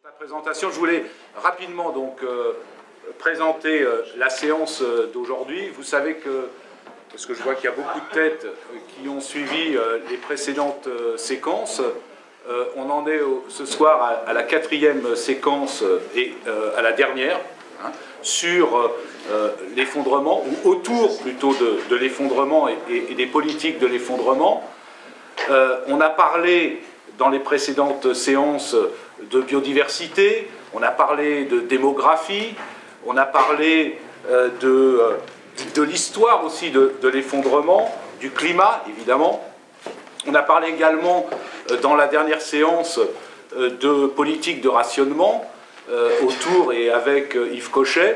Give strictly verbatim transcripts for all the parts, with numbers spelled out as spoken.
La présentation, je voulais rapidement donc euh, présenter euh, la séance euh, d'aujourd'hui. Vous savez que, parce que je vois qu'il y a beaucoup de têtes euh, qui ont suivi euh, les précédentes euh, séquences, euh, on en est au, ce soir à, à la quatrième séquence euh, et euh, à la dernière, hein, sur euh, l'effondrement, ou autour plutôt de, de l'effondrement et, et, et des politiques de l'effondrement. Euh, on a parlé dans les précédentes séances de biodiversité, on a parlé de démographie, on a parlé euh, de, de l'histoire aussi de, de l'effondrement, du climat évidemment. On a parlé également euh, dans la dernière séance euh, de politique de rationnement euh, autour et avec euh, Yves Cochet.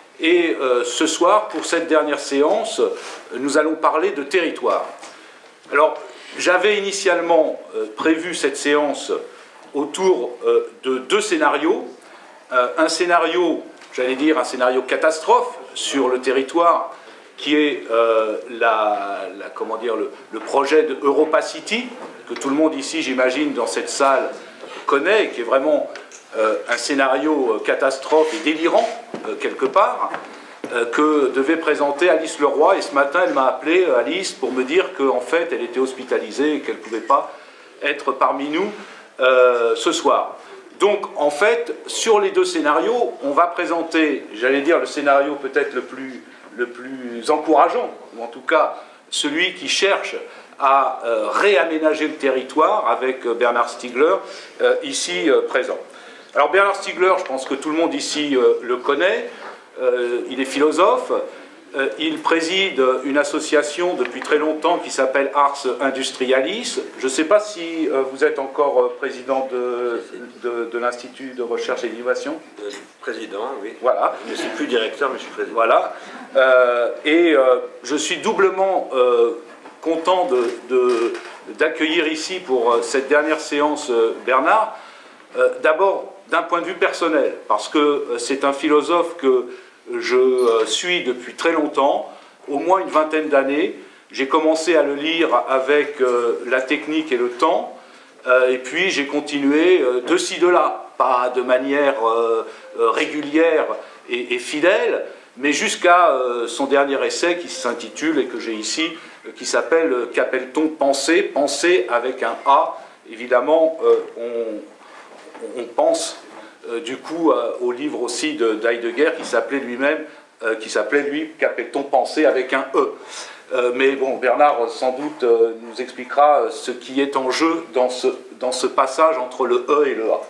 Et euh, ce soir, pour cette dernière séance, nous allons parler de territoire. Alors, j'avais initialement euh, prévu cette séance autour euh, de deux scénarios. Euh, un scénario, j'allais dire un scénario catastrophe sur le territoire, qui est euh, la, la, comment dire, le, le projet de EuropaCity, que tout le monde ici, j'imagine, dans cette salle connaît, et qui est vraiment euh, un scénario catastrophe et délirant, euh, quelque part, euh, que devait présenter Alice Leroy. Et ce matin, elle m'a appelé, Alice, pour me dire qu'en fait, elle était hospitalisée et qu'elle ne pouvait pas être parmi nous Euh, ce soir. Donc, en fait, sur les deux scénarios, on va présenter, j'allais dire, le scénario peut-être le plus, le plus encourageant, ou en tout cas celui qui cherche à euh, réaménager le territoire avec euh, Bernard Stiegler, euh, ici euh, présent. Alors, Bernard Stiegler, je pense que tout le monde ici euh, le connaît, euh, il est philosophe. Il préside une association depuis très longtemps qui s'appelle Ars Industrialis. Je ne sais pas si vous êtes encore président de, de, de l'Institut de recherche et d'innovation. Président, oui. Voilà. Je ne suis plus directeur, mais je suis président. Voilà. Euh, et euh, je suis doublement euh, content de, de, d'accueillir ici pour cette dernière séance Bernard. Euh, d'abord, d'un point de vue personnel, parce que c'est un philosophe que je suis depuis très longtemps, au moins une vingtaine d'années. J'ai commencé à le lire avec euh, La technique et le temps, euh, et puis j'ai continué euh, de ci, de là, pas de manière euh, régulière et, et fidèle, mais jusqu'à euh, son dernier essai qui s'intitule, et que j'ai ici, euh, qui s'appelle euh, Qu'appelle-t-on penser? Penser avec un A, évidemment, euh, on, on pense Euh, du coup, euh, au livre aussi de d'Heidegger qui s'appelait lui-même, euh, qui s'appelait lui, Qu'appelle-t-on penser avec un E. Euh, mais bon, Bernard sans doute euh, nous expliquera ce qui est en jeu dans ce, dans ce passage entre le E et le A.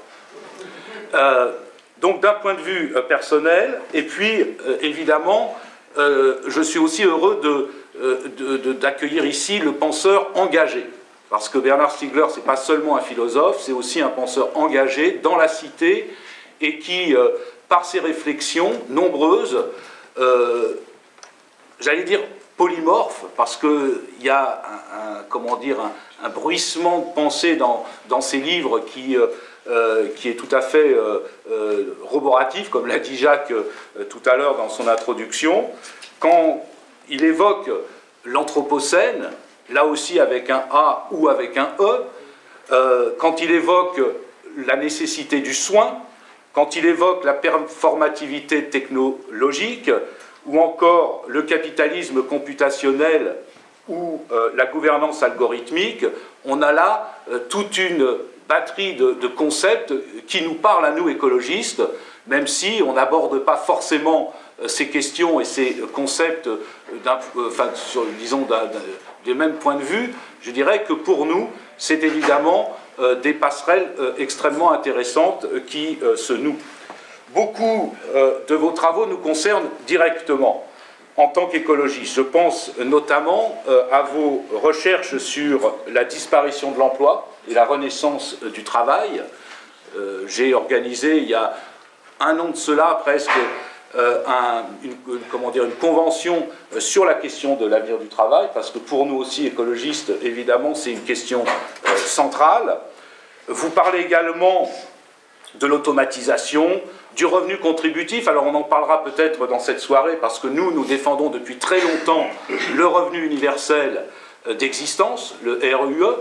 Euh, donc d'un point de vue euh, personnel, et puis euh, évidemment, euh, je suis aussi heureux de, euh, de, de, d'accueillir ici le penseur engagé. Parce que Bernard Stiegler, ce n'est pas seulement un philosophe, c'est aussi un penseur engagé dans la cité et qui, euh, par ses réflexions nombreuses, euh, j'allais dire polymorphes, parce qu'il y a un, un, comment dire, un, un bruissement de pensée dans, dans ses livres qui, euh, qui est tout à fait euh, euh, roboratif, comme l'a dit Jacques euh, tout à l'heure dans son introduction. Quand il évoque l'Anthropocène, là aussi avec un A ou avec un E, euh, quand il évoque la nécessité du soin, quand il évoque la performativité technologique, ou encore le capitalisme computationnel ou euh, la gouvernance algorithmique, on a là euh, toute une batterie de, de concepts qui nous parlent à nous écologistes, même si on n'aborde pas forcément euh, ces questions et ces concepts, euh, euh, enfin, sur, disons, d'un, d'un, du même point de vue. Je dirais que pour nous, c'est évidemment euh, des passerelles euh, extrêmement intéressantes euh, qui euh, se nouent. Beaucoup euh, de vos travaux nous concernent directement en tant qu'écologistes. Je pense notamment euh, à vos recherches sur la disparition de l'emploi et la renaissance euh, du travail. Euh, j'ai organisé il y a un an de cela presque Euh, un, une, une, comment dire, une convention euh, sur la question de l'avenir du travail, parce que pour nous aussi, écologistes, évidemment, c'est une question euh, centrale. Vous parlez également de l'automatisation, du revenu contributif. Alors on en parlera peut-être dans cette soirée, parce que nous, nous défendons depuis très longtemps le revenu universel euh, d'existence, le R U E,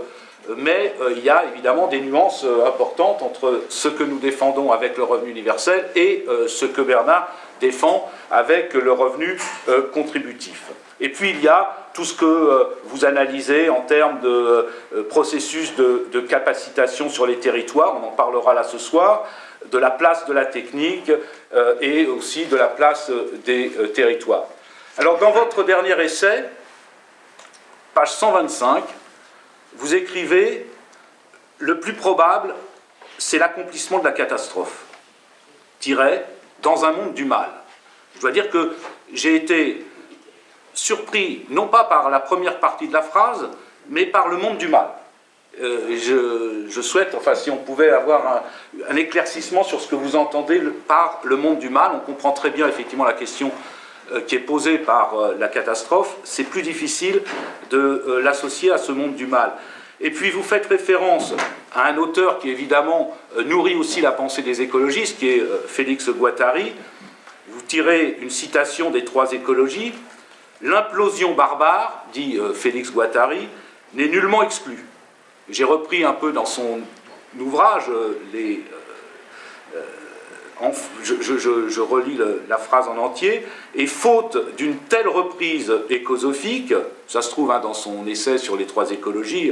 mais euh, il y a évidemment des nuances euh, importantes entre ce que nous défendons avec le revenu universel et euh, ce que Bernard défend avec le revenu euh, contributif. Et puis il y a tout ce que euh, vous analysez en termes de euh, processus de, de capacitation sur les territoires, on en parlera là ce soir, de la place de la technique euh, et aussi de la place des euh, territoires. Alors dans votre dernier essai, page cent vingt-cinq, vous écrivez « Le plus probable, c'est l'accomplissement de la catastrophe, tiret, dans un monde du mal ». Je dois dire que j'ai été surpris, non pas par la première partie de la phrase, mais par le monde du mal. Euh, je, je souhaite, enfin si on pouvait avoir un, un éclaircissement sur ce que vous entendez le, par le monde du mal, on comprend très bien effectivement la question euh, qui est posée par euh, la catastrophe, c'est plus difficile de euh, l'associer à ce monde du mal. Et puis vous faites référence à un auteur qui évidemment euh, nourrit aussi la pensée des écologistes, qui est euh, Félix Guattari. Vous tirez une citation des trois écologies. L'implosion barbare, dit euh, Félix Guattari, n'est nullement exclue. J'ai repris un peu dans son ouvrage, euh, les, euh, en, je, je, je relis le, la phrase en entier, et faute d'une telle reprise écosophique, ça se trouve hein, dans son essai sur les trois écologies,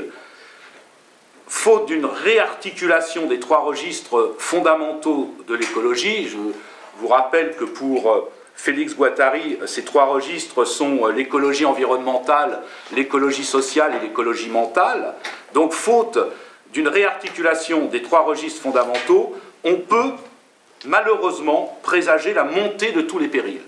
faute d'une réarticulation des trois registres fondamentaux de l'écologie, je vous rappelle que pour Félix Guattari, ces trois registres sont l'écologie environnementale, l'écologie sociale et l'écologie mentale. Donc, faute d'une réarticulation des trois registres fondamentaux, on peut malheureusement présager la montée de tous les périls.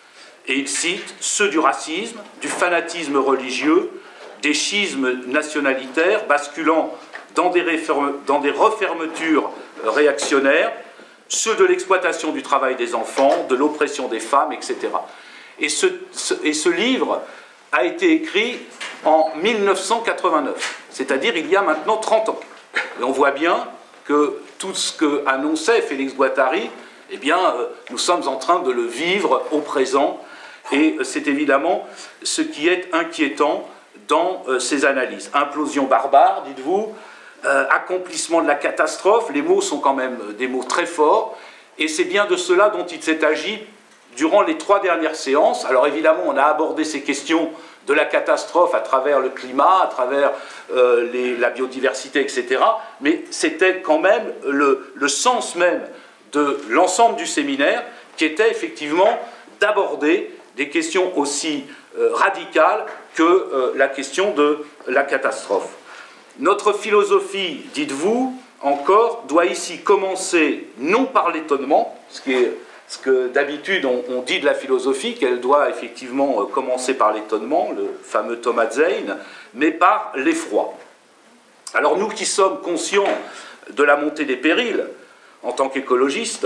Et il cite ceux du racisme, du fanatisme religieux, des schismes nationalitaires basculant dans des, dans des refermetures réactionnaires, ceux de l'exploitation du travail des enfants, de l'oppression des femmes, et cetera. Et ce, ce, et ce livre a été écrit en mille neuf cent quatre-vingt-neuf, c'est-à-dire il y a maintenant trente ans. Et on voit bien que tout ce que annonçait Félix Guattari, eh bien, euh, nous sommes en train de le vivre au présent, et c'est évidemment ce qui est inquiétant dans euh, ces analyses. Implosion barbare, dites-vous, Euh, accomplissement de la catastrophe, les mots sont quand même des mots très forts, et c'est bien de cela dont il s'est agi durant les trois dernières séances. Alors évidemment, on a abordé ces questions de la catastrophe à travers le climat, à travers euh, les, la biodiversité, et cetera, mais c'était quand même le, le sens même de l'ensemble du séminaire, qui était effectivement d'aborder des questions aussi euh, radicales que euh, la question de la catastrophe. Notre philosophie, dites-vous, encore, doit ici commencer non par l'étonnement, ce, qui est, ce que d'habitude on, on dit de la philosophie, qu'elle doit effectivement commencer par l'étonnement, le fameux Thomas Zane, mais par l'effroi. Alors nous qui sommes conscients de la montée des périls, en tant qu'écologistes,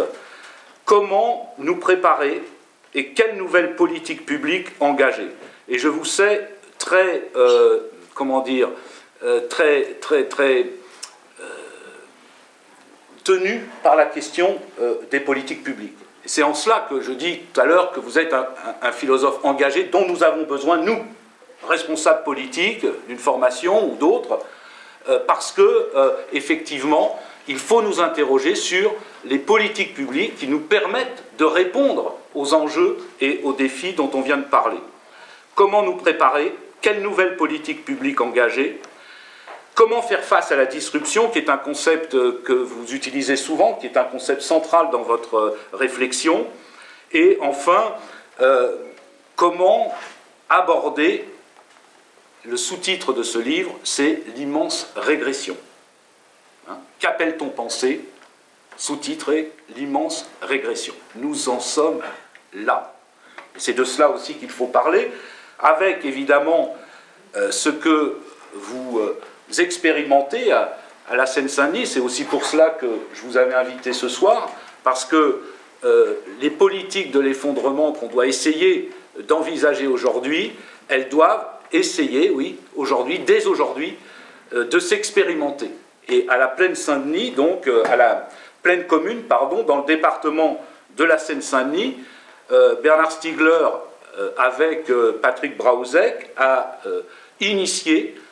comment nous préparer et quelle nouvelle politique publique engager? Et je vous sais très, euh, comment dire, Euh, très, très, très euh, tenu par la question euh, des politiques publiques. C'est en cela que je dis tout à l'heure que vous êtes un, un, un philosophe engagé dont nous avons besoin, nous, responsables politiques, d'une formation ou d'autres, euh, parce que, euh, effectivement, il faut nous interroger sur les politiques publiques qui nous permettent de répondre aux enjeux et aux défis dont on vient de parler. Comment nous préparer? Quelle nouvelle politique publique engager? Comment faire face à la disruption, qui est un concept que vous utilisez souvent, qui est un concept central dans votre réflexion? Et enfin, euh, comment aborder, le sous-titre de ce livre, c'est l'immense régression. Hein? Qu'appelle-t-on penser? Sous-titré, l'immense régression. Nous en sommes là. C'est de cela aussi qu'il faut parler, avec évidemment euh, ce que vous... Euh, expérimentés à, à la Seine-Saint-Denis. C'est aussi pour cela que je vous avais invité ce soir, parce que euh, les politiques de l'effondrement qu'on doit essayer d'envisager aujourd'hui, elles doivent essayer, oui, aujourd'hui, dès aujourd'hui, euh, de s'expérimenter. Et à la plaine Saint-Denis, donc euh, à la plaine commune, pardon, dans le département de la Seine-Saint-Denis, euh, Bernard Stiegler, euh, avec euh, Patrick Braouzek, a euh, initié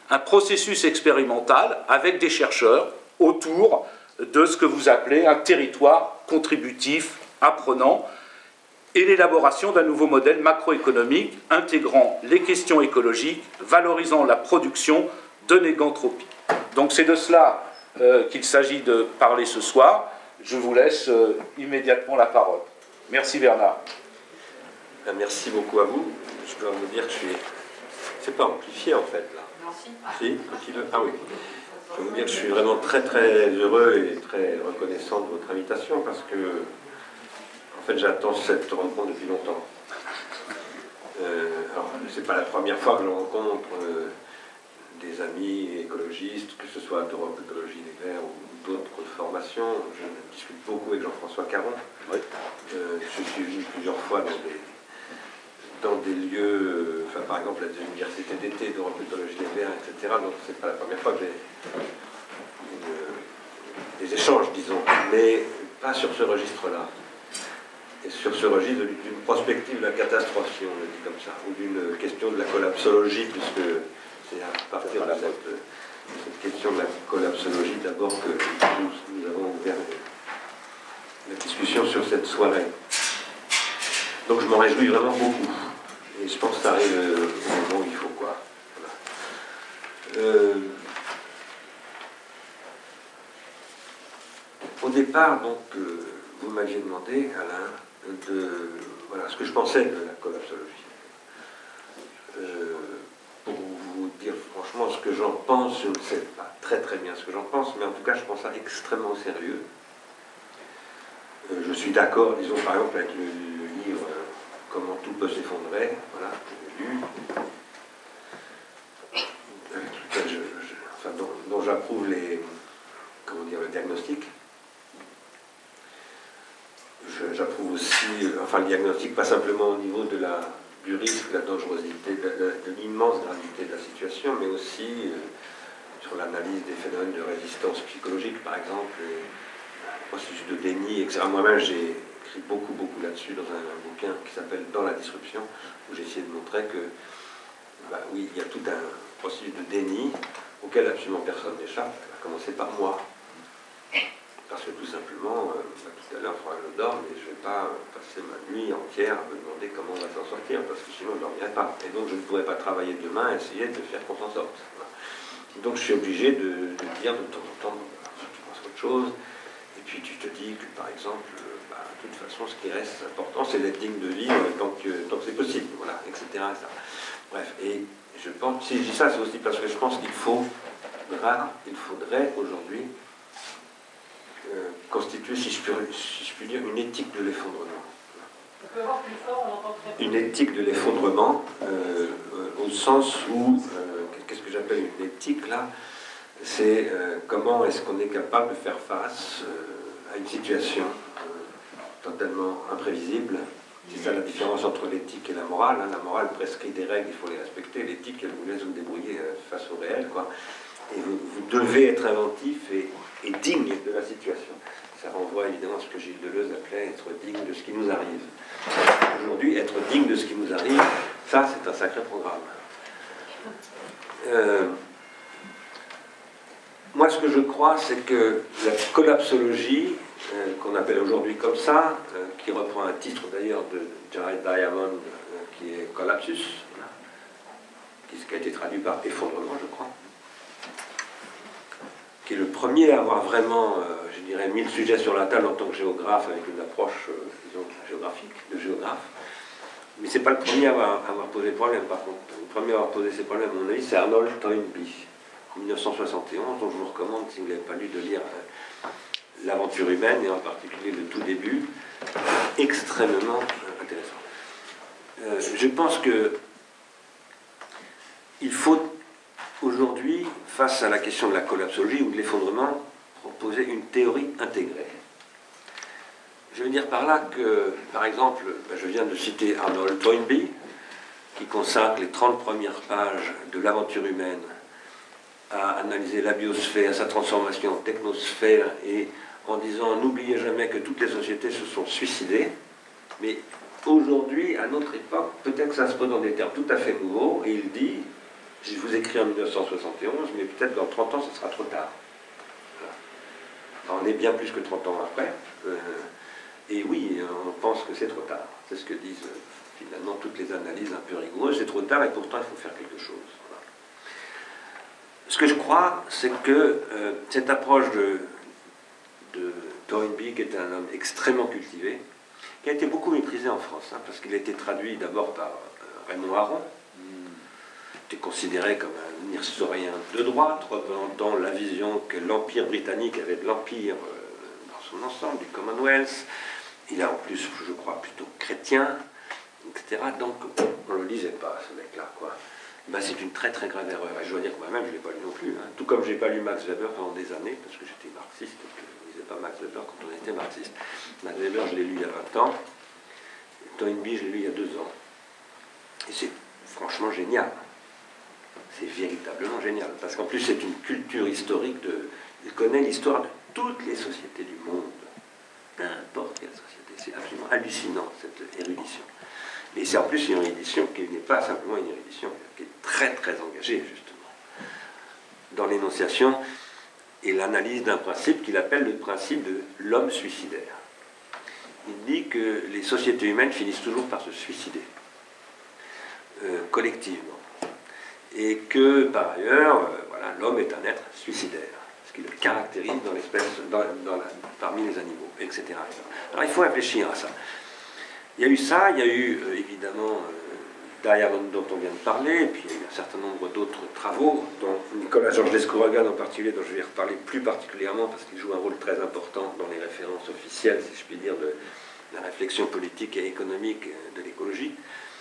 un processus expérimental avec des chercheurs autour de ce que vous appelez un territoire contributif apprenant et l'élaboration d'un nouveau modèle macroéconomique intégrant les questions écologiques, valorisant la production de négantropie. Donc c'est de cela euh, qu'il s'agit de parler ce soir. Je vous laisse euh, immédiatement la parole. Merci Bernard. Merci beaucoup à vous. Je dois vous dire que je suis... C'est pas amplifié en fait là. Merci. Si, ah oui. Je dois vous dire que je suis vraiment très très heureux et très reconnaissant de votre invitation parce que en fait j'attends cette rencontre depuis longtemps. Euh, alors c'est pas la première fois que je rencontre euh, des amis écologistes, que ce soit d'Europe Écologie Les Verts ou d'autres formations. Je discute beaucoup avec Jean-François Caron. Oui. Euh, je suis venu plusieurs fois dans des, dans des lieux, enfin, par exemple à l'université d'été d'Europe Écologie Les Verts, et cetera. Donc c'est pas la première fois que j'ai une, des échanges, disons, mais pas sur ce registre-là. Et sur ce registre d'une prospective de la catastrophe, si on le dit comme ça, ou d'une question de la collapsologie, puisque c'est à partir de cette, cette question de la collapsologie d'abord que nous, nous avons ouvert la discussion sur cette soirée. Donc je m'en réjouis vraiment beaucoup. Et je pense que ça arrive au moment où il faut, quoi. Voilà. Euh, au départ, donc, euh, vous m'aviez demandé, Alain, de voilà, ce que je pensais de la collapsologie. Euh, pour vous dire franchement ce que j'en pense, je ne sais pas très très bien ce que j'en pense, mais en tout cas je pense ça extrêmement au sérieux. Euh, je suis d'accord, disons par exemple avec le, le livre euh, Comment tout peut s'effondrer, voilà, que j'ai lu, avec lequel je, je, enfin, dont, dont j'approuve les, comment dire, le diagnostic. J'approuve aussi, enfin le diagnostic pas simplement au niveau de la, du risque, de la dangerosité, de, de, de l'immense gravité de la situation, mais aussi euh, sur l'analyse des phénomènes de résistance psychologique, par exemple, et le processus de déni, et cetera. Moi-même, j'ai écrit beaucoup, beaucoup là-dessus dans un, un bouquin qui s'appelle Dans la disruption, où j'ai essayé de montrer que, bah, oui, il y a tout un processus de déni auquel absolument personne n'échappe, à commencer par moi. Parce que tout simplement, euh, bah, tout à l'heure, il faudra que je dorme, et je ne vais pas euh, passer ma nuit entière à me demander comment on va s'en sortir, parce que sinon je ne dormirai pas. Et donc je ne pourrai pas travailler demain et essayer de faire qu'on s'en sorte. Voilà. Donc je suis obligé de, de dire de temps en temps, tu penses à autre chose, et puis tu te dis que par exemple, euh, bah, de toute façon, ce qui reste important, c'est d'être digne de vivre tant que, tant que c'est possible, voilà, et cetera, et cetera. Bref, et je pense, si je dis ça, c'est aussi parce que je pense qu'il faut, il faudrait aujourd'hui Euh, constituer, si je, puis, si je puis dire, une éthique de l'effondrement. Une éthique de l'effondrement, euh, euh, au sens où, euh, qu'est-ce que j'appelle une éthique là, c'est euh, comment est-ce qu'on est capable de faire face euh, à une situation euh, totalement imprévisible. C'est ça la différence entre l'éthique et la morale. Hein. La morale prescrit des règles, il faut les respecter. L'éthique, elle vous laisse vous débrouiller euh, face au réel, quoi. Et vous, vous devez être inventif et, et digne de la situation. Ça renvoie évidemment à ce que Gilles Deleuze appelait être digne de ce qui nous arrive. Aujourd'hui, être digne de ce qui nous arrive, ça c'est un sacré programme. Euh, moi ce que je crois, c'est que la collapsologie, euh, qu'on appelle aujourd'hui comme ça, euh, qui reprend un titre d'ailleurs de Jared Diamond, euh, qui est Collapsus, qui a été traduit par effondrement, je crois, qui est le premier à avoir vraiment, euh, je dirais, mis le sujet sur la table en tant que géographe, avec une approche, euh, disons, géographique, de géographe. Mais c'est pas le premier à avoir, à avoir posé le problème, par contre. Le premier à avoir posé ces problèmes, à mon avis, c'est Arnold Toynbee, en mille neuf cent soixante et onze, dont je vous recommande, si vous n'avez pas lu, de lire euh, L'aventure humaine, et en particulier le tout début, extrêmement euh, intéressant. Euh, je pense que il faut aujourd'hui, face à la question de la collapsologie ou de l'effondrement, proposer une théorie intégrée. Je veux dire par là que, par exemple, ben je viens de citer Arnold Toynbee, qui consacre les trente premières pages de l'aventure humaine à analyser la biosphère, sa transformation en technosphère, et en disant n'oubliez jamais que toutes les sociétés se sont suicidées, mais aujourd'hui, à notre époque, peut-être que ça se pose dans des termes tout à fait nouveaux, et il dit je vous écris en mille neuf cent soixante et onze, mais peut-être dans trente ans, ce sera trop tard. Voilà. On est bien plus que trente ans après. Euh, et oui, on pense que c'est trop tard. C'est ce que disent euh, finalement toutes les analyses un peu rigoureuses. C'est trop tard et pourtant il faut faire quelque chose. Voilà. Ce que je crois, c'est que euh, cette approche de, de Toynbee, qui était un homme extrêmement cultivé, qui a été beaucoup méprisé en France, hein, parce qu'il a été traduit d'abord par euh, Raymond Aron, était considéré comme un historien de droite, représentant la vision que l'Empire britannique avait de l'Empire euh, dans son ensemble, du Commonwealth. Il est en plus, je crois, plutôt chrétien, et cetera. Donc, on ne le lisait pas, ce mec-là, quoi. Ben, c'est une très très grave erreur. Et je dois dire que moi-même, je ne l'ai pas lu non plus. Hein. Tout comme je n'ai pas lu Max Weber pendant des années, parce que j'étais marxiste, et que je ne lisais pas Max Weber quand on était marxiste. Max Weber, je l'ai lu il y a vingt ans. Toynbee, je l'ai lu il y a deux ans. Et c'est franchement génial. C'est véritablement génial, parce qu'en plus c'est une culture historique, de, il connaît l'histoire de toutes les sociétés du monde, n'importe quelle société, c'est absolument hallucinant cette érudition. Mais c'est en plus une érudition qui n'est pas simplement une érudition, qui est très très engagée justement, dans l'énonciation et l'analyse d'un principe qu'il appelle le principe de l'homme suicidaire. Il dit que les sociétés humaines finissent toujours par se suicider, euh, collectivement. Et que, par ailleurs, euh, voilà, l'homme est un être suicidaire, ce qui le caractérise dans l'espèce, dans, dans la, parmi les animaux, et cetera. Alors il faut réfléchir à ça. Il y a eu ça, il y a eu euh, évidemment euh, Diamond dont on vient de parler, et puis il y a eu un certain nombre d'autres travaux, dont Nicolas Georges Lescuragan en particulier, dont je vais reparler plus particulièrement parce qu'il joue un rôle très important dans les références officielles, si je puis dire, de la réflexion politique et économique de l'écologie.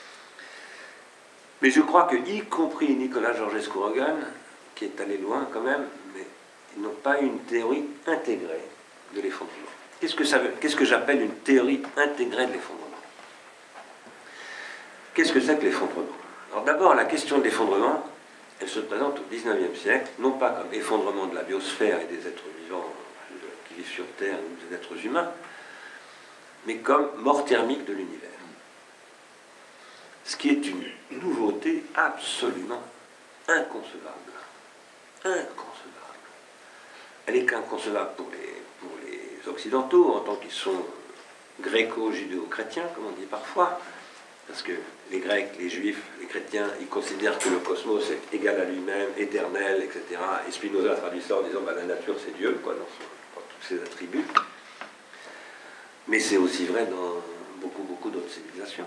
Mais je crois que, y compris Nicolas Georges Lescuragan, qui est allé loin quand même, mais ils n'ont pas une théorie intégrée de l'effondrement. Qu'est-ce que ça veut, qu'est-ce que j'appelle une théorie intégrée de l'effondrement? Qu'est-ce que c'est que l'effondrement? Alors d'abord, la question de l'effondrement, elle se présente au dix-neuvième siècle, non pas comme effondrement de la biosphère et des êtres vivants qui vivent sur Terre, ou des êtres humains, mais comme mort thermique de l'univers. Ce qui est une nouveauté absolument inconcevable. Inconcevable. Elle est qu'inconcevable pour les, pour les Occidentaux, en tant qu'ils sont gréco-judéo-chrétiens, comme on dit parfois, parce que les Grecs, les Juifs, les chrétiens, ils considèrent que le cosmos est égal à lui-même, éternel, et cetera. Et Spinoza traduit ça en disant bah, la nature c'est Dieu, quoi, dans, son, dans tous ses attributs. Mais c'est aussi vrai dans beaucoup, beaucoup d'autres civilisations.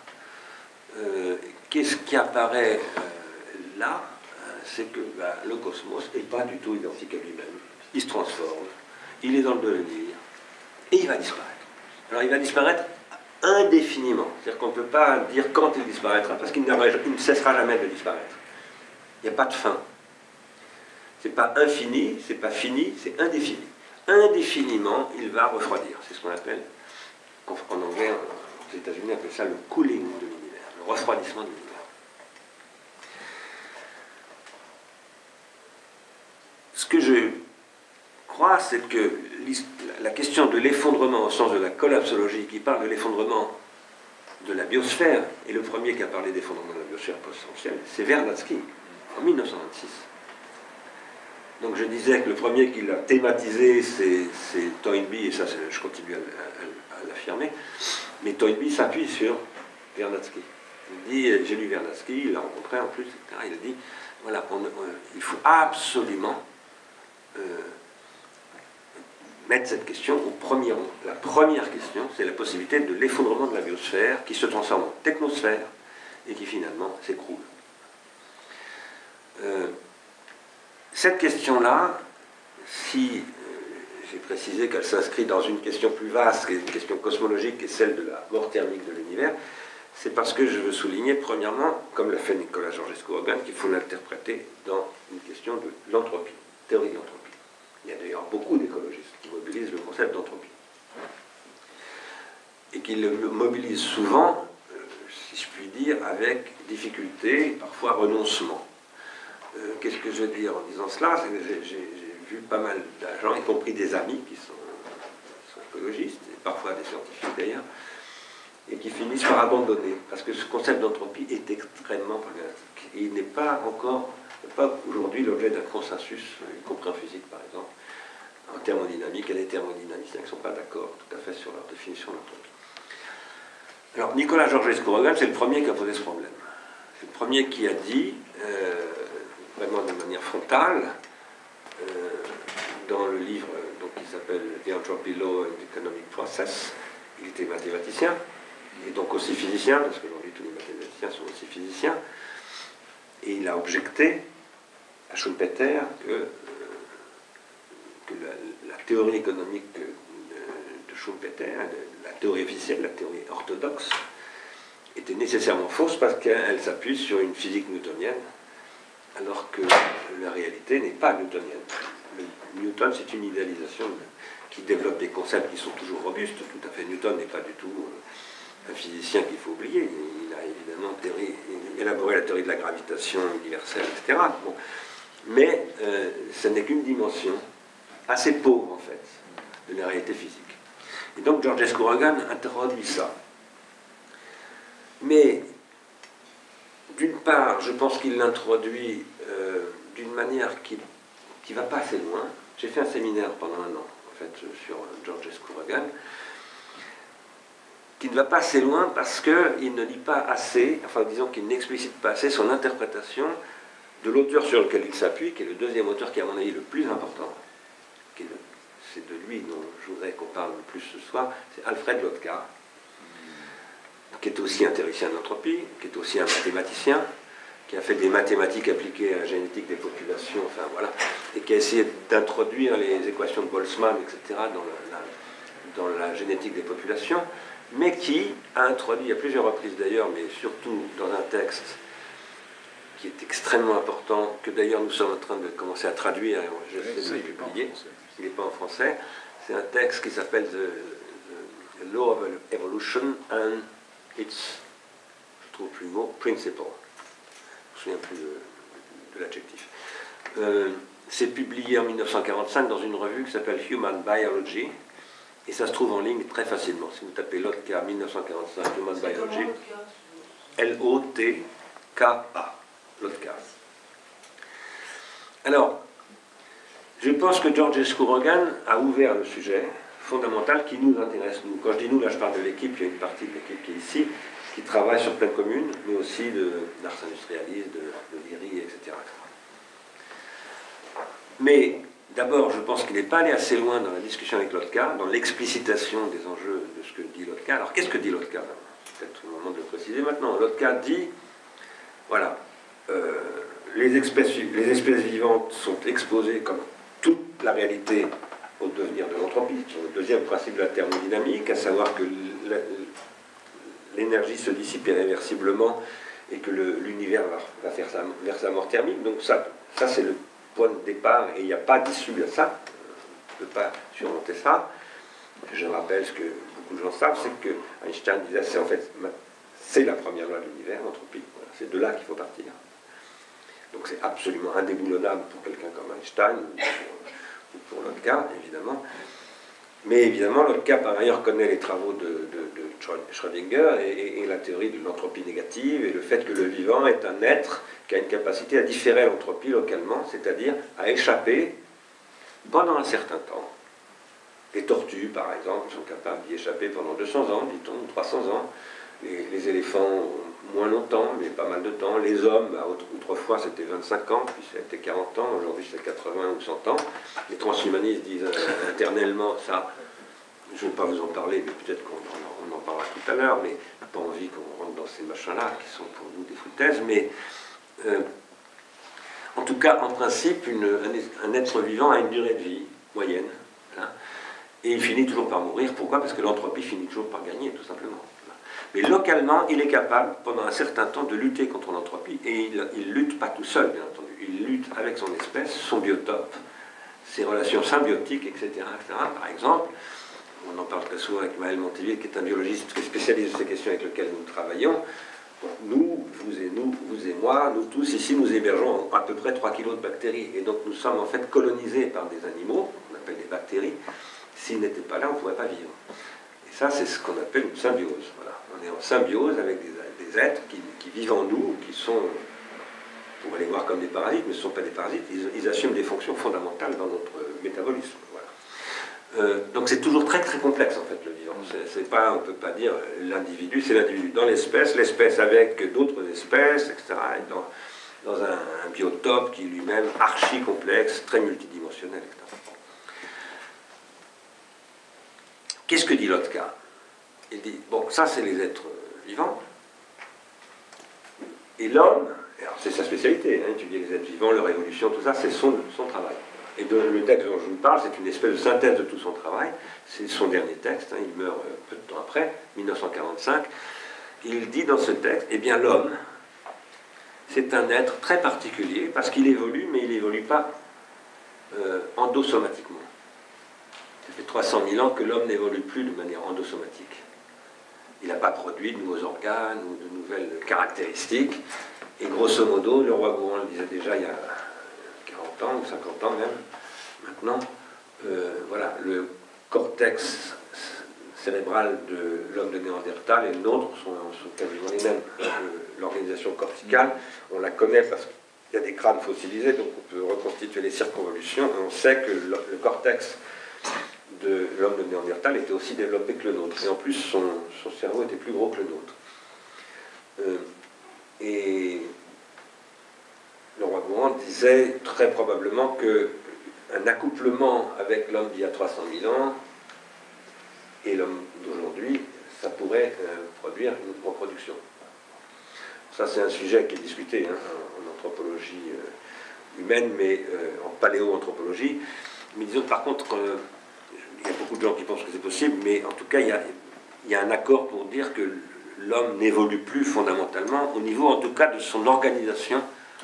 Euh, Qu'est-ce qui apparaît euh, là, euh, c'est que bah, le cosmos n'est pas du tout identique à lui-même. Il se transforme, il est dans le devenir, et il va disparaître. Alors il va disparaître indéfiniment. C'est-à-dire qu'on ne peut pas dire quand il disparaîtra, parce qu'il ne cessera jamais de disparaître. Il n'y a pas de fin. C'est pas infini, c'est pas fini, c'est indéfini. Indéfiniment, il va refroidir. C'est ce qu'on appelle, en anglais, aux États-Unis, on appelle ça le cooling de l'univers. Le refroidissement de l'univers. Ce que je crois, c'est que la question de l'effondrement au sens de la collapsologie, qui parle de l'effondrement de la biosphère, et le premier qui a parlé d'effondrement de la biosphère potentielle, c'est Vernadsky, en mille neuf cent vingt-six. Donc je disais que le premier qui l'a thématisé, c'est Toynbee, et ça je continue à, à, à l'affirmer, mais Toynbee s'appuie sur Vernadsky. Il dit, j'ai lu Vernadsky, il l'a rencontré en plus, et cetera. Il a dit, voilà, on, on, il faut absolument euh, mettre cette question au premier rang. La première question, c'est la possibilité de l'effondrement de la biosphère qui se transforme en technosphère et qui finalement s'écroule. Euh, cette question-là, si euh, j'ai précisé qu'elle s'inscrit dans une question plus vaste, qui est une question cosmologique, qui est celle de la mort thermique de l'univers, c'est parce que je veux souligner, premièrement, comme l'a fait Nicolas Georges Lescuragan, qu'il faut l'interpréter dans une question de l'entropie, théorie de l'entropie. Il y a d'ailleurs beaucoup d'écologistes qui mobilisent le concept d'entropie. Et qui le mobilisent souvent, euh, si je puis dire, avec difficulté, parfois renoncement. Euh, Qu'est-ce que je veux dire en disant cela? J'ai vu pas mal d'agents, y compris des amis qui sont, qui sont écologistes, et parfois des scientifiques d'ailleurs, et qui finissent par abandonner, parce que ce concept d'entropie est extrêmement problématique. Et il n'est pas encore, pas aujourd'hui l'objet d'un consensus, y compris en physique par exemple, en thermodynamique. Il y a des thermodynamiciens qui ne sont pas d'accord tout à fait sur leur définition d'entropie. Alors, Nicolas Georgescu-Roegen, c'est le premier qui a posé ce problème. C'est le premier qui a dit, euh, vraiment de manière frontale, euh, dans le livre donc, qui s'appelle The Entropy Law and Economic Process, il était mathématicien, il est donc aussi physicien, parce qu'aujourd'hui tous les mathématiciens sont aussi physiciens, et il a objecté à Schumpeter que, euh, que la, la théorie économique de, de Schumpeter, de, la théorie officielle, la théorie orthodoxe, était nécessairement fausse parce qu'elle s'appuie sur une physique newtonienne, alors que la réalité n'est pas newtonienne. Le Newton, c'est une idéalisation qui développe des concepts qui sont toujours robustes. Tout à fait, Newton n'est pas du tout un physicien qu'il faut oublier. Il a évidemment théorie, élaboré la théorie de la gravitation universelle, et cetera. Bon. Mais euh, ce n'est qu'une dimension assez pauvre, en fait, de la réalité physique. Et donc, Georgescu-Roegen introduit ça. Mais, d'une part, je pense qu'il l'introduit euh, d'une manière qui ne va pas assez loin. J'ai fait un séminaire pendant un an, en fait, sur Georgescu-Roegen, qui ne va pas assez loin parce qu'il ne lit pas assez, enfin, disons qu'il n'explicite pas assez son interprétation de l'auteur sur lequel il s'appuie, qui est le deuxième auteur qui, à mon avis, le plus important. C'est de lui dont je voudrais qu'on parle le plus ce soir, c'est Alfred Lotka, qui est aussi un théoricien d'entropie, qui est aussi un mathématicien, qui a fait des mathématiques appliquées à la génétique des populations, enfin voilà, et qui a essayé d'introduire les équations de Boltzmann, et cetera, dans la, dans la génétique des populations, mais qui a introduit à plusieurs reprises d'ailleurs, mais surtout dans un texte qui est extrêmement important, que d'ailleurs nous sommes en train de commencer à traduire, et je sais de le publier, il n'est pas en français, c'est un texte qui s'appelle the, the Law of Evolution and its, je trouve plus le mot, Principle. Je ne me souviens plus de, de l'adjectif. Euh, c'est publié en mille neuf cent quarante-cinq dans une revue qui s'appelle Human Biology, et ça se trouve en ligne très facilement. Si vous tapez Lotka mille neuf cent quarante-cinq, Human Biology, L O T K A, Lotka. Alors, je pense que Georgescu-Roegen a ouvert le sujet fondamental qui nous intéresse, nous. Quand je dis nous, là je parle de l'équipe, il y a une partie de l'équipe qui est ici, qui travaille sur plein commune, mais aussi d'Ars Industrialis, de, de l'I R I, et cetera. Mais d'abord, je pense qu'il n'est pas allé assez loin dans la discussion avec Lotka, dans l'explicitation des enjeux de ce que dit Lotka. Alors qu'est-ce que dit Lotka? C'est peut-être le moment de le préciser maintenant. Lotka dit, voilà, euh, les, espèces, les espèces vivantes sont exposées comme toute la réalité au devenir de l'entropie, sur le deuxième principe de la thermodynamique, à savoir que l'énergie se dissipe irréversiblement et que l'univers va, va faire sa, vers sa mort thermique. Donc ça, ça c'est le point de départ et il n'y a pas d'issue à ça. On ne peut pas surmonter ça. Je rappelle ce que beaucoup de gens savent, c'est que Einstein disait c'est en fait c'est la première loi de l'univers, l'entropie. Voilà, c'est de là qu'il faut partir. Donc c'est absolument indéboulonnable pour quelqu'un comme Einstein ou pour Lotka, évidemment. Mais évidemment, Lotka, par ailleurs, connaît les travaux de, de, de Schrödinger et, et, et la théorie de l'entropie négative et le fait que le vivant est un être qui a une capacité à différer l'entropie localement, c'est-à-dire à échapper pendant un certain temps. Les tortues, par exemple, sont capables d'y échapper pendant deux cents ans, dit-on, ou trois cents ans. Les, les éléphants, moins longtemps, mais pas mal de temps. Les hommes, bah, autrefois, c'était vingt-cinq ans, puis c'était quarante ans, aujourd'hui c'est quatre-vingts ou cent ans. Les transhumanistes disent euh, éternellement ça. Je ne vais pas vous en parler, mais peut-être qu'on on en parlera tout à l'heure, mais je n'ai pas envie qu'on rentre dans ces machins-là, qui sont pour nous des foutaises, mais euh, en tout cas, en principe, une, un, un être vivant a une durée de vie moyenne, hein, et il finit toujours par mourir. Pourquoi? Parce que l'entropie finit toujours par gagner, tout simplement. Mais localement, il est capable, pendant un certain temps, de lutter contre l'entropie, et il ne lutte pas tout seul, bien entendu. Il lutte avec son espèce, son biotope, ses relations symbiotiques, et cetera, et cetera. Par exemple, on en parle très souvent avec Maël Montéville, qui est un biologiste très spécialiste de ces questions avec lesquelles nous travaillons. Donc, nous, vous et nous, vous et moi, nous tous ici, nous hébergeons à peu près trois kilos de bactéries. Et donc nous sommes en fait colonisés par des animaux, qu'on appelle des bactéries. S'ils n'étaient pas là, on ne pourrait pas vivre. Et ça, c'est ce qu'on appelle une symbiose. Voilà. On est en symbiose avec des, des êtres qui, qui vivent en nous, qui sont, on va les voir comme des parasites, mais ce ne sont pas des parasites, ils, ils assument des fonctions fondamentales dans notre métabolisme. Voilà. Euh, donc c'est toujours très très complexe en fait le vivant. C'est pas, on ne peut pas dire l'individu, c'est l'individu dans l'espèce, l'espèce avec d'autres espèces, et cetera. Et dans, dans un, un biotope qui est lui-même archi complexe, très multidimensionnel, et cetera. Qu'est-ce que dit Lotka? Il dit, bon, ça c'est les êtres vivants, et l'homme, c'est sa spécialité, hein, étudier les êtres vivants, leur évolution, tout ça, c'est son, son travail. Et de, le texte dont je vous parle, c'est une espèce de synthèse de tout son travail, c'est son dernier texte, hein, il meurt euh, peu de temps après, mille neuf cent quarante-cinq, il dit dans ce texte, eh bien l'homme, c'est un être très particulier, parce qu'il évolue, mais il n'évolue pas euh, endosomatiquement. Ça fait trois cent mille ans que l'homme n'évolue plus de manière endosomatique. Il n'a pas produit de nouveaux organes ou de nouvelles caractéristiques. Et grosso modo, le roi Gourand le disait déjà il y a quarante ans ou cinquante ans même, maintenant, euh, voilà, le cortex cérébral de l'homme de Néandertal et le nôtre sont, sont quasiment les mêmes. L'organisation corticale, on la connaît parce qu'il y a des crânes fossilisés, donc on peut reconstituer les circonvolutions, et on sait que le, le cortex de l'homme de Néandertal était aussi développé que le nôtre. Et en plus, son, son cerveau était plus gros que le nôtre. Euh, et le roi Gourand disait très probablement qu'un accouplement avec l'homme d'il y a trois cent mille ans et l'homme d'aujourd'hui, ça pourrait euh, produire une reproduction. Ça, c'est un sujet qui est discuté hein, en anthropologie euh, humaine, mais euh, en paléoanthropologie. Mais disons par contre, euh, il y a beaucoup de gens qui pensent que c'est possible, mais en tout cas, il y a, il y a un accord pour dire que l'homme n'évolue plus fondamentalement, au niveau en tout cas de son organisation,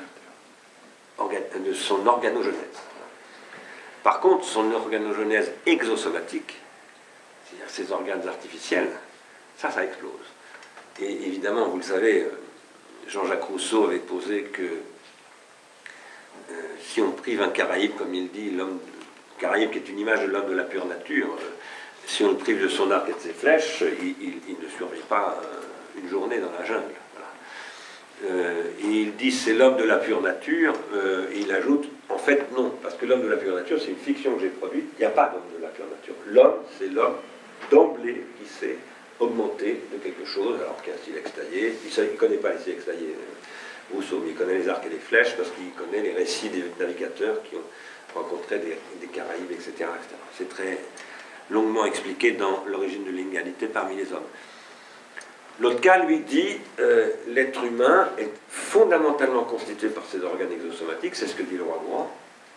de son organogenèse. Par contre, son organogenèse exosomatique, c'est-à-dire ses organes artificiels, ça, ça explose. Et évidemment, vous le savez, Jean-Jacques Rousseau avait posé que euh, si on prive un Caraïbe, comme il dit, l'homme Caraïbe qui est une image de l'homme de la pure nature, euh, si on le prive de son arc et de ses flèches, il, il, il ne survit pas euh, une journée dans la jungle. Voilà. Euh, et il dit c'est l'homme de la pure nature, euh, et il ajoute en fait non, parce que l'homme de la pure nature c'est une fiction que j'ai produite, il n'y a pas d'homme de la pure nature. L'homme c'est l'homme d'emblée qui s'est augmenté de quelque chose, alors qu'il y a un silex taillé, il ne connaît pas les silex taillés, euh, Rousseau, mais il connaît les arcs et les flèches parce qu'il connaît les récits des navigateurs qui ont rencontré des, des Caraïbes, et cetera et cetera. C'est très longuement expliqué dans l'origine de l'inégalité parmi les hommes. L'autre cas, lui, dit euh, l'être humain est fondamentalement constitué par ses organes exosomatiques, c'est ce que dit le roi Gourand.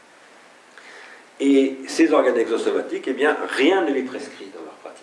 Et ces organes exosomatiques, eh bien, rien ne les prescrit dans leur pratique.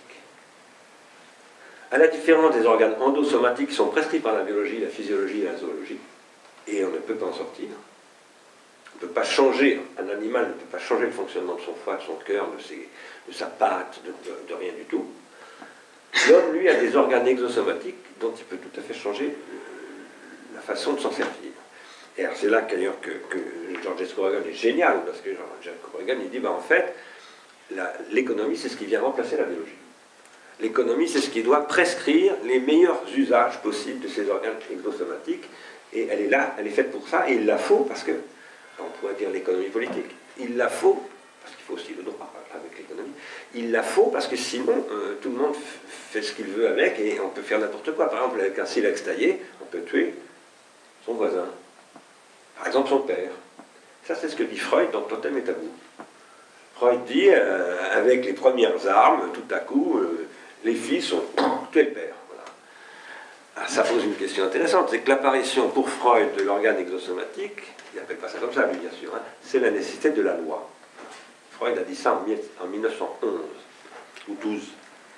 À la différence des organes endosomatiques qui sont prescrits par la biologie, la physiologie et la zoologie, et on ne peut pas en sortir. On ne peut pas changer, un animal ne peut pas changer le fonctionnement de son foie, de son cœur, de, ses, de sa patte, de, de, de rien du tout. L'homme, lui, a des organes exosomatiques dont il peut tout à fait changer la façon de s'en servir. Et c'est là qu'ailleurs que, que George Scorogan est génial, parce que George Scorogan, il dit, bah, en fait, l'économie, c'est ce qui vient remplacer la biologie. L'économie, c'est ce qui doit prescrire les meilleurs usages possibles de ces organes exosomatiques, et elle est là, elle est faite pour ça, et il la faut parce que, on pourrait dire l'économie politique, il la faut, parce qu'il faut aussi le droit avec l'économie, il la faut parce que sinon, euh, tout le monde fait ce qu'il veut avec, et on peut faire n'importe quoi. Par exemple, avec un silex taillé, on peut tuer son voisin, par exemple son père. Ça, c'est ce que dit Freud dans Totem et Tabou. Freud dit, euh, avec les premières armes, tout à coup, euh, les fils ont tué le père. Voilà. Ah, ça pose une question intéressante, c'est que l'apparition pour Freud de l'organe exosomatique, il n'appelle pas ça comme ça, lui, bien sûr, hein, c'est la nécessité de la loi. Freud a dit ça en mille neuf cent onze ou douze.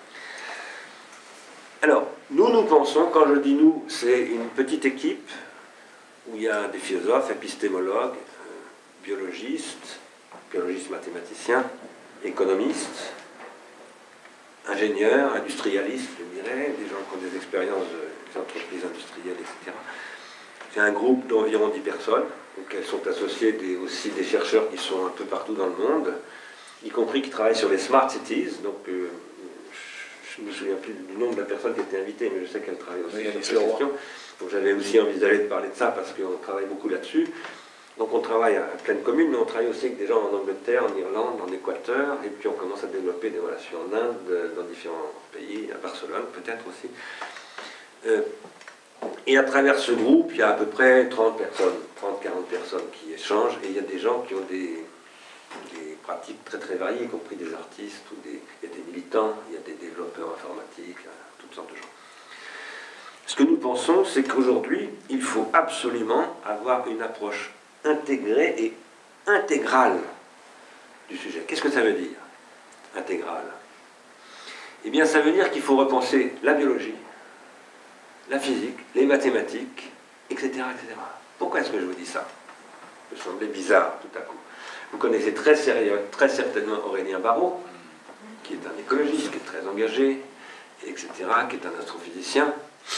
Alors, nous, nous pensons, quand je dis nous, c'est une petite équipe où il y a des philosophes, épistémologues, euh, biologistes, biologistes mathématiciens, économistes, ingénieurs, industrialistes, je dirais, des gens qui ont des expériences des entreprises industrielles, et cetera. C'est un groupe d'environ dix personnes, auxquelles sont associés des, aussi des chercheurs qui sont un peu partout dans le monde, y compris qui travaillent sur les smart cities. Donc, euh, je ne me souviens plus du nom de la personne qui était invitée, mais je sais qu'elle travaille aussi oui, sur cette question. Donc j'avais aussi envisagé de parler de ça parce qu'on travaille beaucoup là-dessus. Donc on travaille à pleine commune, mais on travaille aussi avec des gens en Angleterre, en Irlande, en Équateur, et puis on commence à développer des relations en Inde, dans différents pays, à Barcelone peut-être aussi. Euh, et à travers ce groupe, il y a à peu près trente personnes, trente à quarante personnes qui échangent, et il y a des gens qui ont des, des pratiques très très variées, y compris des artistes, ou des, il y a des militants, il y a des développeurs informatiques, toutes sortes de gens. Ce que nous pensons, c'est qu'aujourd'hui, il faut absolument avoir une approche intégrée et intégrale du sujet. Qu'est-ce que ça veut dire, intégrale? Eh bien, ça veut dire qu'il faut repenser la biologie, la physique, les mathématiques, et cetera, et cetera. Pourquoi est-ce que je vous dis ça? Ça me semblait bizarre tout à coup. Vous connaissez très, sérieux, très certainement Aurélien Barraud, qui est un écologiste, qui est très engagé, et cetera, qui est un astrophysicien.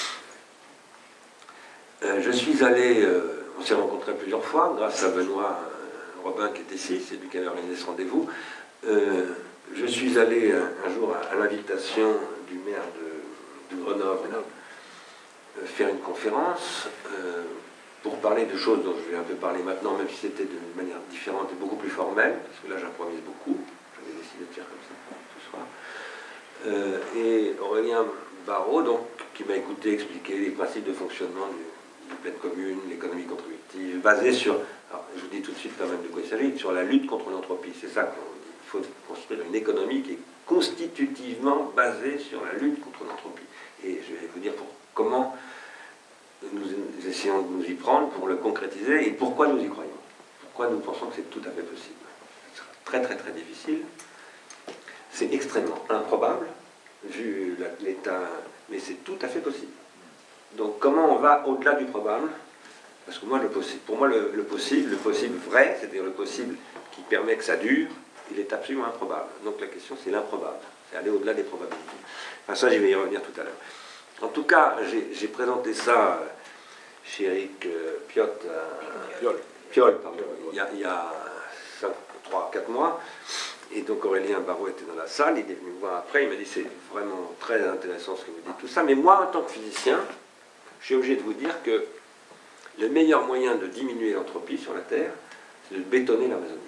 Euh, je suis allé, euh, on s'est rencontrés plusieurs fois, grâce à Benoît euh, Robin qui est ici, c'est lui qui avait organisé ce rendez-vous. Euh, je suis allé un, un jour à, à l'invitation du maire de, de Grenoble euh, faire une conférence euh, pour parler de choses dont je vais un peu parler maintenant, même si c'était d'une manière différente et beaucoup plus formelle, parce que là j'improvise beaucoup, j'avais décidé de faire comme ça ce soir. Euh, et Aurélien Barraud, donc, qui m'a écouté expliquer les principes de fonctionnement du de pleine commune, l'économie contributive, basée sur, alors je vous dis tout de suite quand même de quoi il s'agit, sur la lutte contre l'entropie. C'est ça qu'on dit. Il faut construire une économie qui est constitutivement basée sur la lutte contre l'entropie. Et je vais vous dire pour, comment nous, nous essayons de nous y prendre pour le concrétiser et pourquoi nous y croyons. Pourquoi nous pensons que c'est tout à fait possible. Ce sera très très très difficile. C'est extrêmement improbable, vu l'état, mais c'est tout à fait possible. Donc comment on va au-delà du probable? Parce que moi, le possible, pour moi, le, le possible, le possible vrai, c'est-à-dire le possible qui permet que ça dure, il est absolument improbable. Donc la question, c'est l'improbable. C'est aller au-delà des probabilités. Enfin, ça, je vais y revenir tout à l'heure. En tout cas, j'ai présenté ça chez Eric euh, Piotte, euh, Piolle, Piolle pardon, il y a, il y a trois quatre mois. Et donc Aurélien Barraud était dans la salle, il est venu me voir après, il m'a dit c'est vraiment très intéressant ce que vous dites, tout ça. Mais moi, en tant que physicien, je suis obligé de vous dire que le meilleur moyen de diminuer l'entropie sur la Terre, c'est de bétonner l'Amazonie.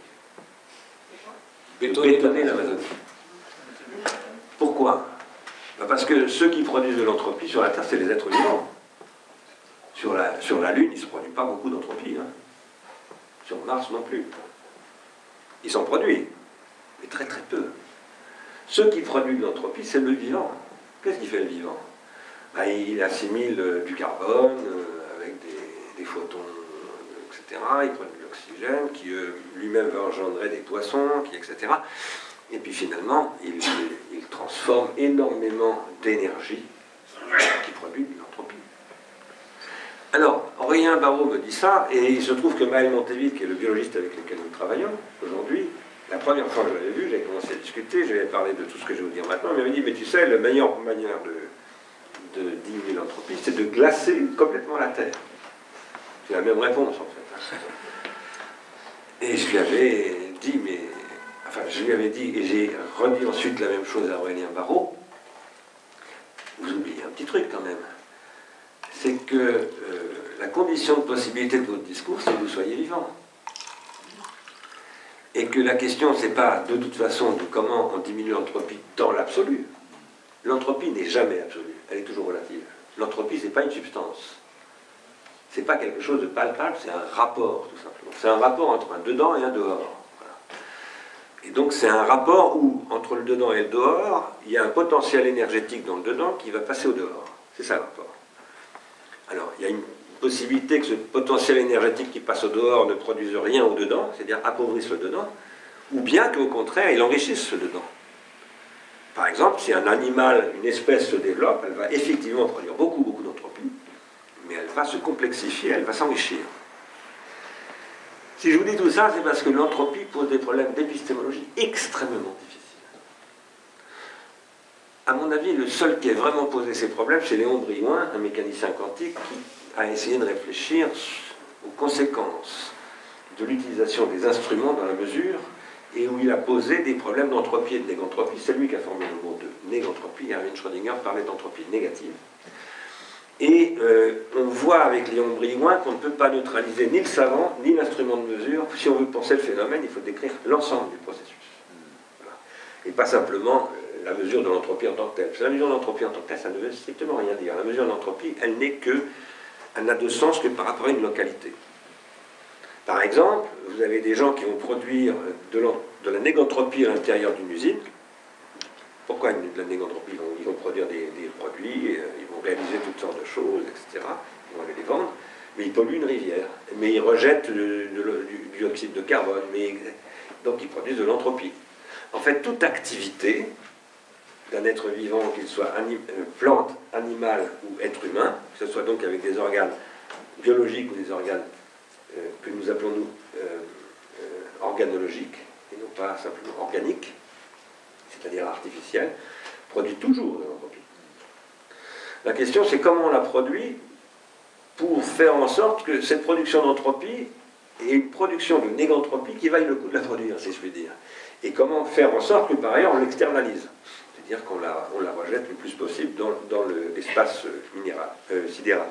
Bétonner, bétonner l'Amazonie. Pourquoi? Parce que ceux qui produisent de l'entropie sur la Terre, c'est les êtres vivants. Sur la, sur la Lune, il ne se produit pas beaucoup d'entropie. Hein. Sur Mars non plus. Ils s'en produisent, mais très très peu. Ceux qui produisent de l'entropie, c'est le vivant. Qu'est-ce qui fait le vivant? Ben, il assimile euh, du carbone euh, avec des, des photons, euh, et cetera. Il produit de l'oxygène qui euh, lui-même va engendrer des poissons, qui, et cetera. Et puis finalement, il, il, il transforme énormément d'énergie qui produit de l'entropie. Alors, Aurélien Barraud me dit ça, et il se trouve que Maël Monteville, qui est le biologiste avec lequel nous travaillons aujourd'hui, la première fois que je l'avais vu, j'avais commencé à discuter, j'avais parlé de tout ce que je vais vous dire maintenant, mais il m'a dit, mais tu sais, la meilleure manière de, de diminuer l'entropie, c'est de glacer complètement la Terre. C'est la même réponse, en fait. Et je lui avais dit, mais... Enfin, je lui avais dit, et j'ai redit ensuite la même chose à Aurélien Barraud, vous oubliez un petit truc quand même, c'est que euh, la condition de possibilité de votre discours, c'est que vous soyez vivant. Et que la question, c'est pas de toute façon de comment on diminue l'entropie dans l'absolu. L'entropie n'est jamais absolue, elle est toujours relative. L'entropie, c'est pas une substance. C'est pas quelque chose de palpable, c'est un rapport, tout simplement. C'est un rapport entre un dedans et un dehors. Voilà. Et donc, c'est un rapport où, entre le dedans et le dehors, il y a un potentiel énergétique dans le dedans qui va passer au dehors. C'est ça le rapport. Alors, il y a une possibilité que ce potentiel énergétique qui passe au dehors ne produise rien au dedans, c'est-à-dire appauvrisse le dedans, ou bien qu'au contraire, il enrichisse ce dedans. Par exemple, si un animal, une espèce se développe, elle va effectivement produire beaucoup, beaucoup d'entropie, mais elle va se complexifier, elle va s'enrichir. Si je vous dis tout ça, c'est parce que l'entropie pose des problèmes d'épistémologie extrêmement difficiles. À mon avis, le seul qui ait vraiment posé ces problèmes, c'est Léon Brillouin, un mécanicien quantique, qui a essayé de réfléchir aux conséquences de l'utilisation des instruments dans la mesure et où il a posé des problèmes d'entropie et de négantropie. C'est lui qui a formé le mot de négantropie. Erwin Schrödinger parlait d'entropie négative. Et euh, on voit avec Léon Brioin qu'on ne peut pas neutraliser ni le savant, ni l'instrument de mesure. Si on veut penser le phénomène, il faut décrire l'ensemble du processus. Voilà. Et pas simplement euh, la mesure de l'entropie en tant que telle. Parce que la mesure de l'entropie en tant que telle, ça ne veut strictement rien dire. La mesure de l'entropie, elle n'est que, elle n'a de sens que par rapport à une localité. Par exemple, vous avez des gens qui vont produire de, de la négantropie à l'intérieur d'une usine. Pourquoi de la négantropie? Ils vont, ils vont produire des, des produits, ils vont réaliser toutes sortes de choses, et cetera. Ils vont aller les vendre, mais ils polluent une rivière. Mais ils rejettent le, le, le, du dioxyde de carbone. Mais, donc ils produisent de l'entropie. En fait, toute activité d'un être vivant, qu'il soit anim, plante, animal ou être humain, que ce soit donc avec des organes biologiques ou des organes euh, que nous appelons nous euh, euh, organologiques, et non pas simplement organiques, c'est-à-dire artificielle, produit toujours de l'entropie. La question, c'est comment on la produit pour faire en sorte que cette production d'entropie ait une production de négantropie qui vaille le coup de la produire, si je puis dire. Et comment faire en sorte que, par ailleurs, on l'externalise. C'est-à-dire qu'on la, on la rejette le plus possible dans, dans l'espace minéral, euh, sidéral.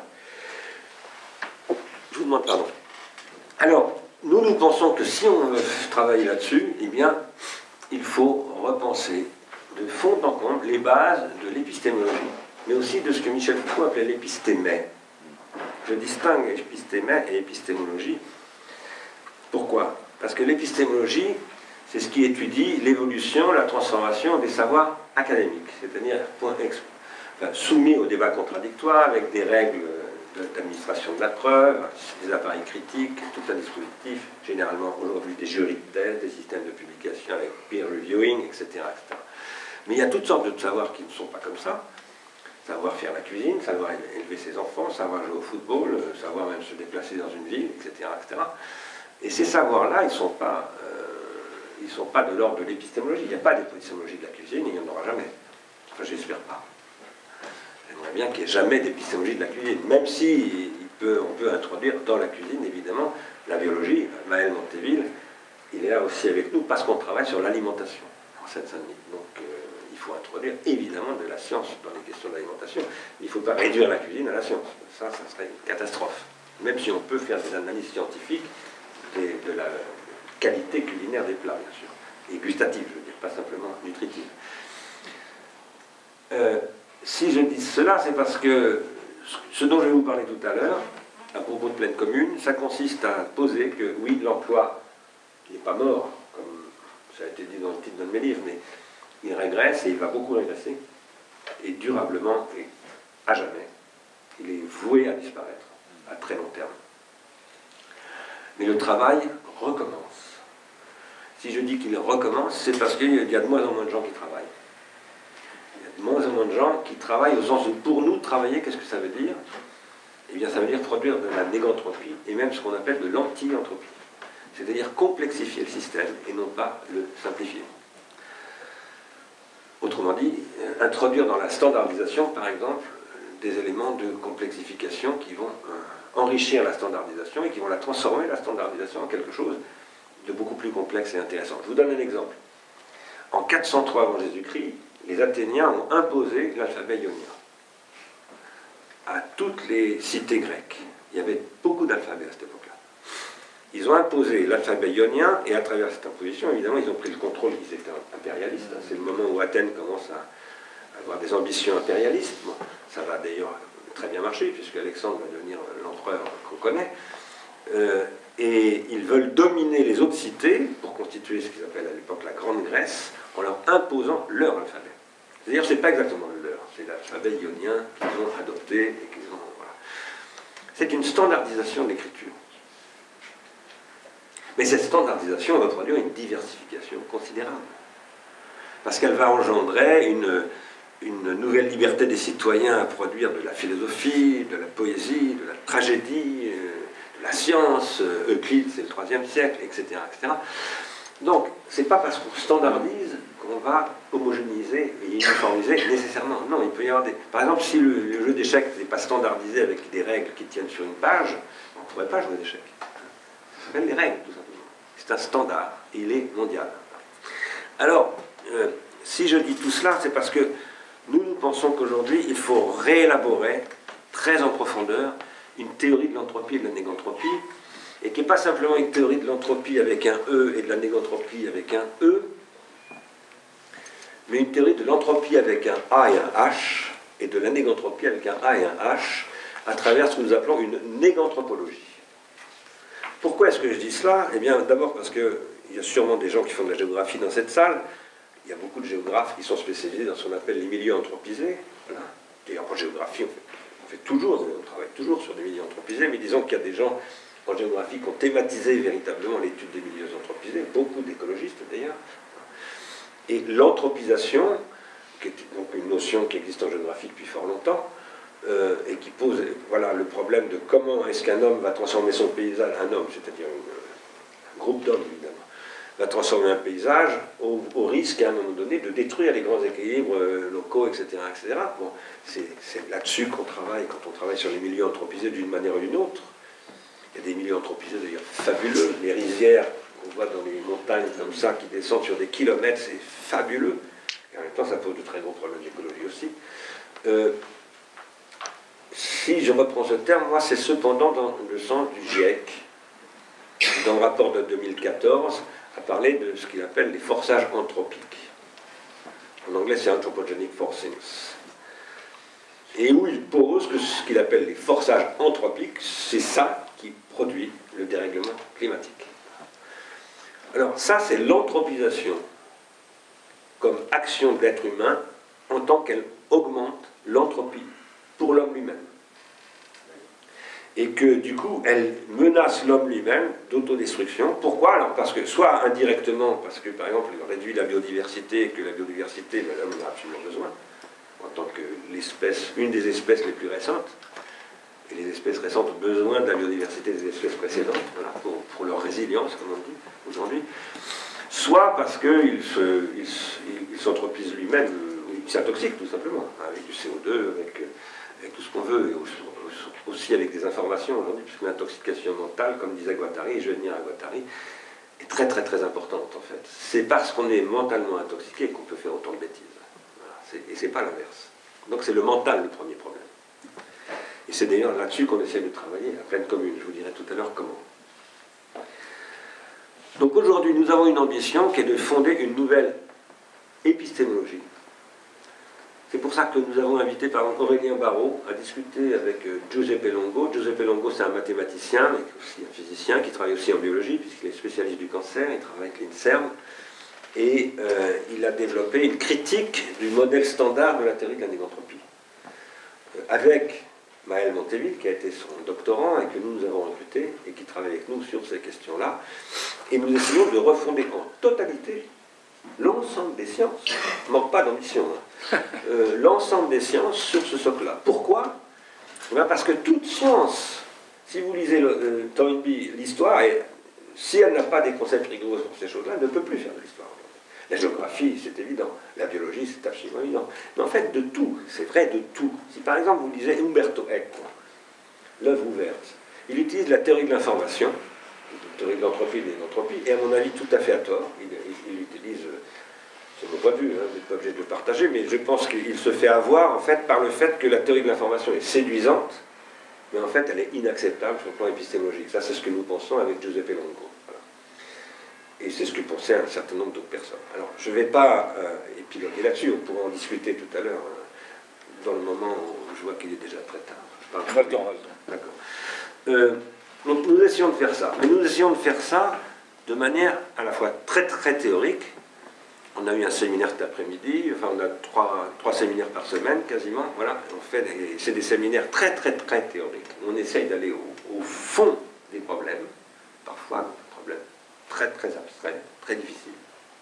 Je vous demande pardon. Alors, nous, nous pensons que si on veut travailler là-dessus, eh bien, il faut repenser de fond en comble les bases de l'épistémologie, mais aussi de ce que Michel Foucault appelait l'épistémé. Je distingue l'épistémé et l'épistémologie. Pourquoi? Parce que l'épistémologie, c'est ce qui étudie l'évolution, la transformation des savoirs académiques, c'est-à-dire enfin, soumis au débat contradictoire avec des règles d'administration de la preuve, des appareils critiques, tout un dispositif, généralement aujourd'hui des jurys de thèse, des systèmes de publication avec peer reviewing, et cetera, et cetera. Mais il y a toutes sortes de savoirs qui ne sont pas comme ça. Savoir faire la cuisine, savoir élever ses enfants, savoir jouer au football, savoir même se déplacer dans une ville, et cetera, et cetera. Et ces savoirs-là, ils ne sont pas, euh, ils sont pas de l'ordre de l'épistémologie. Il n'y a pas d'épistémologie de la cuisine, et il n'y en aura jamais. Enfin, j'espère pas. J'aimerais bien qu'il n'y ait jamais d'épistémologie de la cuisine, même si il peut, on peut introduire dans la cuisine, évidemment, la biologie. Maël Monteville, il est là aussi avec nous parce qu'on travaille sur l'alimentation en Seine-Saint-Denis. Donc, euh, il faut introduire évidemment de la science dans les questions d'alimentation. Il ne faut pas réduire la cuisine à la science. Ça, ça serait une catastrophe. Même si on peut faire des analyses scientifiques des, de la qualité culinaire des plats, bien sûr. Et gustative, je veux dire, pas simplement nutritive. Euh, Si je dis cela, c'est parce que ce dont je vais vous parler tout à l'heure, à propos de pleine commune, ça consiste à poser que oui, l'emploi, il n'est pas mort, comme ça a été dit dans le titre d'un de mes livres, mais il régresse et il va beaucoup régresser, et durablement et à jamais. Il est voué à disparaître, à très long terme. Mais le travail recommence. Si je dis qu'il recommence, c'est parce qu'il y a de moins en moins de gens qui travaillent. De moins en moins de gens qui travaillent au sens où pour nous, travailler, qu'est-ce que ça veut dire? Eh bien, ça veut dire produire de la négantropie, et même ce qu'on appelle de l'anti-entropie. C'est-à-dire complexifier le système, et non pas le simplifier. Autrement dit, introduire dans la standardisation, par exemple, des éléments de complexification qui vont enrichir la standardisation, et qui vont la transformer, la standardisation, en quelque chose de beaucoup plus complexe et intéressant. Je vous donne un exemple. En quatre cent trois avant Jésus-Christ, les Athéniens ont imposé l'alphabet ionien à toutes les cités grecques. Il y avait beaucoup d'alphabets à cette époque-là. Ils ont imposé l'alphabet ionien, et à travers cette imposition, évidemment, ils ont pris le contrôle, ils étaient impérialistes. C'est le moment où Athènes commence à avoir des ambitions impérialistes. Bon, ça va d'ailleurs très bien marcher, puisque Alexandre va devenir l'empereur qu'on connaît. Euh, et ils veulent dominer les autres cités pour constituer ce qu'ils appellent à l'époque la Grande Grèce, en leur imposant leur alphabet. C'est-à-dire, ce n'est pas exactement le leur, c'est l'alphabet ionien qu'ils ont adopté et qu'ils ont. Voilà. C'est une standardisation de l'écriture. Mais cette standardisation va produire une diversification considérable. Parce qu'elle va engendrer une, une nouvelle liberté des citoyens à produire de la philosophie, de la poésie, de la tragédie, de la science. Euclide, c'est le troisième siècle, et cetera, et cetera. Donc, ce n'est pas parce qu'on standardise qu'on va homogénéiser et uniformiser nécessairement. Non, il peut y avoir des... Par exemple, si le, le jeu d'échecs n'est pas standardisé avec des règles qui tiennent sur une page, on ne pourrait pas jouer d'échecs. Ça s'appelle les règles, tout simplement. C'est un standard, et il est mondial. Alors, euh, si je dis tout cela, c'est parce que nous, nous pensons qu'aujourd'hui, il faut réélaborer très en profondeur une théorie de l'entropie et de la négantropie, et qui n'est pas simplement une théorie de l'entropie avec un E et de la négantropie avec un E, mais une théorie de l'entropie avec un A et un H, et de la négantropie avec un A et un H, à travers ce que nous appelons une négantropologie. Pourquoi est-ce que je dis cela? Eh bien, d'abord parce qu'il y a sûrement des gens qui font de la géographie dans cette salle. Il y a beaucoup de géographes qui sont spécialisés dans ce qu'on appelle les milieux anthropisés. Voilà. D'ailleurs, en géographie, on fait, on fait toujours, on travaille toujours sur des milieux anthropisés, mais disons qu'il y a des gens en géographie qui ont thématisé véritablement l'étude des milieux anthropisés, beaucoup d'écologistes d'ailleurs. Et l'anthropisation, qui est donc une notion qui existe en géographie depuis fort longtemps, euh, et qui pose voilà, le problème de comment est-ce qu'un homme va transformer son paysage, un homme, c'est-à-dire un groupe d'hommes évidemment, va transformer un paysage au, au risque à un moment donné de détruire les grands équilibres euh, locaux, et cetera et cetera. Bon, c'est là-dessus qu'on travaille quand on travaille sur les milieux anthropisés d'une manière ou d'une autre. Il y a des milieux anthropisés d'ailleurs fabuleux, les rizières qu'on voit dans les montagnes comme ça qui descendent sur des kilomètres, c'est fabuleux. Et en même temps, ça pose de très gros problèmes d'écologie aussi. Euh, si je reprends ce terme, moi, c'est cependant dans le sens du GIEC, dans le rapport de deux mille quatorze, a parlé de ce qu'il appelle les forçages anthropiques. En anglais, c'est anthropogenic forcings. Et où il pose que ce qu'il appelle les forçages anthropiques, c'est ça qui produit le dérèglement climatique. Alors, ça, c'est l'anthropisation comme action de l'être humain en tant qu'elle augmente l'entropie pour l'homme lui-même. Et que du coup, elle menace l'homme lui-même d'autodestruction. Pourquoi? Alors parce que, soit indirectement, parce que par exemple, elle réduit la biodiversité, et que la biodiversité, ben, l'homme en a absolument besoin, en tant que l'espèce, une des espèces les plus récentes, et les espèces récentes ont besoin de la biodiversité des espèces précédentes, voilà, pour, pour leur résilience, comme on dit aujourd'hui, soit parce qu'il s'entropise il, il, il lui-même, il s'intoxique tout simplement, avec du C O deux, avec, avec tout ce qu'on veut, et aussi avec des informations aujourd'hui, puisque l'intoxication mentale, comme disait Guattari, et je vais venir à Guattari, est très très très importante en fait. C'est parce qu'on est mentalement intoxiqué qu'on peut faire autant de bêtises. Voilà, et c'est pas l'inverse. Donc c'est le mental le premier problème. Et c'est d'ailleurs là-dessus qu'on essaie de travailler à pleine commune. Je vous dirai tout à l'heure comment. Donc aujourd'hui, nous avons une ambition qui est de fonder une nouvelle épistémologie. C'est pour ça que nous avons invité par exemple Aurélien Barraud à discuter avec Giuseppe Longo. Giuseppe Longo, c'est un mathématicien, mais aussi un physicien qui travaille aussi en biologie, puisqu'il est spécialiste du cancer, il travaille avec l'INSERM, et euh, il a développé une critique du modèle standard de la théorie de la négantropie. Euh, avec Maël Monteville, qui a été son doctorant et que nous, nous avons recruté, et qui travaille avec nous sur ces questions-là, et nous essayons de refonder en totalité l'ensemble des sciences, manque pas d'ambition, hein, euh, l'ensemble des sciences sur ce socle-là. Pourquoi? Ben parce que toute science, si vous lisez euh, Toynbee, l'histoire, si elle n'a pas des concepts rigoureux sur ces choses-là, elle ne peut plus faire de l'histoire. La géographie, c'est évident. La biologie, c'est absolument évident. Mais en fait, de tout, c'est vrai de tout. Si par exemple vous lisez Umberto Eco, L'œuvre ouverte, il utilise la théorie de l'information, la théorie de l'entropie et de l'entropie, et à mon avis tout à fait à tort. Il, il, il utilise, c'est mon point de vue, hein, vous n'êtes pas obligé de le partager, mais je pense qu'il se fait avoir en fait par le fait que la théorie de l'information est séduisante, mais en fait elle est inacceptable sur le plan épistémologique. Ça, c'est ce que nous pensons avec Giuseppe Longo. Voilà. Et c'est ce que pensaient un certain nombre d'autres personnes. Alors, je ne vais pas euh, épiloguer là-dessus, on pourra en discuter tout à l'heure, hein, dans le moment où je vois qu'il est déjà très tard. D'accord. Euh, donc nous essayons de faire ça. Mais nous essayons de faire ça de manière à la fois très très théorique. On a eu un séminaire cet après-midi, enfin on a trois, trois séminaires par semaine quasiment. Voilà, on fait des, c'est des séminaires très très très théoriques. On essaye d'aller au, au fond des problèmes, parfois des problèmes très très abstraits, très difficiles.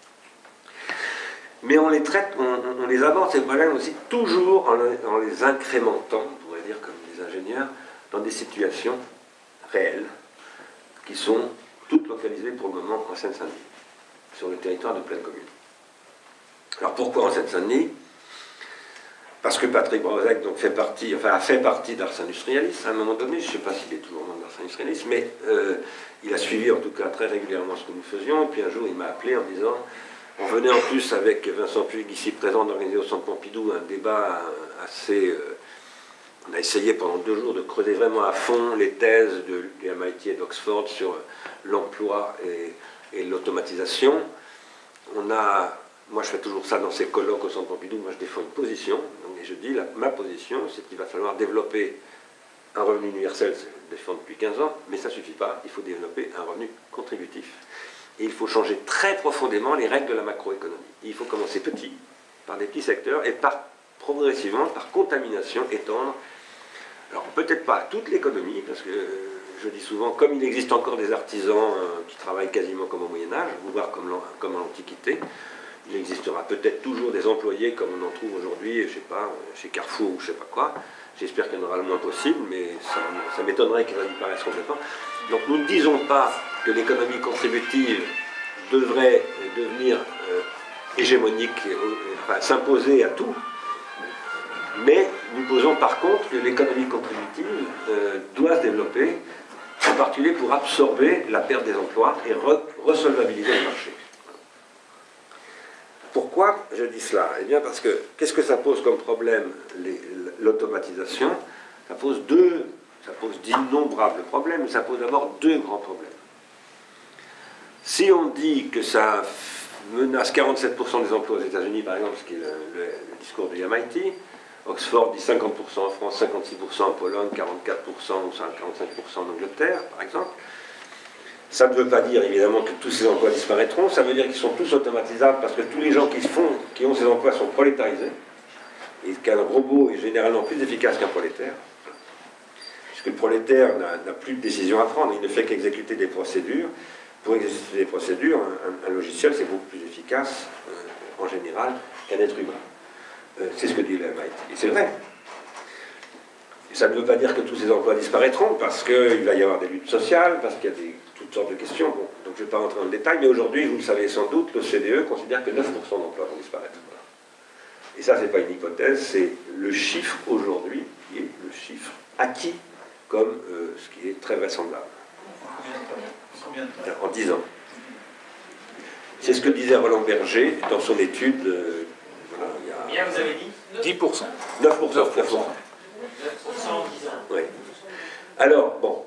Mais on les traite, on, on les aborde ces problèmes aussi toujours en, en les incrémentant, on pourrait dire comme des ingénieurs, dans des situations réelles qui sont toutes localisées pour le moment en Seine-Saint-Denis, sur le territoire de pleine commune. Alors pourquoi en Seine-Saint-Denis? Parce que Patrick Brossec donc fait partie, enfin, a fait partie d'Ars Industrialis à un moment donné, je ne sais pas s'il est toujours membre d'Ars Industrialis, mais euh, il a suivi en tout cas très régulièrement ce que nous faisions, et puis un jour il m'a appelé en disant On venait en plus avec Vincent Puig, ici présent, d'organiser au Centre Pompidou un débat assez... Euh, on a essayé pendant deux jours de creuser vraiment à fond les thèses de, du M I T et d'Oxford sur l'emploi et, et l'automatisation. On a... Moi, je fais toujours ça dans ces colloques au Centre Pompidou. Moi, je défends une position. Donc, et je dis, la, ma position, c'est qu'il va falloir développer un revenu universel, c'est le défend depuis quinze ans, mais ça ne suffit pas. Il faut développer un revenu contributif. Et il faut changer très profondément les règles de la macroéconomie. Il faut commencer petit, par des petits secteurs, et par, progressivement, par contamination, étendre. Alors, peut-être pas toute l'économie, parce que je dis souvent, comme il existe encore des artisans euh, qui travaillent quasiment comme au Moyen-Âge, voire comme, comme en l'Antiquité, il existera peut-être toujours des employés comme on en trouve aujourd'hui, je sais pas, chez Carrefour ou je sais pas quoi. J'espère qu'il y en aura le moins possible, mais ça, ça m'étonnerait qu'ils disparaissent complètement. Donc nous ne disons pas que l'économie contributive devrait devenir euh, hégémonique, euh, enfin s'imposer à tout, mais nous posons par contre que l'économie contributive euh, doit se développer, en particulier pour absorber la perte des emplois et re resolvabiliser le marché. Pourquoi je dis cela? Eh bien parce que, qu'est-ce que ça pose comme problème, l'automatisation? Ça pose deux, ça pose d'innombrables problèmes, mais ça pose d'abord deux grands problèmes. Si on dit que ça menace quarante-sept pour cent des emplois aux États-Unis, par exemple, ce qui est le, le, le discours du M I T, Oxford dit cinquante pour cent en France, cinquante-six pour cent en Pologne, quarante-quatre pour cent ou quarante-cinq pour cent en Angleterre, par exemple. Ça ne veut pas dire évidemment que tous ces emplois disparaîtront, ça veut dire qu'ils sont tous automatisables parce que tous les gens qui, font, qui ont ces emplois sont prolétarisés et qu'un robot est généralement plus efficace qu'un prolétaire. Puisque le prolétaire n'a plus de décision à prendre, il ne fait qu'exécuter des procédures. Pour exécuter des procédures, un, un logiciel c'est beaucoup plus efficace euh, en général qu'un être humain. Euh, c'est ce que dit le M I T. Et c'est vrai. Et ça ne veut pas dire que tous ces emplois disparaîtront parce qu'il va y avoir des luttes sociales, parce qu'il y a des toutes sortes de questions, bon, donc je ne vais pas rentrer dans le détail, mais aujourd'hui, vous le savez sans doute, l'O C D E considère que neuf pour cent d'emplois vont disparaître. Voilà. Et ça, ce n'est pas une hypothèse, c'est le chiffre aujourd'hui, qui est le chiffre acquis comme euh, ce qui est très vraisemblable. En dix ans. C'est ce que disait Roland Berger dans son étude, euh, voilà, il y a... Bien, vous avez dit dix pour cent. neuf pour cent. neuf pour cent. neuf pour cent en dix ans. Oui. Alors, bon.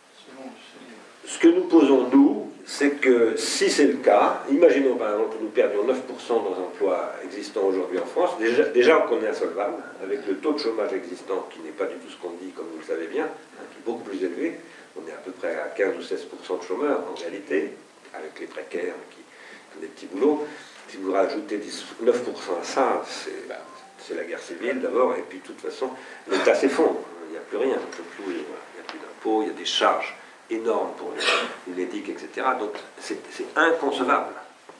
Ce que nous posons, nous, c'est que si c'est le cas, imaginons par exemple que nous perdions neuf pour cent dans les emplois existants aujourd'hui en France, déjà, déjà qu'on est insolvable, avec le taux de chômage existant qui n'est pas du tout ce qu'on dit, comme vous le savez bien, hein, qui est beaucoup plus élevé, on est à peu près à quinze ou seize pour cent de chômeurs en réalité, avec les précaires qui ont des petits boulots. Si vous rajoutez neuf pour cent à ça, c'est bah, la guerre civile d'abord, et puis de toute façon, l'État s'effondre, il n'y a plus rien, il n'y a plus d'impôts, il y a des charges énorme pour l'éthique, et cetera. Donc c'est inconcevable.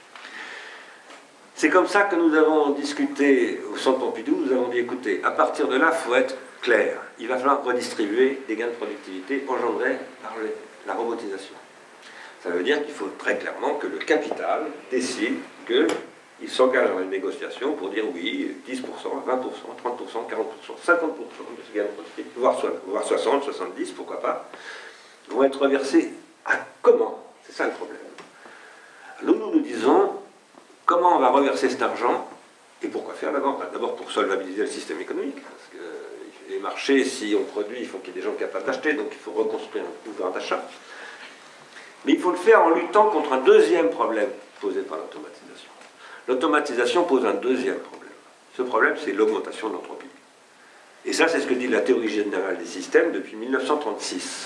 C'est comme ça que nous avons discuté au Centre Pompidou, nous avons dit, écoutez, à partir de là, il faut être clair. Il va falloir redistribuer des gains de productivité engendrés par les, la robotisation. Ça veut dire qu'il faut très clairement que le capital décide qu'il s'engage dans une négociation pour dire oui, dix pour cent, vingt pour cent, trente pour cent, quarante pour cent, cinquante pour cent de ce gain de productivité, voire soixante, soixante-dix, pourquoi pas, vont être reversés à comment? C'est ça le problème. Nous, nous nous disons, comment on va reverser cet argent et pourquoi faire d'abord? D'abord pour solvabiliser le système économique, parce que les marchés, si on produit, il faut qu'il y ait des gens capables d'acheter, donc il faut reconstruire un pouvoir d'achat. Mais il faut le faire en luttant contre un deuxième problème posé par l'automatisation. L'automatisation pose un deuxième problème. Ce problème, c'est l'augmentation de l'entropie. Et ça, c'est ce que dit la théorie générale des systèmes depuis mille neuf cent trente-six.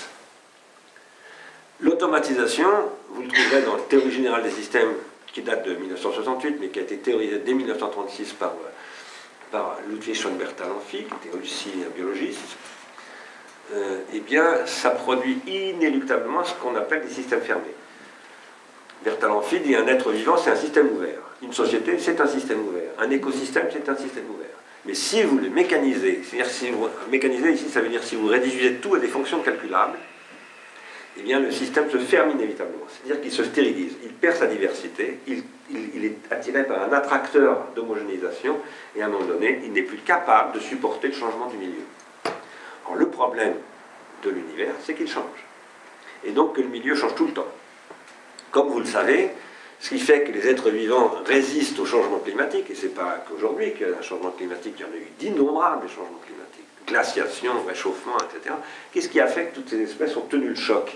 L'automatisation, vous le trouverez dans la théorie générale des systèmes qui date de mille neuf cent soixante-huit, mais qui a été théorisée dès mille neuf cent trente-six par, par Ludwig von Bertalanffy, qui était aussi un biologiste. Euh, eh bien, ça produit inéluctablement ce qu'on appelle des systèmes fermés. Bertalanffy dit un être vivant, c'est un système ouvert. Une société, c'est un système ouvert. Un écosystème, c'est un système ouvert. Mais si vous le mécanisez, c'est-à-dire si vous mécanisez ici, ça veut dire si vous réduisez tout à des fonctions calculables, eh bien le système se ferme inévitablement. C'est-à-dire qu'il se stérilise, il perd sa diversité, il, il, il est attiré par un attracteur d'homogénéisation, et à un moment donné, il n'est plus capable de supporter le changement du milieu. Alors le problème de l'univers, c'est qu'il change. Et donc que le milieu change tout le temps. Comme vous le savez, Ce qui fait que les êtres vivants résistent au changement climatique, et ce n'est pas qu'aujourd'hui qu'il y a un changement climatique, il y en a eu d'innombrables changements climatiques, glaciation, réchauffement, et cetera. Qu'est-ce qui a fait que toutes ces espèces ont tenu le choc?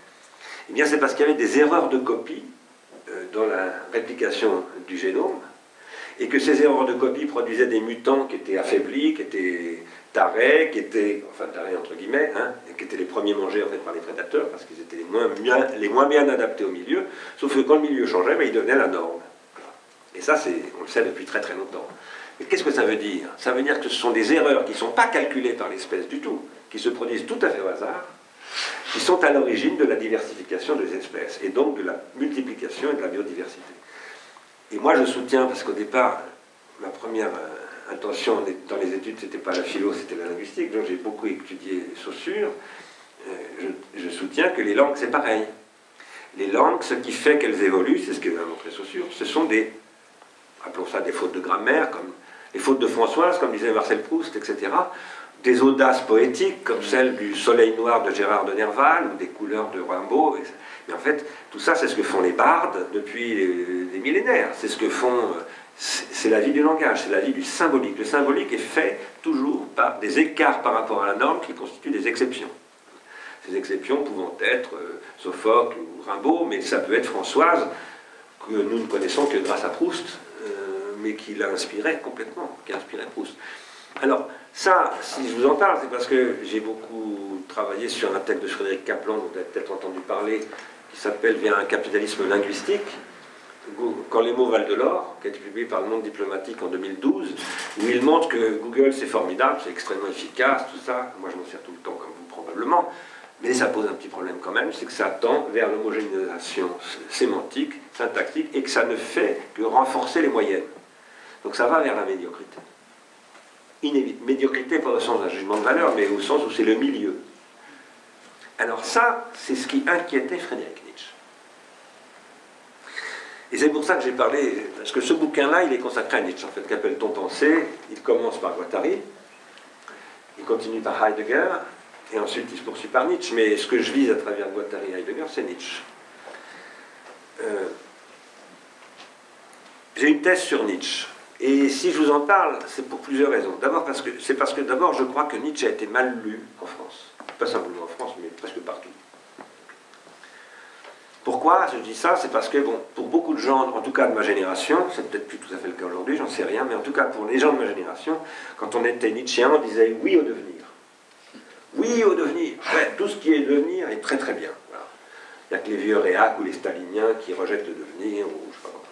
Eh bien, c'est parce qu'il y avait des erreurs de copie euh, dans la réplication du génome, et que ces erreurs de copie produisaient des mutants qui étaient affaiblis, qui étaient tarés, qui étaient, enfin tarés entre guillemets, hein, et qui étaient les premiers mangés en fait, par les prédateurs, parce qu'ils étaient les moins, bien, les moins bien adaptés au milieu, sauf que quand le milieu changeait, ben, ils devenaient la norme. Et ça, on le sait depuis très très longtemps. Mais qu'est-ce que ça veut dire? Ça veut dire que ce sont des erreurs qui ne sont pas calculées par l'espèce du tout, qui se produisent tout à fait au hasard, qui sont à l'origine de la diversification des espèces, et donc de la multiplication et de la biodiversité. Et moi, je soutiens, parce qu'au départ, ma première euh, intention dans les études, c'était pas la philo, c'était la linguistique, donc j'ai beaucoup étudié Saussure. Euh, je, je soutiens que les langues, c'est pareil. Les langues, ce qui fait qu'elles évoluent, c'est ce que va montrer Saussure, ce sont des, appelons ça des fautes de grammaire, comme les fautes de Françoise, comme disait Marcel Proust, et cetera, des audaces poétiques, comme celle du Soleil noir de Gérard de Nerval, ou des couleurs de Rimbaud. Mais en fait, tout ça, c'est ce que font les bardes depuis des millénaires. C'est ce que font... C'est la vie du langage, c'est la vie du symbolique. Le symbolique est fait toujours par des écarts par rapport à la norme qui constituent des exceptions. Ces exceptions pouvant être euh, Sophocle ou Rimbaud, mais ça peut être Françoise, que nous ne connaissons que grâce à Proust, euh, mais qui l'a inspiré complètement, qui a inspiré Proust. Alors, ça, si je vous en parle, c'est parce que j'ai beaucoup travaillé sur un texte de Frédéric Kaplan, dont vous avez peut-être entendu parler, qui s'appelle « Via un capitalisme linguistique », quand les mots valent de l'or, qui a été publié par Le Monde diplomatique en deux mille douze, où il montre que Google, c'est formidable, c'est extrêmement efficace, tout ça. Moi, je m'en sers tout le temps, comme vous, probablement. Mais ça pose un petit problème quand même, c'est que ça tend vers l'homogénéisation sémantique, syntaxique, et que ça ne fait que renforcer les moyennes. Donc ça va vers la médiocrité. Inévitable. Médiocrité, pas au sens d'un jugement de valeur, mais au sens où c'est le milieu. Alors ça, c'est ce qui inquiétait Frédéric Nietzsche. Et c'est pour ça que j'ai parlé, parce que ce bouquin-là, il est consacré à Nietzsche. En fait, qu'appelle-t-on penser? Il commence par Guattari, il continue par Heidegger, et ensuite il se poursuit par Nietzsche. Mais ce que je vise à travers Guattari et Heidegger, c'est Nietzsche. Euh, j'ai une thèse sur Nietzsche. Et si je vous en parle, c'est pour plusieurs raisons. D'abord parce que c'est parce que d'abord je crois que Nietzsche a été mal lu en France. Pas simplement en France, mais presque partout. Pourquoi je dis ça? C'est parce que, bon, pour beaucoup de gens, en tout cas de ma génération, c'est peut-être plus tout à fait le cas aujourd'hui, j'en sais rien, mais en tout cas pour les gens de ma génération, quand on était nietzschéen, on disait oui au devenir. Oui au devenir. Ouais, tout ce qui est devenir est très très bien. Voilà. Il n'y a que les vieux réacs ou les staliniens qui rejettent le devenir, ou je sais pas comment.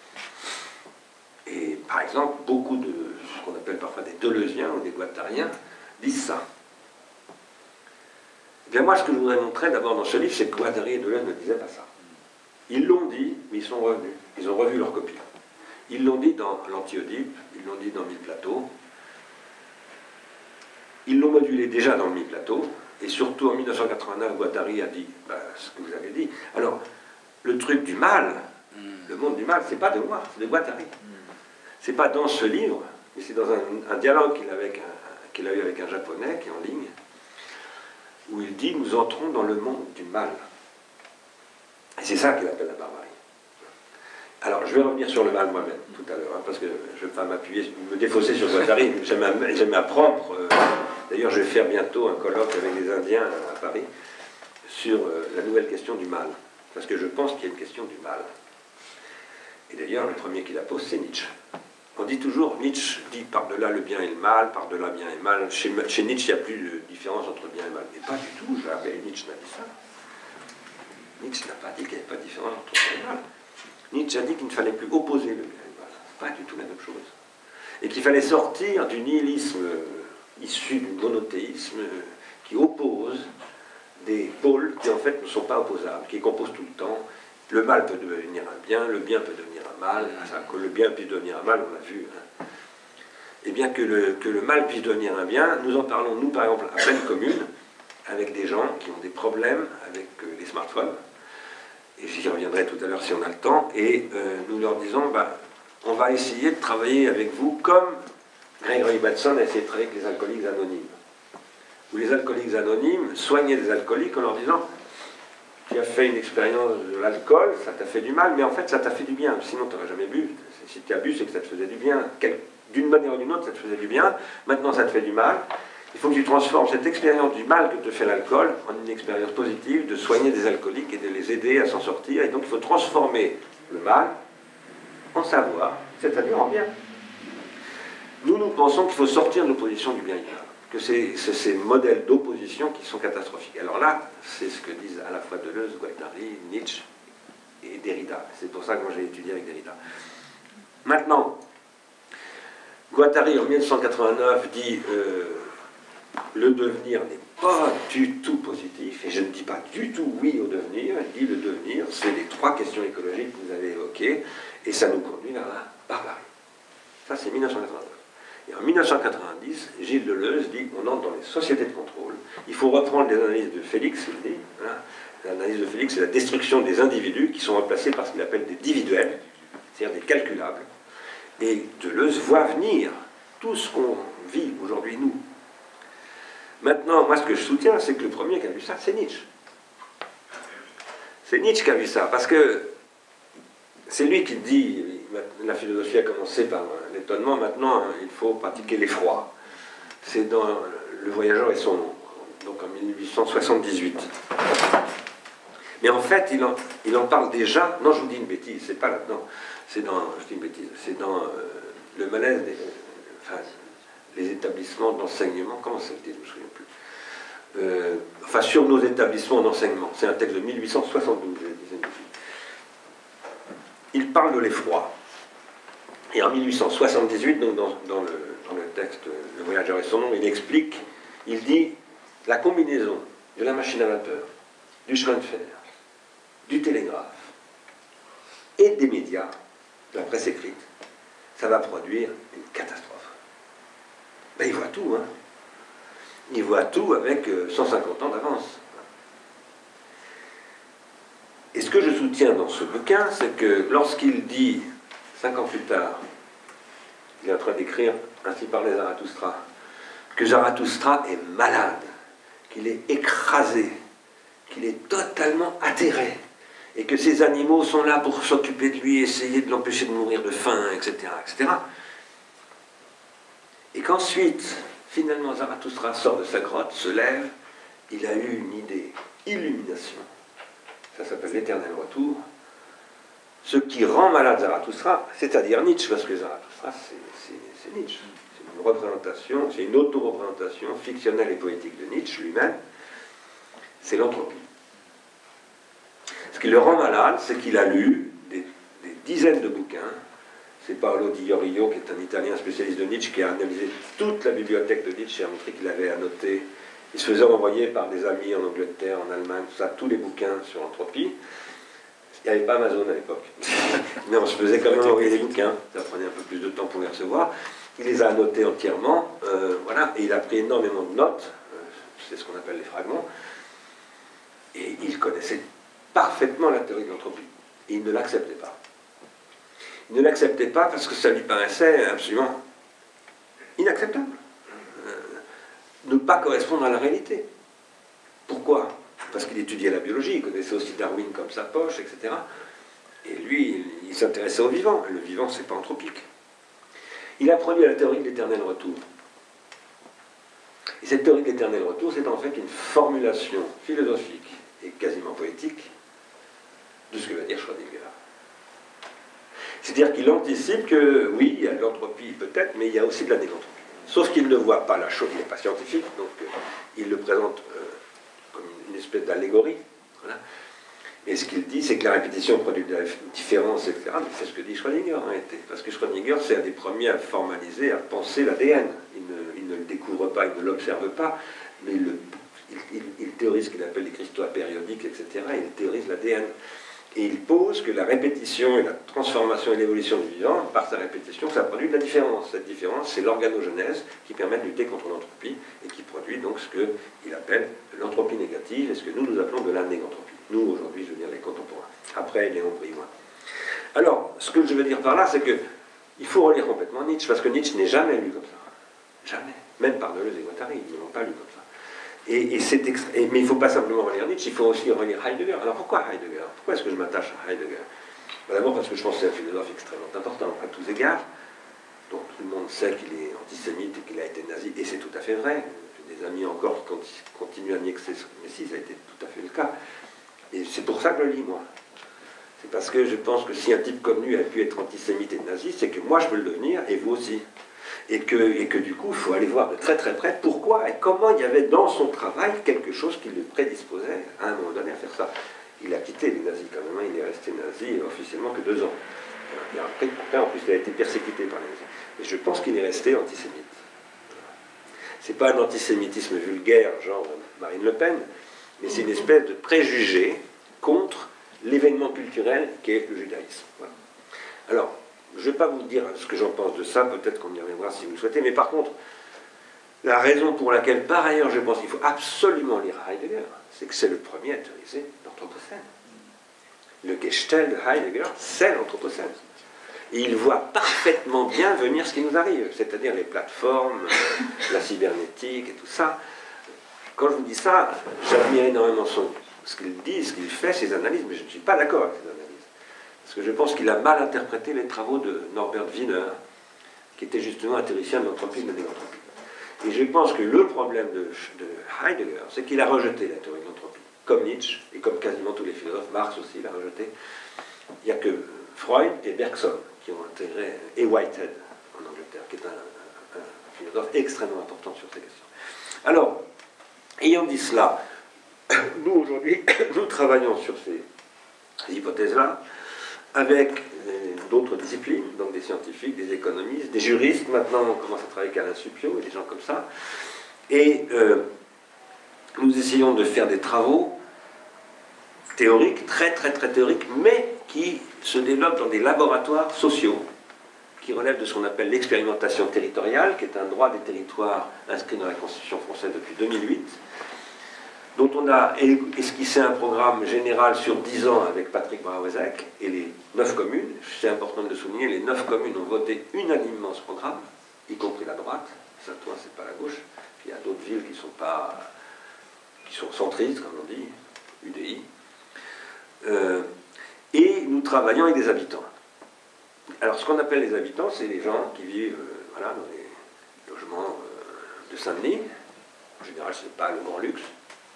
Et par exemple, beaucoup de ce qu'on appelle parfois des Deleuziens ou des Guattariens disent ça. Eh bien moi, ce que je voudrais montrer d'abord dans ce livre, c'est que Guattari et Deleuze ne disaient pas ça. Ils l'ont dit, mais ils sont revenus. Ils ont revu leur copie. Ils l'ont dit dans l'Anti-Oedipe, ils l'ont dit dans Mille Plateaux. Ils l'ont modulé déjà dans le Mille Plateaux. Et surtout en mille neuf cent quatre-vingt-neuf, Guattari a dit ben, ce que vous avez dit. Alors, le truc du mal, le monde du mal, c'est pas de moi, c'est de Guattari. C'est pas dans ce livre, mais c'est dans un, un dialogue qu'il a, qu'il a eu avec un japonais qui est en ligne, où il dit « Nous entrons dans le monde du mal ». Et c'est ça qu'il appelle la barbarie. Alors, je vais revenir sur le mal moi-même, tout à l'heure, hein, parce que je ne vais pas m'appuyer, me défausser sur Guattari, j'ai ma, ma propre... Euh, D'ailleurs, je vais faire bientôt un colloque avec des Indiens à Paris sur euh, la nouvelle question du mal, parce que je pense qu'il y a une question du mal. Et d'ailleurs, le premier qui la pose, c'est Nietzsche. On dit toujours, Nietzsche dit par-delà le bien et le mal, par-delà bien et mal. Chez, chez Nietzsche, il n'y a plus de différence entre bien et mal. Mais pas du tout, jamais Nietzsche n'a dit ça. Nietzsche n'a pas dit qu'il n'y avait pas de différence entre bien et mal. Nietzsche a dit qu'il ne fallait plus opposer le bien et le mal. Pas du tout la même chose. Et qu'il fallait sortir du nihilisme issu du monothéisme qui oppose des pôles qui en fait ne sont pas opposables, qui composent tout le temps. Le mal peut devenir un bien, le bien peut devenir un mal. Enfin, que le bien puisse devenir un mal, on l'a vu. Hein. Et bien que le, que le mal puisse devenir un bien, nous en parlons, nous, par exemple, à pleine commune, avec des gens qui ont des problèmes avec euh, les smartphones. Et j'y reviendrai tout à l'heure si on a le temps. Et euh, nous leur disons, bah, on va essayer de travailler avec vous comme Gregory Bateson a essayé de travailler avec les alcooliques anonymes. Où les alcooliques anonymes soignaient des alcooliques en leur disant, tu as fait une expérience de l'alcool, ça t'a fait du mal, mais en fait ça t'a fait du bien, sinon tu n'aurais jamais bu. Si tu as bu, c'est que ça te faisait du bien. D'une manière ou d'une autre, ça te faisait du bien, maintenant ça te fait du mal. Il faut que tu transformes cette expérience du mal que te fait l'alcool en une expérience positive de soigner des alcooliques et de les aider à s'en sortir. Et donc il faut transformer le mal en savoir, c'est-à-dire en bien. Nous, nous pensons qu'il faut sortir de l'opposition du bien et du mal, que c'est ces modèles d'opposition qui sont catastrophiques. Alors là, c'est ce que disent à la fois Deleuze, Guattari, Nietzsche et Derrida. C'est pour ça que moi j'ai étudié avec Derrida. Maintenant, Guattari en mille neuf cent quatre-vingt-neuf dit euh, le devenir n'est pas du tout positif, et je ne dis pas du tout oui au devenir, il dit le devenir, c'est les trois questions écologiques que vous avez évoquées, et ça nous conduit vers la barbarie. Ça c'est mille neuf cent quatre-vingt-neuf. Et en mille neuf cent quatre-vingt-dix, Gilles Deleuze dit on entre dans les sociétés de contrôle. Il faut reprendre les analyses de Félix, il dit. Hein. L'analyse de Félix, c'est la destruction des individus qui sont remplacés par ce qu'il appelle des individuels, c'est-à-dire des calculables. Et Deleuze voit venir tout ce qu'on vit aujourd'hui, nous. Maintenant, moi, ce que je soutiens, c'est que le premier qui a vu ça, c'est Nietzsche. C'est Nietzsche qui a vu ça, parce que c'est lui qui dit, la philosophie a commencé par l'étonnement, maintenant, il faut pratiquer l'effroi. C'est dans Le Voyageur et son ombre, donc en mille huit cent soixante-dix-huit. Mais en fait, il en, il en parle déjà, non, je vous dis une bêtise, c'est pas là-dedans, c'est dans, je dis une bêtise, c'est dans euh, le malaise des, enfin, les établissements d'enseignement, comment ça se dit, je ne me souviens plus. Euh, enfin, sur nos établissements d'enseignement, c'est un texte de mille huit cent soixante-douze, je disais. Il parle de l'effroi. Et en mille huit cent soixante-dix-huit, donc dans, dans, le, dans le texte Le Voyageur et son nom, il explique, il dit, la combinaison de la machine à vapeur, du chemin de fer, du télégraphe et des médias, de la presse écrite, ça va produire une catastrophe. Ben, il voit tout, hein. Il voit tout avec cent cinquante ans d'avance. Et ce que je soutiens dans ce bouquin, c'est que lorsqu'il dit, cinq ans plus tard, il est en train d'écrire Ainsi parlait Zarathustra, que Zarathustra est malade, qu'il est écrasé, qu'il est totalement atterré, et que ces animaux sont là pour s'occuper de lui, essayer de l'empêcher de mourir de faim, et cetera, et cetera. Et qu'ensuite, finalement, Zarathustra sort de sa grotte, se lève, il a eu une idée, illumination. Ça s'appelle l'éternel retour. Ce qui rend malade Zarathustra, c'est-à-dire Nietzsche, parce que Zarathustra, c'est Nietzsche. C'est une représentation, c'est une auto-représentation fictionnelle et poétique de Nietzsche lui-même. C'est l'entropie. Ce qui le rend malade, c'est qu'il a lu des, des dizaines de bouquins. C'est Paolo Di Iorio, qui est un Italien spécialiste de Nietzsche, qui a analysé toute la bibliothèque de Nietzsche et a montré qu'il avait annoté. Il se faisait envoyer par des amis en Angleterre, en Allemagne, tout ça, tous les bouquins sur l'entropie. Il n'y avait pas Amazon à l'époque. Mais on se faisait quand même envoyer des bouquins. Ça prenait un peu plus de temps pour les recevoir. Il les a annotés entièrement, euh, voilà, et il a pris énormément de notes. Euh, c'est ce qu'on appelle les fragments. Et il connaissait parfaitement la théorie de l'entropie. Et il ne l'acceptait pas. Il ne l'acceptait pas parce que ça lui paraissait absolument inacceptable. Euh, ne pas correspondre à la réalité. Pourquoi ? Parce qu'il étudiait la biologie, il connaissait aussi Darwin comme sa poche, et cetera. Et lui, il, il s'intéressait au vivant. Et le vivant, c'est pas anthropique. Il a produit la théorie de l'éternel retour. Et cette théorie de l'éternel retour, c'est en fait une formulation philosophique et quasiment poétique de ce que va dire Schrödinger. C'est-à-dire qu'il anticipe que, oui, il y a de l'entropie peut-être, mais il y a aussi de la négantropie. Sauf qu'il ne voit pas la chose, il n'est pas scientifique, donc euh, il le présente euh, comme une espèce d'allégorie. Voilà. Et ce qu'il dit, c'est que la répétition produit de la différence, et cetera. Mais c'est ce que dit Schrödinger en réalité. Parce que Schrödinger, c'est un des premiers à formaliser, à penser l'A D N. Il ne, il ne le découvre pas, il ne l'observe pas, mais il, le, il, il, il théorise ce qu'il appelle les cristaux apériodiques, et cetera. Il théorise l'A D N. Et il pose que la répétition et la transformation et l'évolution du vivant, par sa répétition, ça produit de la différence. Cette différence, c'est l'organogenèse qui permet de lutter contre l'entropie et qui produit donc ce qu'il appelle l'entropie négative et ce que nous, nous appelons de la négantropie. Nous, aujourd'hui, je veux dire les contemporains. Après, Léon Briouin. Alors, ce que je veux dire par là, c'est qu'il faut relire complètement Nietzsche, parce que Nietzsche n'est jamais lu comme ça. Jamais. Même par Deleuze et Guattari, ils ne l'ont pas lu comme ça. Et, et c'est extra... et, mais il ne faut pas simplement relire Nietzsche, il faut aussi relire Heidegger. Alors pourquoi Heidegger? Pourquoi est-ce que je m'attache à Heidegger? D'abord parce que je pense que c'est un philosophe extrêmement important à tous égards. Donc tout le monde sait qu'il est antisémite et qu'il a été nazi, et c'est tout à fait vrai. J'ai des amis encore qui continuent à nier que c'est... Mais si, ça a été tout à fait le cas. Et c'est pour ça que je le lis, moi. C'est parce que je pense que si un type comme lui a pu être antisémite et nazi, c'est que moi je peux le devenir, et vous aussi. Et que, et que du coup, il faut aller voir de très très près pourquoi et comment il y avait dans son travail quelque chose qui le prédisposait à un moment donné à faire ça. Il a quitté les nazis quand même, hein. Il est resté nazi officiellement que deux ans. Et après, après, en plus, il a été persécuté par les nazis. Et je pense qu'il est resté antisémite. C'est pas un antisémitisme vulgaire, genre Marine Le Pen, mais c'est une espèce de préjugé contre l'événement culturel qu'est le judaïsme. Voilà. Alors, je ne vais pas vous dire ce que j'en pense de ça, peut-être qu'on y reviendra si vous le souhaitez, mais par contre, la raison pour laquelle, par ailleurs, je pense qu'il faut absolument lire Heidegger, c'est que c'est le premier à théoriser l'Anthropocène. Le Gestell de Heidegger, c'est l'Anthropocène. Et il voit parfaitement bien venir ce qui nous arrive, c'est-à-dire les plateformes, la cybernétique et tout ça. Quand je vous dis ça, j'admire énormément son, ce qu'il dit, ce qu'il fait, ses analyses, mais je ne suis pas d'accord avec ses analyses. Parce que je pense qu'il a mal interprété les travaux de Norbert Wiener, qui était justement un théoricien de l'entropie et de la négantropie. Et je pense que le problème de, de Heidegger, c'est qu'il a rejeté la théorie de l'entropie, comme Nietzsche, et comme quasiment tous les philosophes, Marx aussi l'a rejeté. Il n'y a que Freud et Bergson qui ont intégré, et Whitehead en Angleterre, qui est un, un, un philosophe extrêmement important sur ces questions. Alors, ayant dit cela, nous aujourd'hui, nous travaillons sur ces hypothèses-là, avec euh, d'autres disciplines, donc des scientifiques, des économistes, des juristes. Maintenant, on commence à travailler avec Alain Suppiot et des gens comme ça. Et euh, nous essayons de faire des travaux théoriques, très très très théoriques, mais qui se développent dans des laboratoires sociaux, qui relèvent de ce qu'on appelle l'expérimentation territoriale, qui est un droit des territoires inscrit dans la Constitution française depuis deux mille huit, dont on a esquissé un programme général sur dix ans avec Patrick Braouezek et les neuf communes. C'est important de le souligner, les neuf communes ont voté unanimement ce programme, y compris la droite. Saint-Ouen, c'est pas la gauche. Puis il y a d'autres villes qui sont pas, qui sont centristes, comme on dit, U D I. Euh, et nous travaillons avec des habitants. Alors, ce qu'on appelle les habitants, c'est les gens qui vivent euh, voilà, dans les logements euh, de Saint-Denis. En général, ce n'est pas le grand luxe.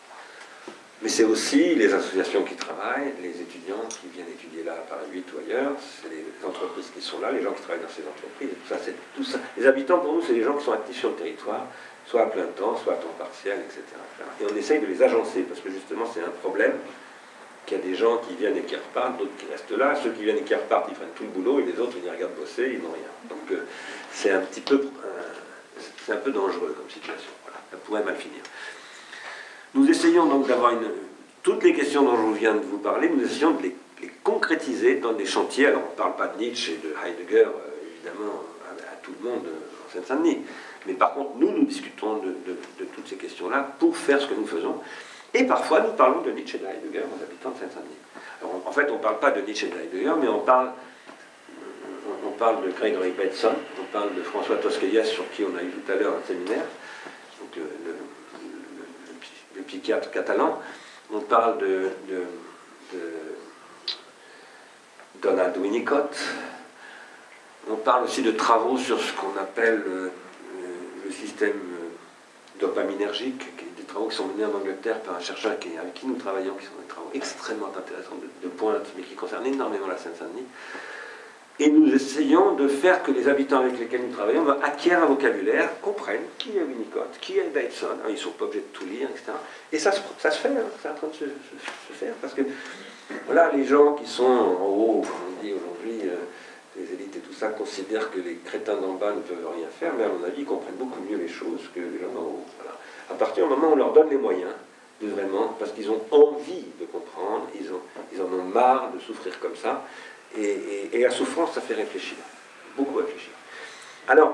Mais c'est aussi les associations qui travaillent, les étudiants qui viennent étudier là à Paris huit ou ailleurs, c'est les entreprises qui sont là, les gens qui travaillent dans ces entreprises, et tout ça, c'est tout ça. Les habitants, pour nous, c'est les gens qui sont actifs sur le territoire, soit à plein temps, soit à temps partiel, et cetera. Et on essaye de les agencer, parce que justement, c'est un problème qu'il y a des gens qui viennent et qui repartent, d'autres qui restent là. Ceux qui viennent et qui repartent, ils prennent tout le boulot, et les autres, ils les regardent bosser, ils n'ont rien. Donc, euh, c'est un petit peu, euh, c'est un peu dangereux comme situation. Voilà. Ça pourrait mal finir. Nous essayons donc d'avoir une... Toutes les questions dont je viens de vous parler, nous essayons de les, les concrétiser dans des chantiers. Alors, on ne parle pas de Nietzsche et de Heidegger, euh, évidemment, à, à tout le monde euh, en Seine-Saint-Denis. Mais par contre, nous, nous discutons de, de, de toutes ces questions-là pour faire ce que nous faisons. Et parfois, nous parlons de Nietzsche et de Heidegger aux habitants de Seine-Saint-Denis. Alors, en fait, on ne parle pas de Nietzsche et de Heidegger, mais on parle, on, on parle de Gregory Bateson, on parle de François Tosquelles, sur qui on a eu tout à l'heure un séminaire, donc le, le le psychiatre catalan, on parle de, de, de Donald Winnicott, on parle aussi de travaux sur ce qu'on appelle le, le système dopaminergique, des travaux qui sont menés en Angleterre par un chercheur qui, avec qui nous travaillons, qui sont des travaux extrêmement intéressants, de, de pointe, mais qui concernent énormément la Seine-Saint-Denis. Et nous essayons de faire que les habitants avec lesquels nous travaillons acquièrent un vocabulaire, comprennent qui est Winnicott, qui est Bateson, hein, ils ne sont pas obligés de tout lire, et cetera. Et ça, ça se fait, hein, c'est en train de se, se, se faire, parce que voilà, les gens qui sont en haut, comme on dit aujourd'hui, euh, les élites et tout ça, considèrent que les crétins d'en bas ne peuvent rien faire, mais à mon avis, ils comprennent beaucoup mieux les choses que les gens d'en haut. Voilà. À partir du moment où on leur donne les moyens, de vraiment, parce qu'ils ont envie de comprendre, ils, ont, ils en ont marre de souffrir comme ça. Et, et, et la souffrance, ça fait réfléchir, beaucoup réfléchir. Alors,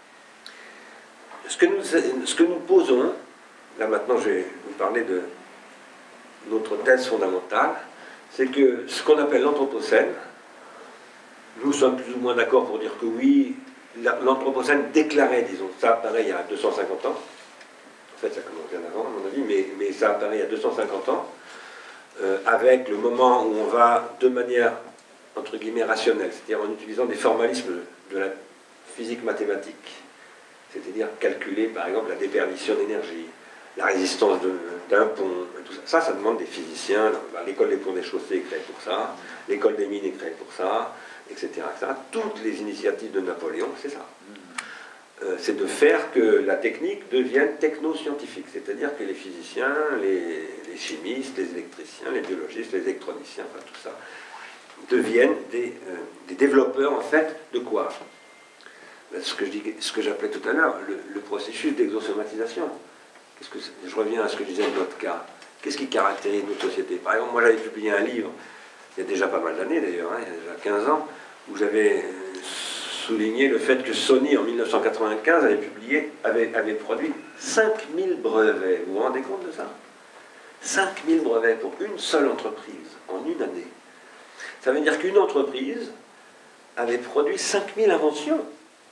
ce que nous, ce que nous posons, là maintenant je vais vous parler de notre thèse fondamentale, c'est que ce qu'on appelle l'Anthropocène, nous sommes plus ou moins d'accord pour dire que oui, l'Anthropocène déclarait, disons, ça pareil il y a deux cent cinquante ans, En fait, ça commence bien avant, à mon avis, mais, mais ça apparaît il y a deux cent cinquante ans, euh, avec le moment où on va, de manière, entre guillemets, rationnelle, c'est-à-dire en utilisant des formalismes de la physique mathématique, c'est-à-dire calculer, par exemple, la déperdition d'énergie, la résistance d'un pont, et tout ça. Ça, ça demande des physiciens. L'école des ponts des chaussées est créée pour ça, l'école des mines est créée pour ça, et cetera, et cetera. Toutes les initiatives de Napoléon, c'est ça. Euh, c'est de faire que la technique devienne technoscientifique, c'est-à-dire que les physiciens, les, les chimistes, les électriciens, les biologistes, les électroniciens, enfin tout ça, deviennent des, euh, des développeurs, en fait, de quoi? Ce que je dis, ce que j'appelais tout à l'heure, le, le processus d'exosomatisation. Qu'est-ce que je reviens à ce que je disais de notre cas. Qu'est-ce qui caractérise notre société? Par exemple, moi j'avais publié un livre, il y a déjà pas mal d'années d'ailleurs, hein, il y a déjà quinze ans, où j'avais souligné le fait que Sony, en mille neuf cent quatre-vingt-quinze, avait publié, avait, avait produit cinq mille brevets. Vous vous rendez compte de ça? cinq mille brevets pour une seule entreprise, en une année. Ça veut dire qu'une entreprise avait produit cinq mille inventions.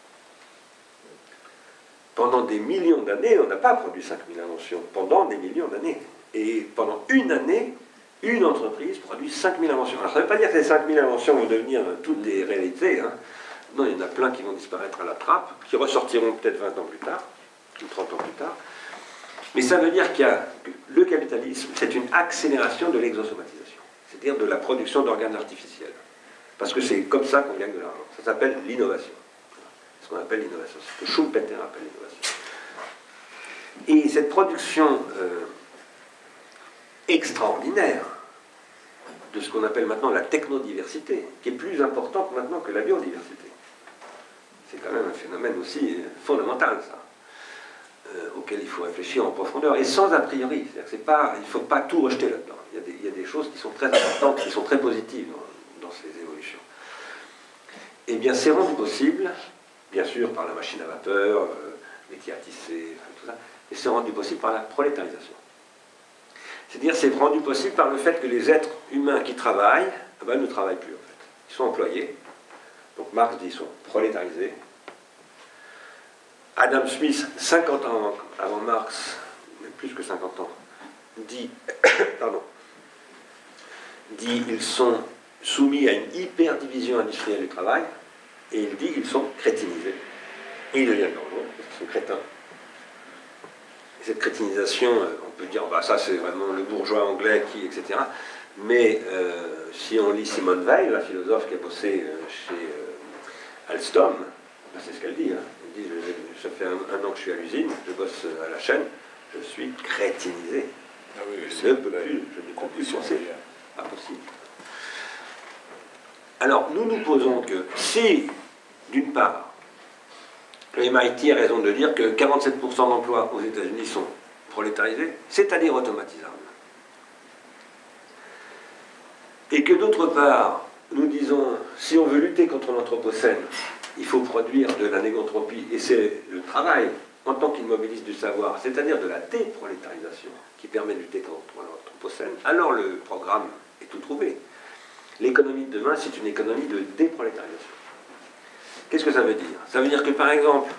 Pendant des millions d'années, on n'a pas produit cinq mille inventions. Pendant des millions d'années. Et pendant une année, une entreprise produit cinq mille inventions. Alors ça ne veut pas dire que ces cinq mille inventions vont devenir toutes des réalités. Hein. Non, il y en a plein qui vont disparaître à la trappe, qui ressortiront peut-être vingt ans plus tard, ou trente ans plus tard. Mais ça veut dire qu'il y a le capitalisme, c'est une accélération de l'exosomatisation, c'est-à-dire de la production d'organes artificiels. Parce que c'est comme ça qu'on gagne de l'argent. Ça s'appelle l'innovation. Ce qu'on appelle l'innovation, ce que Schumpeter appelle l'innovation. Et cette production euh, extraordinaire de ce qu'on appelle maintenant la technodiversité, qui est plus importante maintenant que la biodiversité. C'est quand même un phénomène aussi fondamental, ça, euh, auquel il faut réfléchir en profondeur, et sans a priori. C'est-à-dire que c'est pas, il ne faut pas tout rejeter là-dedans. Il y a des, il y a des choses qui sont très importantes, qui sont très positives dans, dans ces évolutions. Eh bien, c'est rendu possible, bien sûr par la machine à vapeur, euh, métier à tisser, enfin, tout ça, et c'est rendu possible par la prolétarisation. C'est-à-dire c'est rendu possible par le fait que les êtres humains qui travaillent eh ben, ne travaillent plus en fait. Ils sont employés. Donc Marx dit qu'ils sont prolétarisés. Adam Smith, cinquante ans avant, avant Marx, mais plus que cinquante ans, dit, pardon, dit ils sont soumis à une hyper-division industrielle du travail, et il dit qu'ils sont crétinisés. Et ils deviennent dangereux, parce qu'ils sont crétins. Et cette crétinisation, on peut dire, bah, ça c'est vraiment le bourgeois anglais qui, et cetera. Mais euh, si on lit Simone Weil, la philosophe qui a bossé euh, chez euh, Alstom, bah, c'est ce qu'elle dit. Hein. Elle dit, je, ça fait un, un an que je suis à l'usine, je bosse à la chaîne, je suis crétinisé. Ah oui, oui, je ne peux plus, je ne peux plus penser. Pas possible. Alors, nous nous posons que si, d'une part, le M I T a raison de dire que quarante-sept pour cent d'emplois aux États-Unis sont prolétarisés, c'est-à-dire automatisables, et que d'autre part, nous disons, si on veut lutter contre l'anthropocène, il faut produire de la négantropie, et c'est le travail en tant qu'immobiliste du savoir, c'est-à-dire de la déprolétarisation, qui permet de lutter contre l'anthropocène, alors le programme est tout trouvé. L'économie de demain, c'est une économie de déprolétarisation. Qu'est-ce que ça veut dire? Ça veut dire que, par exemple,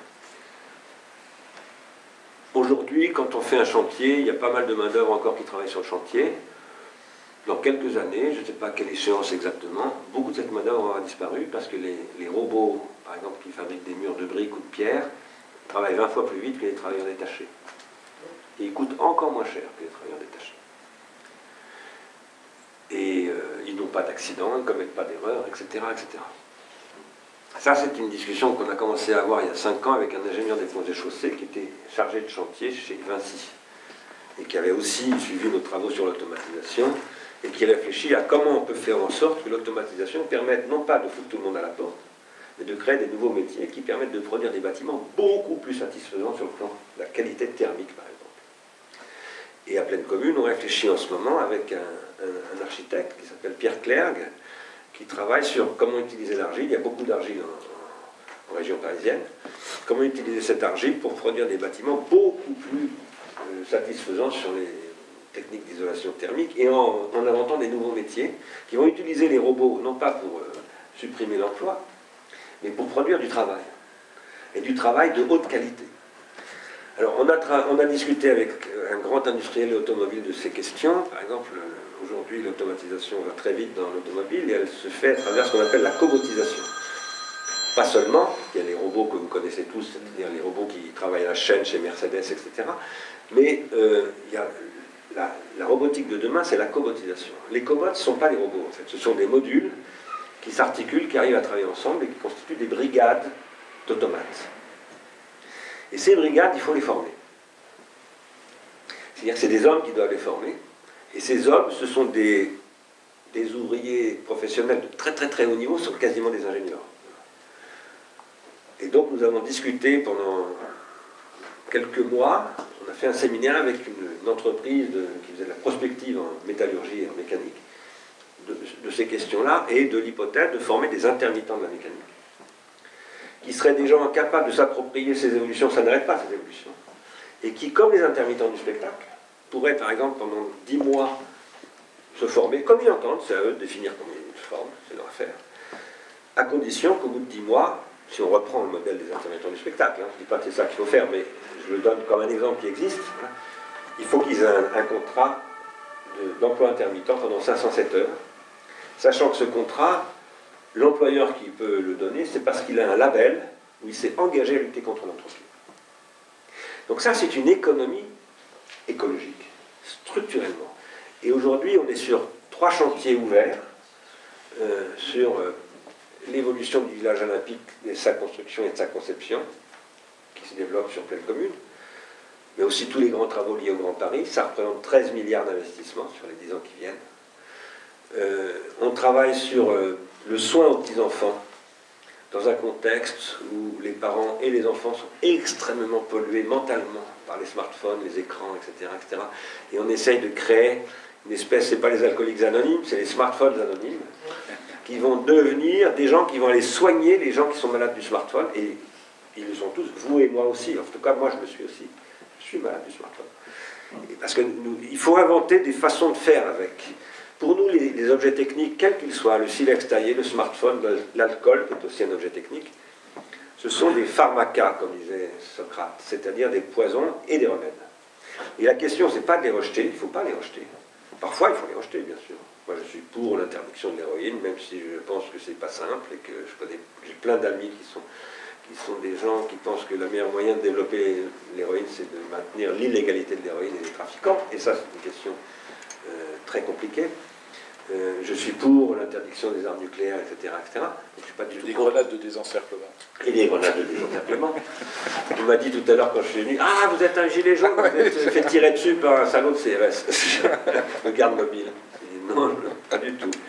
aujourd'hui, quand on fait un chantier, il y a pas mal de main-d'œuvre encore qui travaille sur le chantier. Dans quelques années, je ne sais pas quelle échéance exactement, beaucoup de cette main-d'œuvre aura disparu parce que les, les robots, par exemple, qui fabriquent des murs de briques ou de pierre, travaillent vingt fois plus vite que les travailleurs détachés. Et ils coûtent encore moins cher que les travailleurs détachés. Et euh, ils n'ont pas d'accident, ils ne commettent pas d'erreurs, et cetera, et cetera. Ça, c'est une discussion qu'on a commencé à avoir il y a cinq ans avec un ingénieur des ponts et chaussées qui était chargé de chantier chez Vinci et qui avait aussi suivi nos travaux sur l'automatisation et qui réfléchit à comment on peut faire en sorte que l'automatisation permette non pas de foutre tout le monde à la porte, mais de créer des nouveaux métiers qui permettent de produire des bâtiments beaucoup plus satisfaisants sur le plan de la qualité thermique, par exemple. Et à Pleine Commune, on réfléchit en ce moment avec un, un, un architecte qui s'appelle Pierre Clergue, qui travaille sur comment utiliser l'argile. Il y a beaucoup d'argile en, en, en région parisienne. Comment utiliser cette argile pour produire des bâtiments beaucoup plus euh, satisfaisants sur les techniques d'isolation thermique et en, en inventant des nouveaux métiers qui vont utiliser les robots, non pas pour euh, supprimer l'emploi, mais pour produire du travail. Et du travail de haute qualité. Alors, on a, on a discuté avec un grand industriel automobile de ces questions. Par exemple, aujourd'hui, l'automatisation va très vite dans l'automobile et elle se fait à travers ce qu'on appelle la cobotisation. Pas seulement, il y a les robots que vous connaissez tous, c'est-à-dire les robots qui travaillent à la chaîne chez Mercedes, et cetera. Mais euh, il y a la, la robotique de demain, c'est la cobotisation. Les cobots ne sont pas des robots, en fait. Ce sont des modules qui s'articulent, qui arrivent à travailler ensemble et qui constituent des brigades d'automates. Et ces brigades, il faut les former. C'est-à-dire que c'est des hommes qui doivent les former. Et ces hommes, ce sont des, des ouvriers professionnels de très très très haut niveau, sont quasiment des ingénieurs. Et donc nous avons discuté pendant quelques mois, on a fait un séminaire avec une, une entreprise de, qui faisait de la prospective en métallurgie et en mécanique, de, de ces questions-là, et de l'hypothèse de former des intermittents de la mécanique, qui seraient des gens incapables de s'approprier ces évolutions, ça n'arrête pas ces évolutions, et qui, comme les intermittents du spectacle, pourraient par exemple pendant dix mois se former, comme ils entendent, c'est à eux de définir comment ils se forment, c'est leur affaire, à condition qu'au bout de dix mois, si on reprend le modèle des intermittents du spectacle, hein, je ne dis pas que c'est ça qu'il faut faire, mais je le donne comme un exemple qui existe, hein, il faut qu'ils aient un, un contrat d'emploi intermittent pendant cinq cent sept heures, sachant que ce contrat, l'employeur qui peut le donner, c'est parce qu'il a un label où il s'est engagé à lutter contre l'entropie. Donc ça, c'est une économie écologique, structurellement. Et aujourd'hui, on est sur trois chantiers ouverts, euh, sur euh, l'évolution du village olympique, de sa construction et de sa conception, qui se développe sur pleine commune, mais aussi tous les grands travaux liés au Grand Paris. Ça représente treize milliards d'investissements sur les dix ans qui viennent. Euh, on travaille sur euh, le soin aux petits-enfants, dans un contexte où les parents et les enfants sont extrêmement pollués mentalement par les smartphones, les écrans, et cetera, et cetera. Et on essaye de créer une espèce, c'est pas les alcooliques anonymes, c'est les smartphones anonymes, qui vont devenir des gens qui vont aller soigner les gens qui sont malades du smartphone, et ils le sont tous, vous et moi aussi, en tout cas moi je le suis aussi, je suis malade du smartphone. Et parce que nous, il faut inventer des façons de faire avec. Pour nous, les, les objets techniques, quels qu'ils soient, le silex taillé, le smartphone, l'alcool, qui est aussi un objet technique, ce sont des pharmacas, comme disait Socrate, c'est-à-dire des poisons et des remèdes. Et la question, c'est pas de les rejeter, il ne faut pas les rejeter. Parfois, il faut les rejeter, bien sûr. Moi, je suis pour l'interdiction de l'héroïne, même si je pense que c'est pas simple, et que je connais, j'ai plein d'amis qui sont, qui sont des gens qui pensent que le meilleur moyen de développer l'héroïne, c'est de maintenir l'illégalité de l'héroïne et des trafiquants, et ça, c'est une question euh, très compliquée. Euh, je suis pour l'interdiction des armes nucléaires, et cetera, et cetera. Je suis pas du tout des contre. grenades de désencerclement. Et des grenades de désencerclement. On m'a dit tout à l'heure quand je suis venu, ah, vous êtes un gilet jaune, vous êtes fait tirer dessus par un salaud de C R S, le garde mobile. J'ai dit, non, pas du tout.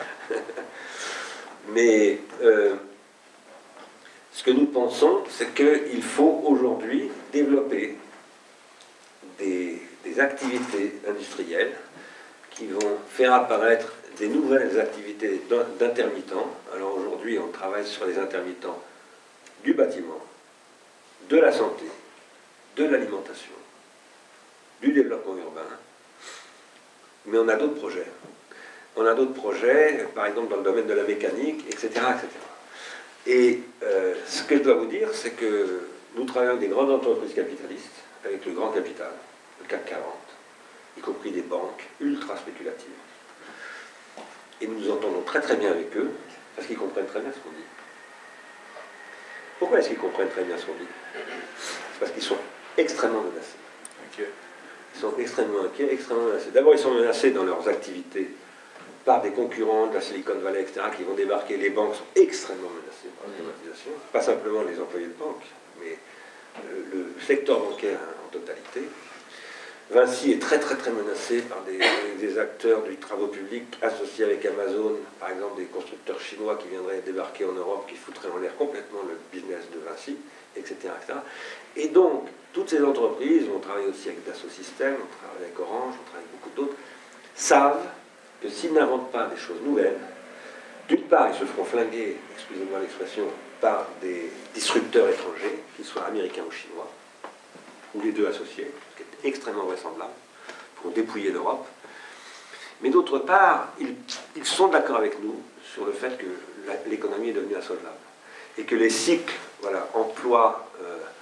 Mais euh, ce que nous pensons, c'est qu'il faut aujourd'hui développer des, des activités industrielles qui vont faire apparaître des nouvelles activités d'intermittents. Alors aujourd'hui, on travaille sur les intermittents du bâtiment, de la santé, de l'alimentation, du développement urbain. Mais on a d'autres projets. On a d'autres projets, par exemple dans le domaine de la mécanique, et cetera, et cetera. Et euh, ce que je dois vous dire, c'est que nous travaillons avec des grandes entreprises capitalistes, avec le grand capital, le C A C quarante, y compris des banques ultra spéculatives. Et nous nous entendons très très bien avec eux, parce qu'ils comprennent très bien ce qu'on dit. Pourquoi est-ce qu'ils comprennent très bien ce qu'on dit? C'est parce qu'ils sont extrêmement menacés. Okay. Ils sont extrêmement inquiets, extrêmement menacés. D'abord, ils sont menacés dans leurs activités par des concurrents de la Silicon Valley, et cetera, qui vont débarquer. Les banques sont extrêmement menacées par la privatisation. Pas simplement les employés de banque, mais le, le secteur bancaire en totalité. Vinci est très très très menacé par des, des acteurs du travaux publics associés avec Amazon, par exemple des constructeurs chinois qui viendraient débarquer en Europe, qui foutraient en l'air complètement le business de Vinci, et cetera, et cetera. Et donc, toutes ces entreprises, on travaille aussi avec Dassault Systèmes, on travaille avec Orange, on travaille avec beaucoup d'autres, savent que s'ils n'inventent pas des choses nouvelles, d'une part, ils se feront flinguer, excusez-moi l'expression, par des disrupteurs étrangers, qu'ils soient américains ou chinois, ou les deux associés, ce qui est extrêmement vraisemblable, pour dépouiller l'Europe. Mais d'autre part, ils, ils sont d'accord avec nous sur le fait que l'économie est devenue insolvable. Et que les cycles, voilà, emploi, euh, production,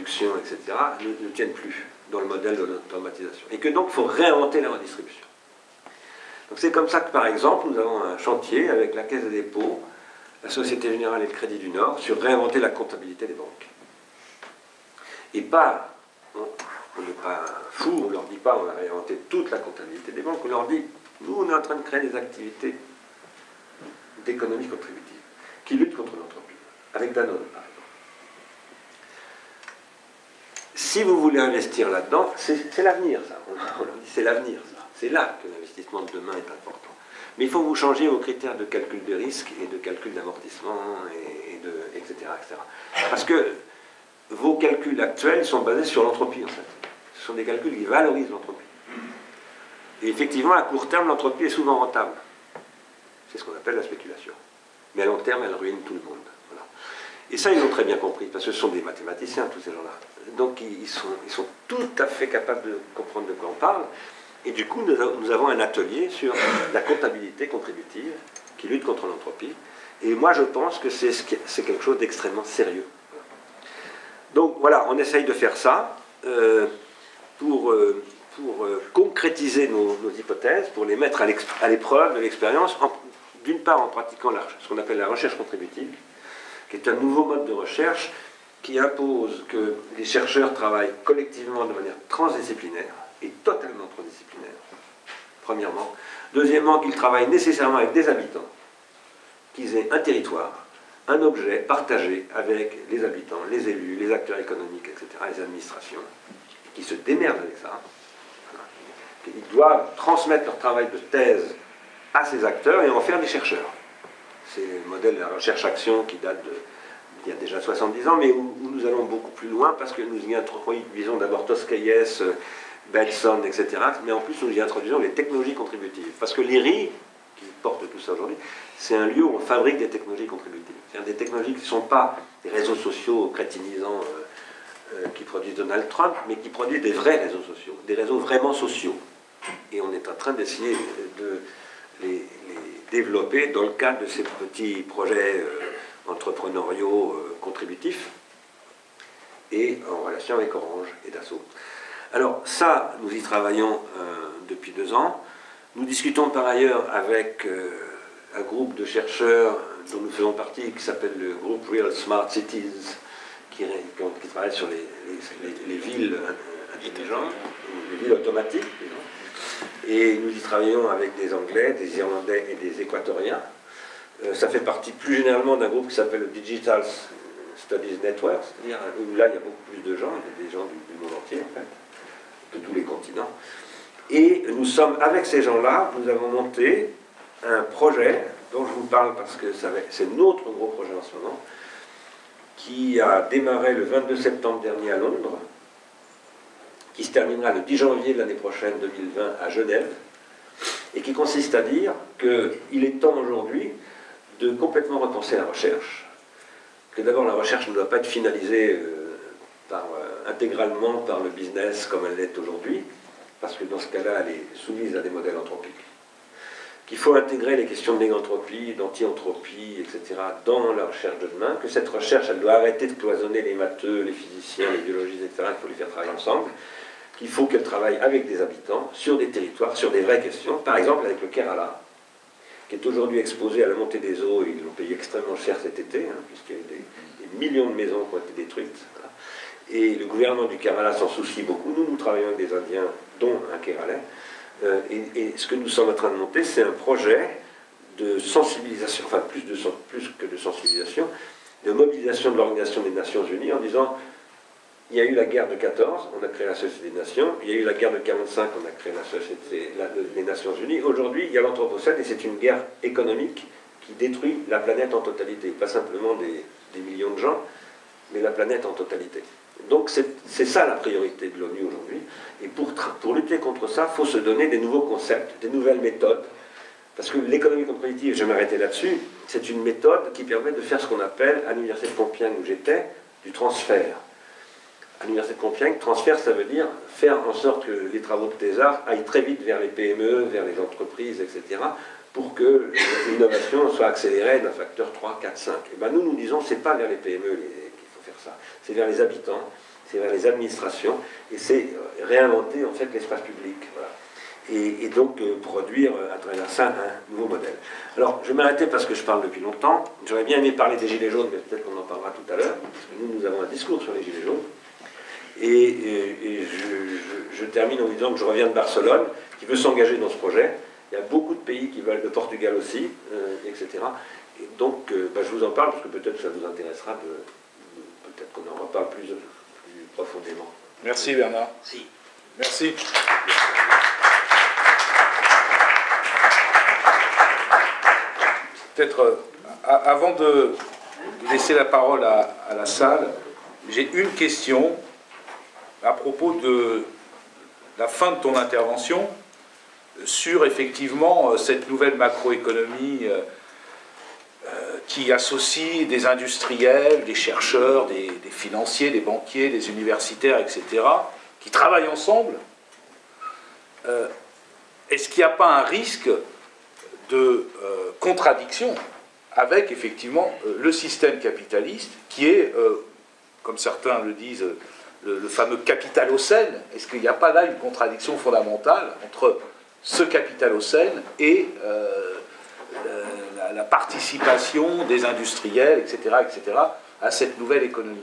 production, et cetera, ne, ne tiennent plus dans le modèle de l'automatisation. Et que donc, il faut réinventer la redistribution. Donc c'est comme ça que, par exemple, nous avons un chantier avec la Caisse des dépôts, la Société Générale et le Crédit du Nord, sur réinventer la comptabilité des banques. Et pas, on n'est pas fou, on ne leur dit pas on va réinventer toute la comptabilité des banques, on leur dit, nous on est en train de créer des activités d'économie contributive, qui luttent contre l'entreprise, avec Danone par exemple. Si vous voulez investir là-dedans, c'est l'avenir ça, on leur dit c'est l'avenir ça, c'est là que l'investissement de demain est important. Mais il faut vous changer vos critères de calcul de risque et de calcul d'amortissement, et, et de, et cetera, et cetera. Parce que vos calculs actuels sont basés sur l'entropie, en fait. Ce sont des calculs qui valorisent l'entropie. Et effectivement, à court terme, l'entropie est souvent rentable. C'est ce qu'on appelle la spéculation. Mais à long terme, elle ruine tout le monde. Voilà. Et ça, ils l'ont très bien compris, parce que ce sont des mathématiciens, tous ces gens-là. Donc, ils sont, ils sont tout à fait capables de comprendre de quoi on parle. Et du coup, nous avons un atelier sur la comptabilité contributive qui lutte contre l'entropie. Et moi, je pense que c'est quelque chose d'extrêmement sérieux. Donc voilà, on essaye de faire ça euh, pour, euh, pour euh, concrétiser nos, nos hypothèses, pour les mettre à l'épreuve de l'expérience, d'une part en pratiquant la, ce qu'on appelle la recherche contributive, qui est un nouveau mode de recherche qui impose que les chercheurs travaillent collectivement de manière transdisciplinaire, et totalement transdisciplinaire, premièrement. Deuxièmement, qu'ils travaillent nécessairement avec des habitants, qu'ils aient un territoire, un objet partagé avec les habitants, les élus, les acteurs économiques, et cetera, les administrations, qui se démerdent avec ça. Ils doivent transmettre leur travail de thèse à ces acteurs et en faire des chercheurs. C'est le modèle de la recherche-action qui date de, il y a déjà soixante-dix ans, mais où, où nous allons beaucoup plus loin parce que nous y introduisons d'abord Toscaïès, Benson, et cetera. Mais en plus, nous y introduisons les technologies contributives. Parce que l'I R I, qui porte tout ça aujourd'hui, c'est un lieu où on fabrique des technologies contributives. C'est-à-dire des technologies qui ne sont pas des réseaux sociaux crétinisants euh, euh, qui produisent Donald Trump, mais qui produisent des vrais réseaux sociaux, des réseaux vraiment sociaux. Et on est en train d'essayer de les, les développer dans le cadre de ces petits projets euh, entrepreneuriaux euh, contributifs et en relation avec Orange et Dassault. Alors ça, nous y travaillons euh, depuis deux ans. Nous discutons par ailleurs avec euh, un groupe de chercheurs dont nous faisons partie, qui s'appelle le groupe Real Smart Cities, qui, qui travaille sur les, les, les villes intelligentes, les villes automatiques. Et nous y travaillons avec des Anglais, des Irlandais et des Équatoriens. Euh, ça fait partie plus généralement d'un groupe qui s'appelle le Digital Studies Network, c'est-à-dire où là il y a beaucoup plus de gens, il y a des gens du, du monde entier en fait, de tous les continents. Et nous sommes, avec ces gens-là, nous avons monté un projet dont je vous parle parce que c'est notre gros projet en ce moment, qui a démarré le vingt-deux septembre dernier à Londres, qui se terminera le dix janvier de l'année prochaine, deux mille vingt, à Genève, et qui consiste à dire qu'il est temps aujourd'hui de complètement repenser la recherche, que d'abord la recherche ne doit pas être finalisée euh, par, euh, intégralement par le business comme elle l'est aujourd'hui, parce que dans ce cas-là, elle est soumise à des modèles anthropiques. Qu'il faut intégrer les questions de négantropie, d'anti-anthropie, et cetera dans la recherche de demain, que cette recherche, elle doit arrêter de cloisonner les matheux, les physiciens, les biologistes, et cetera. Il faut les faire travailler ensemble, qu'il faut qu'elle travaille avec des habitants, sur des territoires, sur des vraies questions, par exemple avec le Kerala, qui est aujourd'hui exposé à la montée des eaux, ils l'ont payé extrêmement cher cet été, hein, puisqu'il y a eu des, des millions de maisons qui ont été détruites. Voilà. Et le gouvernement du Kerala s'en soucie beaucoup. Nous, nous travaillons avec des Indiens, dont un Kéralais. Euh, et, et ce que nous sommes en train de monter, c'est un projet de sensibilisation, enfin plus, de, plus que de sensibilisation, de mobilisation de l'Organisation des Nations Unies en disant il y a eu la guerre de quatorze, on a créé la Société des Nations, il y a eu la guerre de quarante-cinq, on a créé la Société, la, les Nations Unies. Aujourd'hui, il y a l'Anthropocène et c'est une guerre économique qui détruit la planète en totalité, pas simplement des, des millions de gens, mais la planète en totalité. Donc c'est ça la priorité de l'ONU aujourd'hui. Et pour, pour lutter contre ça, il faut se donner des nouveaux concepts, des nouvelles méthodes. Parce que l'économie contributive, je vais m'arrêter là-dessus, c'est une méthode qui permet de faire ce qu'on appelle, à l'université de Compiègne où j'étais, du transfert. À l'université de Compiègne, transfert, ça veut dire faire en sorte que les travaux de thésard aillent très vite vers les P M E, vers les entreprises, et cetera, pour que l'innovation soit accélérée d'un facteur trois, quatre, cinq. Et bien nous, nous disons, c'est pas vers les P M E qu'il faut faire ça, c'est vers les habitants, c'est vers les administrations, et c'est réinventer en fait l'espace public. Voilà. Et, et donc euh, produire à travers ça un nouveau modèle. Alors, je vais m'arrêter parce que je parle depuis longtemps. J'aurais bien aimé parler des Gilets jaunes, mais peut-être qu'on en parlera tout à l'heure, parce que nous, nous avons un discours sur les Gilets jaunes. Et, et, et je, je, je termine en disant que je reviens de Barcelone, qui veut s'engager dans ce projet. Il y a beaucoup de pays qui veulent, de Portugal aussi, euh, et cetera. Et donc, euh, bah, je vous en parle, parce que peut-être ça vous intéressera, de, de, peut-être qu'on en reparle plus, plus profondément. Merci Bernard. Si. Merci. Peut-être, euh, avant de laisser la parole à, à la salle, j'ai une question à propos de la fin de ton intervention sur effectivement cette nouvelle macroéconomie euh, euh, qui associe des industriels, des chercheurs, des, des financiers, des banquiers, des universitaires, et cetera, qui travaillent ensemble. Euh, est-ce qu'il n'y a pas un risque de euh, contradiction avec effectivement euh, le système capitaliste qui est, euh, comme certains le disent, le, le fameux capitalocène? Est-ce qu'il n'y a pas là une contradiction fondamentale entre ce capitalocène et euh, la, la participation des industriels, et cetera, et cetera, à cette nouvelle économie?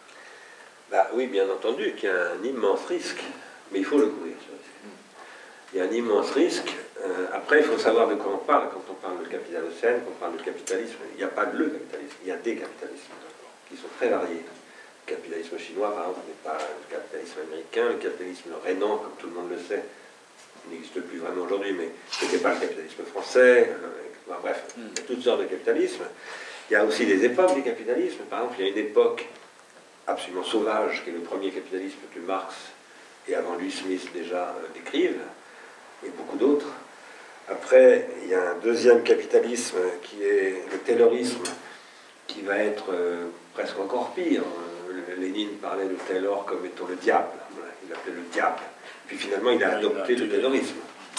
Bah, oui, bien entendu qu'il y a un immense risque, mais il faut le courir. Il y a un immense risque. Euh, après, il faut savoir de quoi on parle. Quand on parle de capitalocène, quand on parle de capitalisme, il n'y a pas de le capitalisme, il y a des capitalismes qui sont très variés. Le capitalisme chinois, par exemple, n'est pas le capitalisme américain. Le capitalisme rhénan, comme tout le monde le sait, n'existe plus vraiment aujourd'hui, mais ce n'était pas le capitalisme français. Euh, enfin, bref, il y a toutes sortes de capitalismes. Il y a aussi des époques des capitalismes. Par exemple, il y a une époque absolument sauvage, qui est le premier capitalisme que Marx et avant lui Smith déjà euh, décrivent, et beaucoup d'autres. Après, il y a un deuxième capitalisme qui est le taylorisme, qui va être euh, presque encore pire. Euh, Lénine parlait de Taylor comme étant le diable. Voilà, il l'appelait le diable. Puis finalement, il a adopté le taylorisme.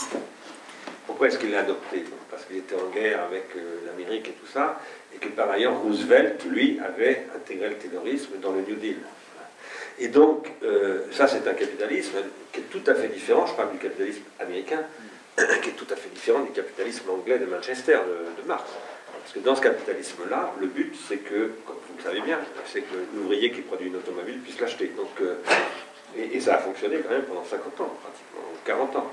Pourquoi est-ce qu'il l'a adopté? Parce qu'il était en guerre avec euh, l'Amérique et tout ça, et que par ailleurs, Roosevelt, lui, avait intégré le taylorisme dans le New Deal. Et donc, euh, ça, c'est un capitalisme qui est tout à fait différent. Je parle du capitalisme américain, qui est tout à fait différent du capitalisme anglais de Manchester, de, de Marx. Parce que dans ce capitalisme-là, le but, c'est que, comme vous le savez bien, c'est que l'ouvrier qui produit une automobile puisse l'acheter. Donc, euh, et, et ça a fonctionné quand même pendant cinquante ans, pratiquement, ou quarante ans.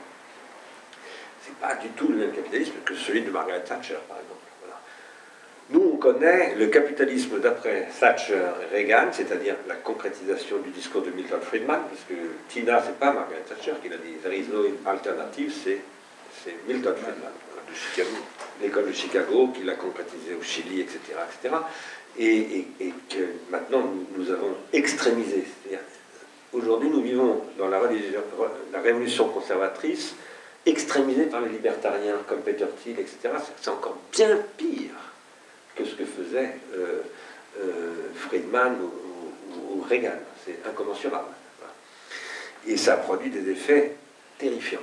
C'est pas du tout le même capitalisme que celui de Margaret Thatcher, par exemple. Voilà. Nous, on connaît le capitalisme d'après Thatcher et Reagan, c'est-à-dire la concrétisation du discours de Milton Friedman, puisque Tina, c'est pas Margaret Thatcher qui l'a dit, there is no alternative, c'est Milton Friedman, voilà, de Chicago, l'école de Chicago, qui l'a concrétisé au Chili, et cetera, et cetera. Et, et, et que maintenant, nous, nous avons extrémisé. C'est-à-dire, aujourd'hui, nous vivons dans la, la révolution conservatrice, extrémisée par les libertariens comme Peter Thiel, et cetera. C'est encore bien pire que ce que faisait euh, euh, Friedman ou, ou, ou Reagan. C'est incommensurable. Voilà. Et ça produit des effets terrifiants.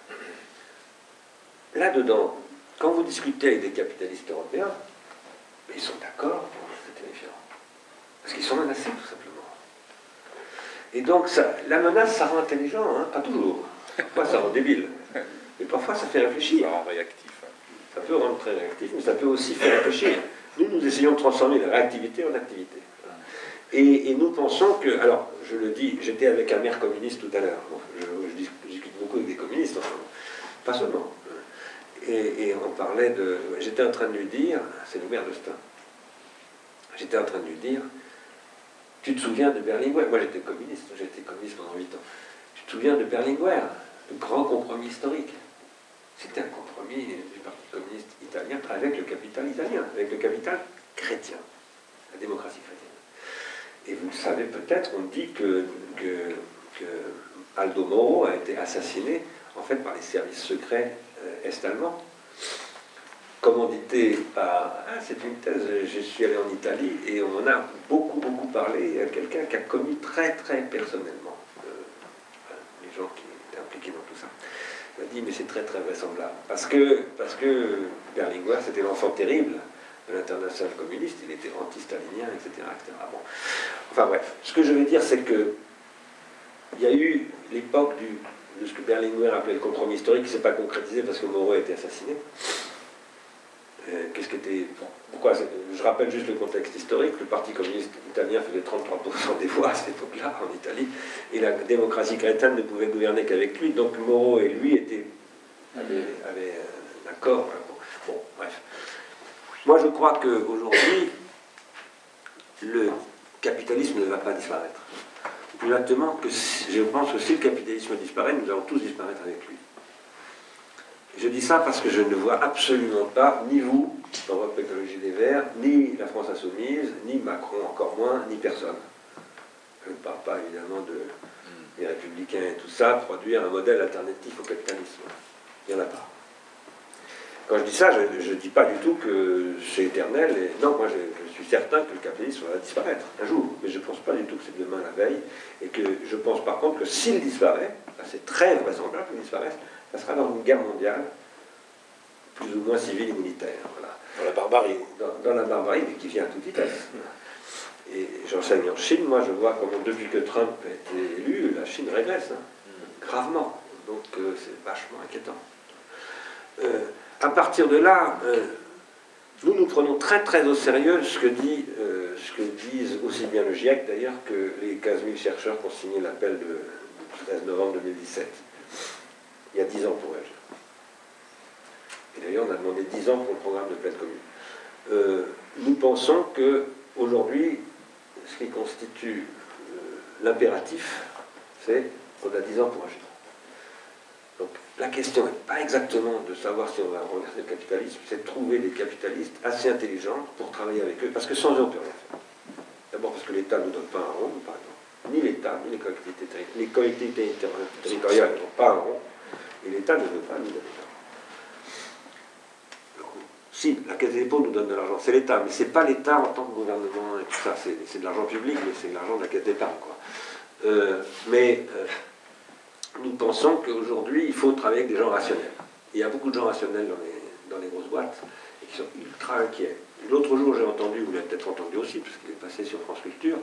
Là-dedans, quand vous discutez avec des capitalistes européens, ils sont d'accord pour c'est terrifiant. Parce qu'ils sont menacés, tout simplement. Et donc, ça, la menace, ça rend intelligent, hein, pas toujours. Parfois, ça rend débile. Mais parfois, ça fait réfléchir. Ça rend réactif. Ça peut rendre très réactif, mais ça peut aussi faire réfléchir. Nous, nous essayons de transformer la réactivité en activité. Et, et nous pensons que... Alors, je le dis, j'étais avec un maire communiste tout à l'heure. Bon, je, je discute beaucoup avec des communistes, en ce moment. Pas seulement. Et, et on parlait de... J'étais en train de lui dire... C'est le maire de Stein. J'étais en train de lui dire... Tu te souviens de Berlinguer? Moi, j'étais communiste. J'ai été communiste pendant huit ans. Tu te souviens de Berlinguer? Le grand compromis historique. C'était un compromis du Parti communiste italien avec le capital italien, avec le capital chrétien, la démocratie chrétienne. Et vous le savez peut-être, on dit que, que, que Aldo Moro a été assassiné en fait par les services secrets euh, est-allemands, commandité par... Ah, c'est une thèse, je suis allé en Italie et on en a beaucoup, beaucoup parlé à quelqu'un qui a connu très, très personnellement euh, les gens qui étaient impliqués dans tout ça. Il m'a dit, mais c'est très, très vraisemblable. Parce que, parce que Berlinguer, c'était l'enfant terrible de l'international communiste, il était anti-stalinien, et cetera, et cetera. Bon. Enfin bref, ce que je veux dire, c'est que il y a eu l'époque de ce que Berlinguer appelait le compromis historique, qui ne s'est pas concrétisé parce que Moreau a été assassiné. Euh, Qu'est-ce qui était... Bon, pourquoi? Je rappelle juste le contexte historique. Le Parti communiste italien faisait trente-trois pour cent des voix à cette époque-là, en Italie, et la démocratie chrétienne ne pouvait gouverner qu'avec lui. Donc Moreau et lui étaient, avaient, avaient un accord. Bon, bref. Moi, je crois qu'aujourd'hui, le capitalisme ne va pas disparaître. Plus exactement, que je pense que si le capitalisme disparaît, nous allons tous disparaître avec lui. Je dis ça parce que je ne vois absolument pas, ni vous, l'Europe Écologie des Verts, ni la France Insoumise, ni Macron encore moins, ni personne. Je ne parle pas évidemment de, des Républicains et tout ça, produire un modèle alternatif au capitalisme. Il n'y en a pas. Quand je dis ça, je ne dis pas du tout que c'est éternel. Et non, moi je, je suis certain que le capitalisme va disparaître un jour. Mais je ne pense pas du tout que c'est demain la veille. Et que je pense par contre que s'il disparaît, c'est très vraisemblable qu'il disparaisse, ça sera dans une guerre mondiale, plus ou moins civile et militaire. Voilà. Dans la barbarie. Dans, dans la barbarie, mais qui vient à toute vitesse. Et j'enseigne en Chine, moi je vois comment depuis que Trump a été élu, la Chine régresse, hein, gravement. Donc euh, c'est vachement inquiétant. Euh, à partir de là, euh, nous nous prenons très très au sérieux ce que, dit, euh, ce que disent aussi bien le GIEC d'ailleurs que les quinze mille chercheurs qui ont signé l'appel du treize novembre deux mille dix-sept. Il y a dix ans pour elle. Et d'ailleurs, on a demandé dix ans pour le programme de pleine commune. Euh, nous pensons qu'aujourd'hui, ce qui constitue euh, l'impératif, c'est qu'on a dix ans pour agir. Donc la question n'est pas exactement de savoir si on va renverser le capitalisme, c'est de trouver des capitalistes assez intelligents pour travailler avec eux, parce que sans eux, on ne peut rien faire. D'abord parce que l'État ne nous donne pas un rond, par exemple. Ni l'État, ni les collectivités, les collectivités territoriales ne donnent pas un rond. Et l'État ne veut pas nous donner de l'argent. Si, la Caisse des dépôts nous donne de l'argent, c'est l'État, mais ce n'est pas l'État en tant que gouvernement et tout ça, c'est de l'argent public, mais c'est de l'argent de la Caisse d'épargne, quoi. Euh, mais euh, nous pensons qu'aujourd'hui, il faut travailler avec des gens rationnels. Il y a beaucoup de gens rationnels dans les, dans les grosses boîtes et qui sont ultra inquiets. L'autre jour, j'ai entendu, vous l'avez peut-être entendu aussi, parce qu'il est passé sur France Culture,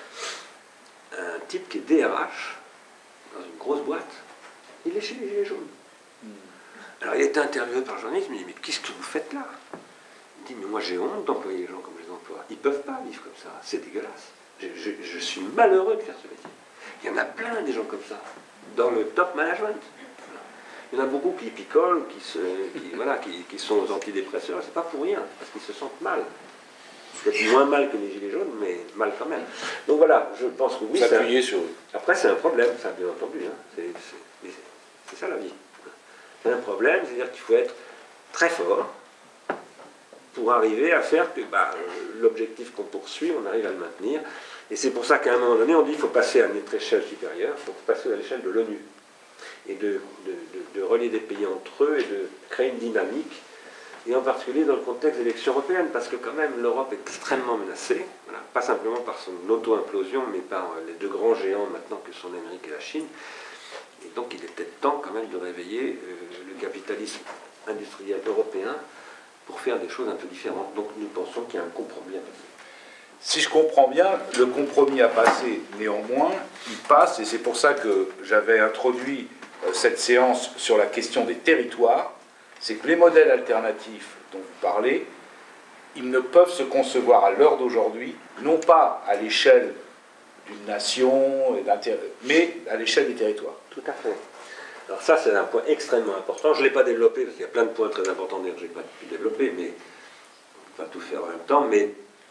un type qui est D R H dans une grosse boîte. Il est chez les Gilets jaunes. Mm. Alors il a été interviewé par un journaliste, il me dit, mais qu'est-ce que vous faites là? Il dit, mais moi j'ai honte d'employer les gens comme je les emploie. Ils ne peuvent pas vivre comme ça, c'est dégueulasse. Je, je, je suis malheureux de faire ce métier. Il y en a plein des gens comme ça, dans le top management. Il y en a beaucoup qui picolent, qui, se, qui, voilà, qui, qui sont aux antidépresseurs, c'est pas pour rien, parce qu'ils se sentent mal. Peut-être moins mal que les Gilets jaunes, mais mal quand même. Donc voilà, je pense que oui. S'appuyer sur eux. Après, c'est un problème, ça bien entendu. Hein. C'est ça la vie. C'est un problème, c'est-à-dire qu'il faut être très fort pour arriver à faire que bah, l'objectif qu'on poursuit, on arrive à le maintenir. Et c'est pour ça qu'à un moment donné, on dit qu'il faut passer à une autre échelle supérieure, il faut passer à l'échelle de l'ONU. Et de, de, de, de relier des pays entre eux et de créer une dynamique. Et en particulier dans le contexte des élections européennes, parce que quand même l'Europe est extrêmement menacée, voilà, pas simplement par son auto-implosion, mais par les deux grands géants maintenant que sont l'Amérique et la Chine. Et donc il est peut-être temps quand même de réveiller euh, le capitalisme industriel européen pour faire des choses un peu différentes. Donc nous pensons qu'il y a un compromis à passer. Si je comprends bien, le compromis à passer, néanmoins, il passe, et c'est pour ça que j'avais introduit euh, cette séance sur la question des territoires, c'est que les modèles alternatifs dont vous parlez, ils ne peuvent se concevoir à l'heure d'aujourd'hui, non pas à l'échelle d'une nation, mais à l'échelle des territoires. Tout à fait. Alors ça, c'est un point extrêmement important. Je ne l'ai pas développé, parce qu'il y a plein de points très importants que je n'ai pas pu développer, mais on ne va pas tout faire en même temps. Mais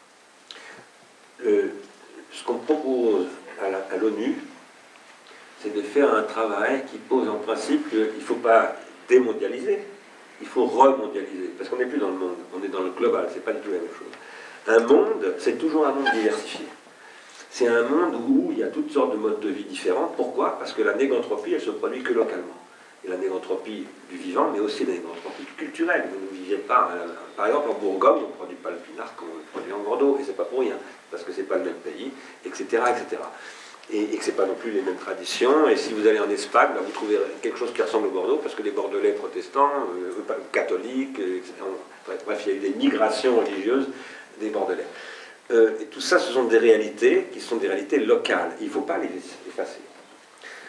euh, ce qu'on propose à l'ONU, c'est de faire un travail qui pose en principe qu'il ne faut pas démondialiser, il faut remondialiser, parce qu'on n'est plus dans le monde, on est dans le global, c'est pas du tout la même chose. Un monde, c'est toujours un monde diversifié. C'est un monde où il y a toutes sortes de modes de vie différents. Pourquoi? Parce que la négantropie, elle se produit que localement. Et la négantropie du vivant, mais aussi la négantropie culturelle. Vous ne viviez pas, euh, par exemple en Bourgogne, on ne produit pas le pinard comme on le produit en Bordeaux, et c'est pas pour rien, parce que c'est pas le même pays, et cetera, et cetera. Et, et que c'est pas non plus les mêmes traditions. Et si vous allez en Espagne, ben vous trouvez quelque chose qui ressemble au Bordeaux, parce que les Bordelais protestants, euh, catholiques, et cetera. Bref, il y a eu des migrations religieuses des Bordelais. Euh, et tout ça, ce sont des réalités qui sont des réalités locales. Il ne faut pas les effacer.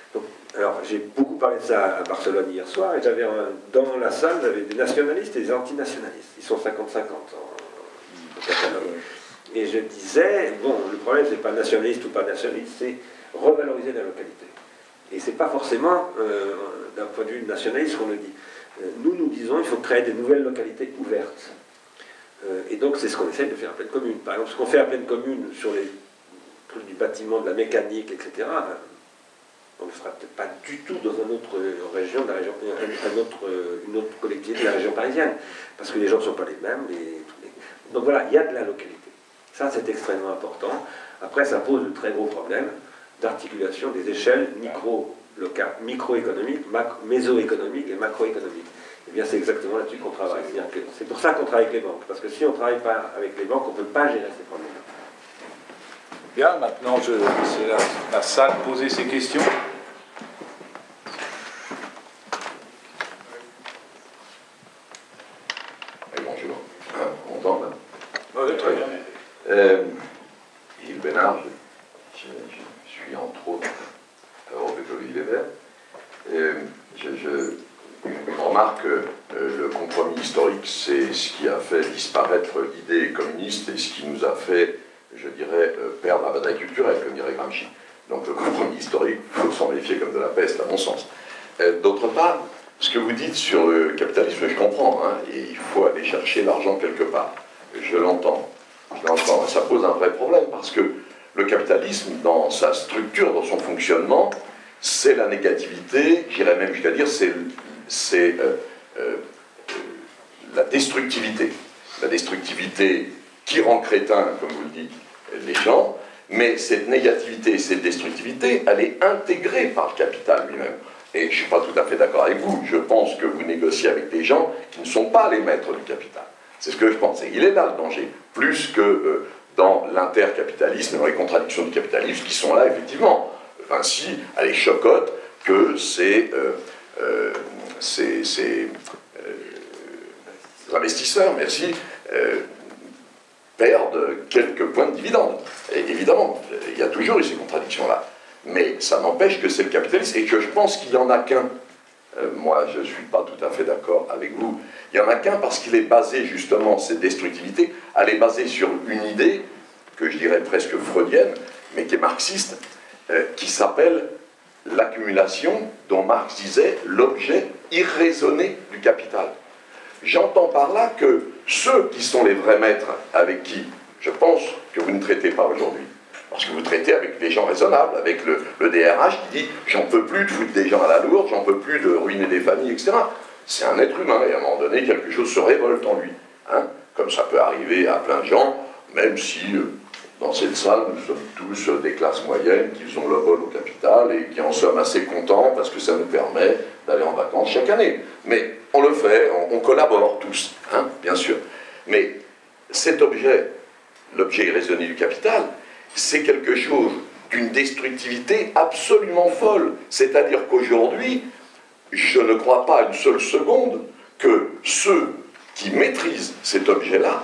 Alors, j'ai beaucoup parlé de ça à Barcelone hier soir, et j'avais un- dans la salle, j'avais des nationalistes et des antinationalistes. Ils sont cinquante cinquante en, en Catalogne. Et je disais, bon, le problème, c'est pas nationaliste ou pas nationaliste, c'est revaloriser la localité. Et c'est pas forcément, euh, d'un point de vue nationaliste, qu'on le dit. Euh, nous, nous disons, il faut créer des nouvelles localités ouvertes. Euh, et donc, c'est ce qu'on essaie de faire à pleine commune. Par exemple, ce qu'on fait à pleine commune sur les trucs du bâtiment, de la mécanique, et cetera, on ne le fera peut-être pas du tout dans une autre région, de la région un autre, une autre collectivité de la région parisienne, parce que les gens ne sont pas les mêmes. Les, les... Donc voilà, il y a de la localité. Ça, c'est extrêmement important. Après, ça pose de très gros problèmes d'articulation des échelles micro-locales, microéconomiques, méso-économiques et macroéconomiques. Eh bien, c'est exactement là-dessus qu'on travaille. C'est pour ça qu'on travaille avec les banques, parce que si on ne travaille pas avec les banques, on ne peut pas gérer ces problèmes-là. Bien, maintenant je laisse la, la salle poser ses questions. Et bonjour. Ah, on entend là? Oui, très bien. Euh, Yves Bénard, je, je, je suis entre autres Europe Écologie Les Verts. Euh, je, je, une remarque, euh, le compromis historique, c'est ce qui a fait disparaître l'idée communiste et ce qui nous a fait, je dirais, euh, perdre la bataille culturelle, comme dirait Gramsci. Donc le compromis historique, il faut s'en méfier comme de la peste, à mon sens. Euh, D'autre part, ce que vous dites sur le capitalisme, je comprends, hein, et il faut aller chercher l'argent quelque part. Je l'entends, je l'entends. Ça pose un vrai problème, parce que le capitalisme, dans sa structure, dans son fonctionnement, c'est la négativité, j'irais même jusqu'à dire, c'est euh, euh, la destructivité. La destructivité qui rend crétin, comme vous le dites, les gens, mais cette négativité, cette destructivité, elle est intégrée par le capital lui-même. Et je ne suis pas tout à fait d'accord avec vous. Je pense que vous négociez avec des gens qui ne sont pas les maîtres du capital. C'est ce que je pense. Et il est là le danger, plus que euh, dans l'intercapitalisme, dans les contradictions du capitalisme, qui sont là, effectivement. Vinci, elle est chocotte que ces, euh, euh, ces, ces euh, investisseurs, merci, euh, perdent quelques points de dividendes. Et évidemment, il y a toujours eu ces contradictions-là. Mais ça n'empêche que c'est le capitalisme, et que je pense qu'il n'y en a qu'un. Euh, moi, je ne suis pas tout à fait d'accord avec vous. Il n'y en a qu'un parce qu'il est basé, justement, cette destructivité, elle est basée sur une idée, que je dirais presque freudienne, mais qui est marxiste, euh, qui s'appelle l'accumulation, dont Marx disait l'objet irraisonné du capital. J'entends par là que ceux qui sont les vrais maîtres, avec qui je pense que vous ne traitez pas aujourd'hui, parce que vous traitez avec des gens raisonnables, avec le, le D R H qui dit « j'en peux plus de foutre des gens à la lourde, j'en peux plus de ruiner des familles, et cetera » C'est un être humain, et à un moment donné, quelque chose se révolte en lui. Hein, comme ça peut arriver à plein de gens, même si euh, dans cette salle, nous sommes tous euh, des classes moyennes qui ont le vol au capital et qui en sommes assez contents parce que ça nous permet d'aller en vacances chaque année. Mais on le fait, on, on collabore tous, hein, bien sûr. Mais cet objet, l'objet irraisonné du capital, c'est quelque chose d'une destructivité absolument folle. C'est-à-dire qu'aujourd'hui, je ne crois pas une seule seconde que ceux qui maîtrisent cet objet-là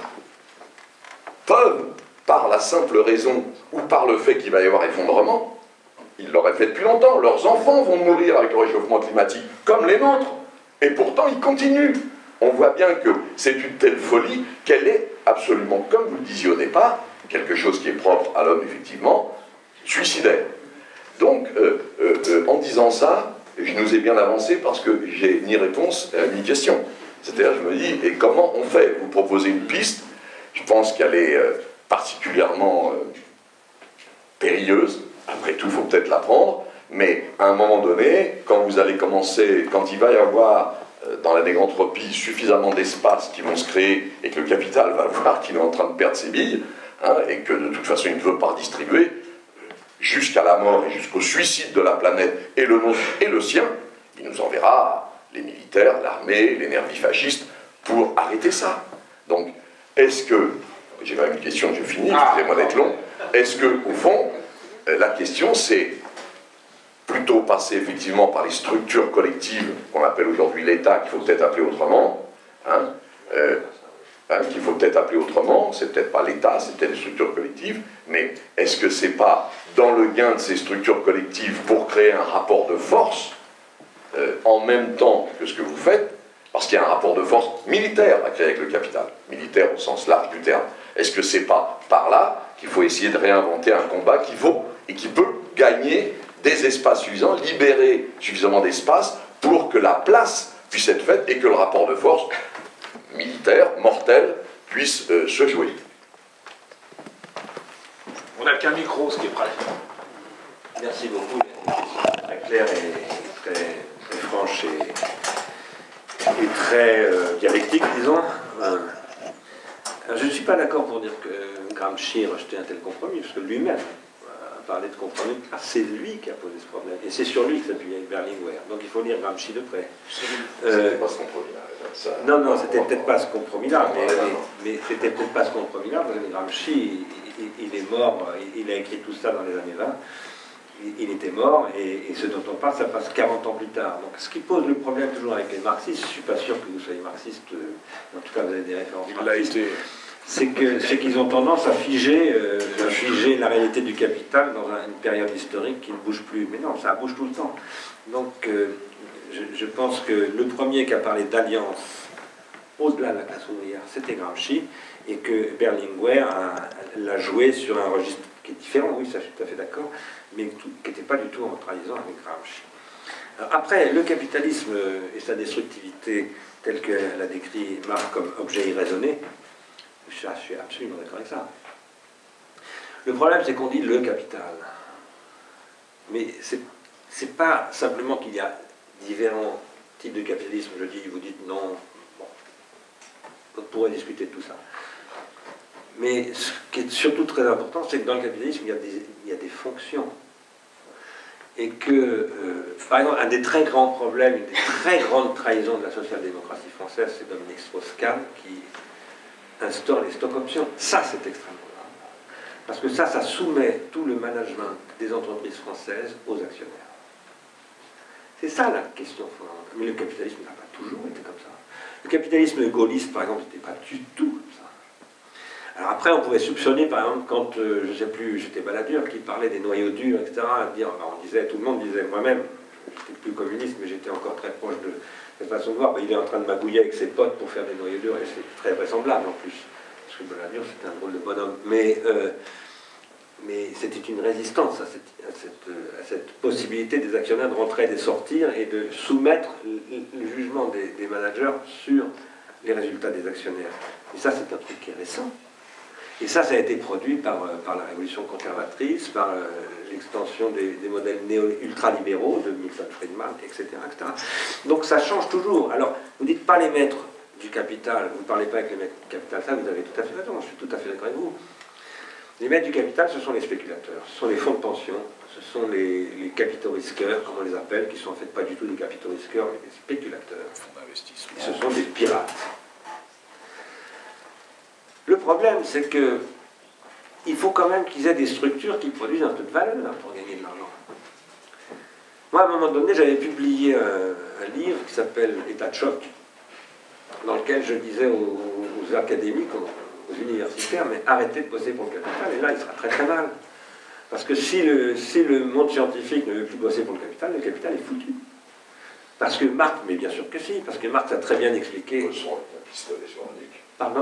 peuvent, par la simple raison ou par le fait qu'il va y avoir effondrement, ils l'auraient fait depuis longtemps, leurs enfants vont mourir avec le réchauffement climatique, comme les nôtres, et pourtant ils continuent. On voit bien que c'est une telle folie qu'elle est absolument, comme vous le disiez au départ, quelque chose qui est propre à l'homme, effectivement, suicidaire. Donc, euh, euh, euh, en disant ça, je nous ai bien avancé parce que j'ai ni réponse euh, ni question. C'est-à-dire, je me dis, et comment on fait? Vous proposez une piste, je pense qu'elle est euh, particulièrement euh, périlleuse. Après tout, il faut peut-être la prendre, mais à un moment donné, quand vous allez commencer, quand il va y avoir euh, dans la négranthropie suffisamment d'espace qui vont se créer et que le capital va voir qu'il est en train de perdre ses billes, hein, et que de toute façon il ne veut pas redistribuer, jusqu'à la mort et jusqu'au suicide de la planète, et le nôtre et le sien, il nous enverra les militaires, l'armée, les nervis fascistes, pour arrêter ça. Donc, est-ce que, j'ai quand même une question, je finis, excusez-moi d'être long, est-ce que, au fond, la question c'est plutôt passer effectivement par les structures collectives qu'on appelle aujourd'hui l'État, qu'il faut peut-être appeler autrement, hein, euh, hein, qu'il faut peut-être appeler autrement, c'est peut-être pas l'État, c'est peut-être une structure collective, mais est-ce que c'est pas dans le gain de ces structures collectives pour créer un rapport de force, euh, en même temps que ce que vous faites, parce qu'il y a un rapport de force militaire à créer avec le capital, militaire au sens large du terme. Est-ce que c'est pas par là qu'il faut essayer de réinventer un combat qui vaut et qui peut gagner des espaces suffisants, libérer suffisamment d'espace pour que la place puisse être faite et que le rapport de force militaire, mortel, puisse euh, se jouer? On n'a qu'un micro, ce qui est prêt. Merci beaucoup. Très claire et très, très franche et, et très euh, dialectique, disons. Euh, je ne suis pas d'accord pour dire que Gramsci rejetait un tel compromis, parce que lui-même a parlé de compromis, car c'est lui qui a posé ce problème. Et c'est sur lui que s'appuyait Berlinguer. Donc il faut lire Gramsci de près. Euh, c'était pas ce compromis-là. Ça, non, non, c'était peut-être pas ce compromis-là, mais, mais, mais c'était peut-être pas ce compromis-là, parce que Gramsci, il, il est mort, il, il a écrit tout ça dans les années vingt, il, il était mort, et, et ce dont on parle, ça passe quarante ans plus tard. Donc ce qui pose le problème toujours avec les marxistes, je ne suis pas sûr que vous soyez marxiste, euh, en tout cas vous avez des références marxistes, c'est que c'est qu'ils ont tendance à figer, euh, à figer la réalité du capital dans un, une période historique qui ne bouge plus. Mais non, ça bouge tout le temps. Donc euh, je, je pense que le premier qui a parlé d'alliance au-delà de la classe ouvrière, c'était Gramsci, et que Berlinguer l'a joué sur un registre qui est différent, oui, ça je suis tout à fait d'accord, mais tout, qui n'était pas du tout en trahison avec Gramsci. Alors, après, le capitalisme et sa destructivité, telle qu'elle a décrit Marx comme objet irraisonné, je suis absolument d'accord avec ça. Le problème, c'est qu'on dit le capital. Mais c'est pas simplement qu'il y a différents types de capitalisme, je dis, vous dites non, bon, on pourrait discuter de tout ça. Mais ce qui est surtout très important, c'est que dans le capitalisme, il y a des, il y a des fonctions. Et que, euh, par exemple, un des très grands problèmes, une des très grandes trahisons de la social-démocratie française, c'est Dominique Strauss-Kahn qui instaure les stock options. Ça, c'est extrêmement grave. Parce que ça, ça soumet tout le management des entreprises françaises aux actionnaires. C'est ça la question fondamentale. Mais le capitalisme n'a pas toujours été comme ça. Le capitalisme gaulliste, par exemple, n'était pas du tout comme ça. Alors après, on pouvait soupçonner, par exemple, quand, euh, je ne sais plus, j'étais Balladur, qui parlait des noyaux durs, et cetera, dire, ben, on disait, tout le monde disait, moi-même, j'étais plus communiste, mais j'étais encore très proche de cette façon de voir, ben, il est en train de magouiller avec ses potes pour faire des noyaux durs, et c'est très vraisemblable en plus, parce que Balladur, c'était un drôle de bonhomme. Mais, euh, mais c'était une résistance à cette, à, cette, à cette possibilité des actionnaires de rentrer et de sortir, et de soumettre le, le jugement des, des managers sur les résultats des actionnaires. Et ça, c'est un truc qui est récent. Et ça, ça a été produit par, par la révolution conservatrice, par euh, l'extension des, des modèles néo-ultralibéraux de Milton Friedman, et cetera, et cetera. Donc ça change toujours. Alors, vous dites pas les maîtres du capital, vous ne parlez pas avec les maîtres du capital, ça vous avez tout à fait raison, je suis tout à fait d'accord avec vous. Les maîtres du capital, ce sont les spéculateurs, ce sont les fonds de pension, ce sont les, les capitaux risqueurs, comme on les appelle, qui sont en fait pas du tout des capitaux risqueurs, mais des spéculateurs. Fonds d'investissement. Ce sont des pirates. Le problème, c'est que il faut quand même qu'ils aient des structures qui produisent un peu de valeur pour gagner de l'argent. Moi, à un moment donné, j'avais publié un, un livre qui s'appelle État de choc, dans lequel je disais aux, aux académiques, aux, aux universitaires, mais arrêtez de bosser pour le capital, et là, il sera très très mal. Parce que si le, si le monde scientifique ne veut plus bosser pour le capital, le capital est foutu. Parce que Marx, mais bien sûr que si, parce que Marx a très bien expliqué... Pardon ?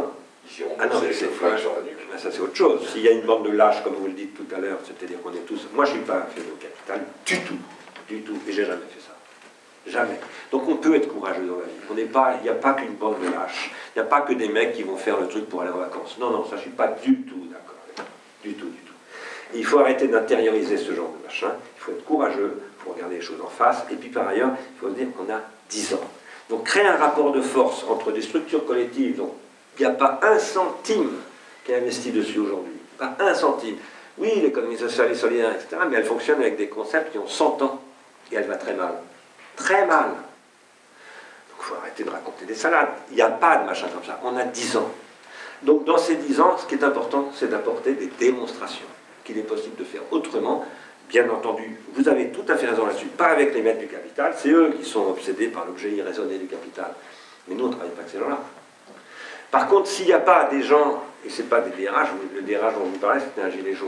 Ah non, mais c'est ça, c'est autre chose. S'il y a une bande de lâches, comme vous le dites tout à l'heure, c'est-à-dire qu'on est tous... Moi, je ne suis pas un fédéral capital du tout, du tout, et j'ai jamais fait ça. Jamais. Donc on peut être courageux dans la vie. On n'est pas, il n'y a pas qu'une bande de lâches. Il n'y a pas que des mecs qui vont faire le truc pour aller en vacances. Non, non, ça, je ne suis pas du tout d'accord avec. Du tout, du tout. Et il faut arrêter d'intérioriser ce genre de machin. Il faut être courageux, il faut regarder les choses en face. Et puis par ailleurs, il faut se dire qu'on a dix ans. Donc créer un rapport de force entre des structures collectives, donc il n'y a pas un centime qui est investi dessus aujourd'hui. Pas un centime. Oui, l'économie sociale et solidaire, et cetera, mais elle fonctionne avec des concepts qui ont cent ans. Et elle va très mal. Très mal. Donc il faut arrêter de raconter des salades. Il n'y a pas de machin comme ça. On a dix ans. Donc dans ces dix ans, ce qui est important, c'est d'apporter des démonstrations qu'il est possible de faire autrement. Bien entendu, vous avez tout à fait raison là-dessus. Pas avec les maîtres du capital. C'est eux qui sont obsédés par l'objet irraisonné du capital. Mais nous, on ne travaille pas avec ces gens-là. Par contre, s'il n'y a pas des gens, et ce n'est pas des D R H, le D R H dont vous parlez, c'était un gilet jaune,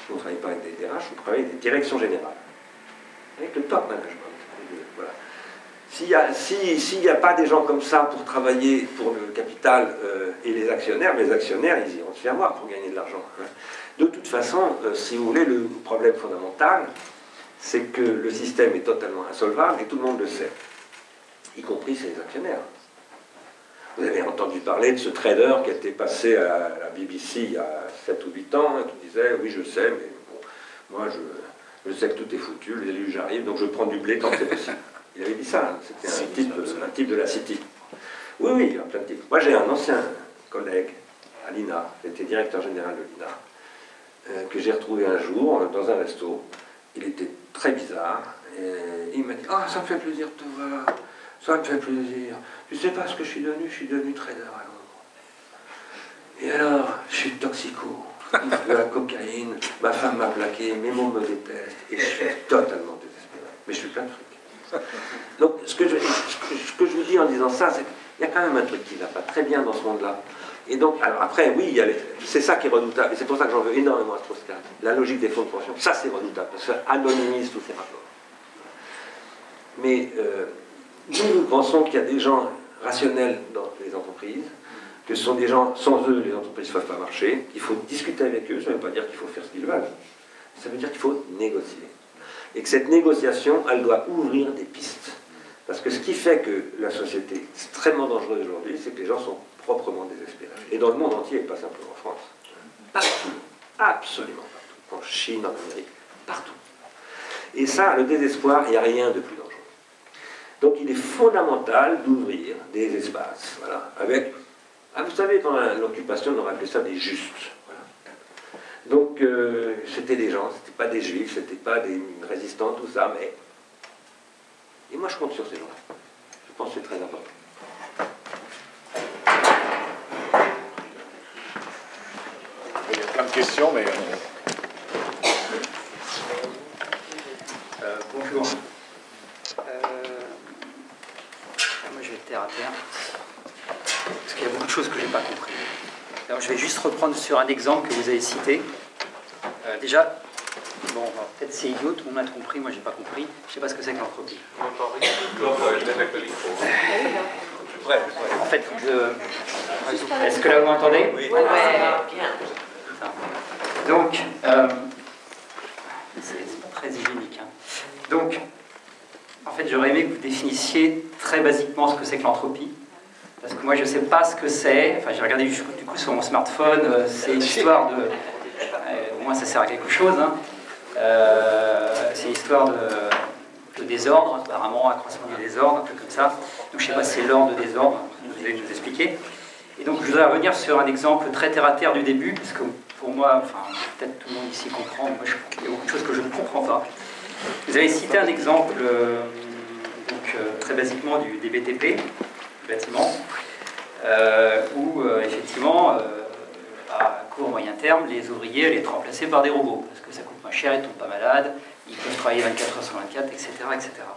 On ne travaille pas avec des D R H, on travaille avec des directions générales, avec le top management. Voilà. S'il n'y a, si, s'il n'y a pas des gens comme ça pour travailler pour le capital euh, et les actionnaires, les actionnaires, ils iront se faire voir pour gagner de l'argent. Hein. De toute façon, euh, si vous voulez, le problème fondamental, c'est que le système est totalement insolvable et tout le monde le sait, y compris ses actionnaires. Vous avez entendu parler de ce trader qui était passé à la B B C il y a sept ou huit ans, hein, qui disait « Oui, je sais, mais bon, moi, je, je sais que tout est foutu, les élus, j'arrive, donc je prends du blé quand c'est possible. » Il avait dit ça, hein, c'était un type, un type de la City. Oui, oui, il y a plein de types. Moi, j'ai un ancien collègue à l'I N A, qui était directeur général de l'I N A, euh, que j'ai retrouvé un jour dans un resto. Il était très bizarre, et il m'a dit « Ah, ça me fait plaisir de te voir, ça me fait plaisir. Tu sais pas ce que je suis devenu, je suis devenu trader à Londres. Et alors, je suis toxico, de la cocaïne, ma femme m'a plaqué, mes mots me détestent, et je suis totalement désespéré. Mais je suis plein de trucs. » Donc, ce que, je, ce que je vous dis en disant ça, c'est qu'il y a quand même un truc qui ne va pas très bien dans ce monde-là. Et donc, alors après, oui, c'est ça qui est redoutable, et c'est pour ça que j'en veux énormément à Strauss-Kahn. La logique des fonds de pension, ça c'est redoutable, parce que ça anonymise tous ces rapports. Mais euh, nous, nous pensons qu'il y a des gens rationnels dans les entreprises, que ce sont des gens, sans eux, les entreprises ne peuvent pas marcher, qu'il faut discuter avec eux, ça ne veut pas dire qu'il faut faire ce qu'ils veulent, ça veut dire qu'il faut négocier. Et que cette négociation, elle doit ouvrir des pistes. Parce que ce qui fait que la société est extrêmement dangereuse aujourd'hui, c'est que les gens sont proprement désespérés. Et dans le monde entier, et pas simplement en France. Partout. Absolument partout. En Chine, en Amérique, partout. Et ça, le désespoir, il n'y a rien de plus dangereux. Donc il est fondamental d'ouvrir des espaces, voilà, avec, ah, vous savez, dans l'occupation, on aurait appelé ça des justes. Voilà. Donc euh, c'était des gens, c'était pas des juifs, c'était pas des résistants, tout ça, mais... Et moi je compte sur ces gens-là. Je pense que c'est très important. Il y a plein de questions, mais... Euh, bonjour. Euh, moi je vais être terre à terre. Parce qu'il y a beaucoup de choses que je n'ai pas compris. Alors je vais juste reprendre sur un exemple que vous avez cité. Euh, déjà, bon, peut-être c'est idiot, tout le monde a compris, moi j'ai pas compris. Je sais pas ce que c'est que l'entropie. En fait, je... est-ce que là vous m'entendez? Oui. Ouais, bien. Donc, euh, c'est pas très hygiénique. Hein. Donc, en fait, j'aurais aimé que vous définissiez très basiquement ce que c'est que l'entropie. Parce que moi, je ne sais pas ce que c'est. Enfin, j'ai regardé du coup sur mon smartphone. Euh, c'est une histoire de... Euh, au moins, ça sert à quelque chose. Hein. Euh, c'est une histoire de, de désordre, apparemment, accroissement du désordre, un peu comme ça. Donc, je ne sais pas si c'est l'ordre de désordre. Vous allez nous expliquer. Et donc, je voudrais revenir sur un exemple très terre-à-terre du début, parce que pour moi, enfin, peut-être tout le monde ici comprend, moi, je, il y a beaucoup de choses que je ne comprends pas. Vous avez cité un exemple, euh, donc, euh, très basiquement, du, des B T P, du bâtiment, euh, où, euh, effectivement, euh, à court moyen terme, les ouvriers allaient être remplacés par des robots, parce que ça coûte moins cher, ils ne tombent pas malades, ils peuvent travailler vingt-quatre heures sur vingt-quatre, et cetera, et cetera.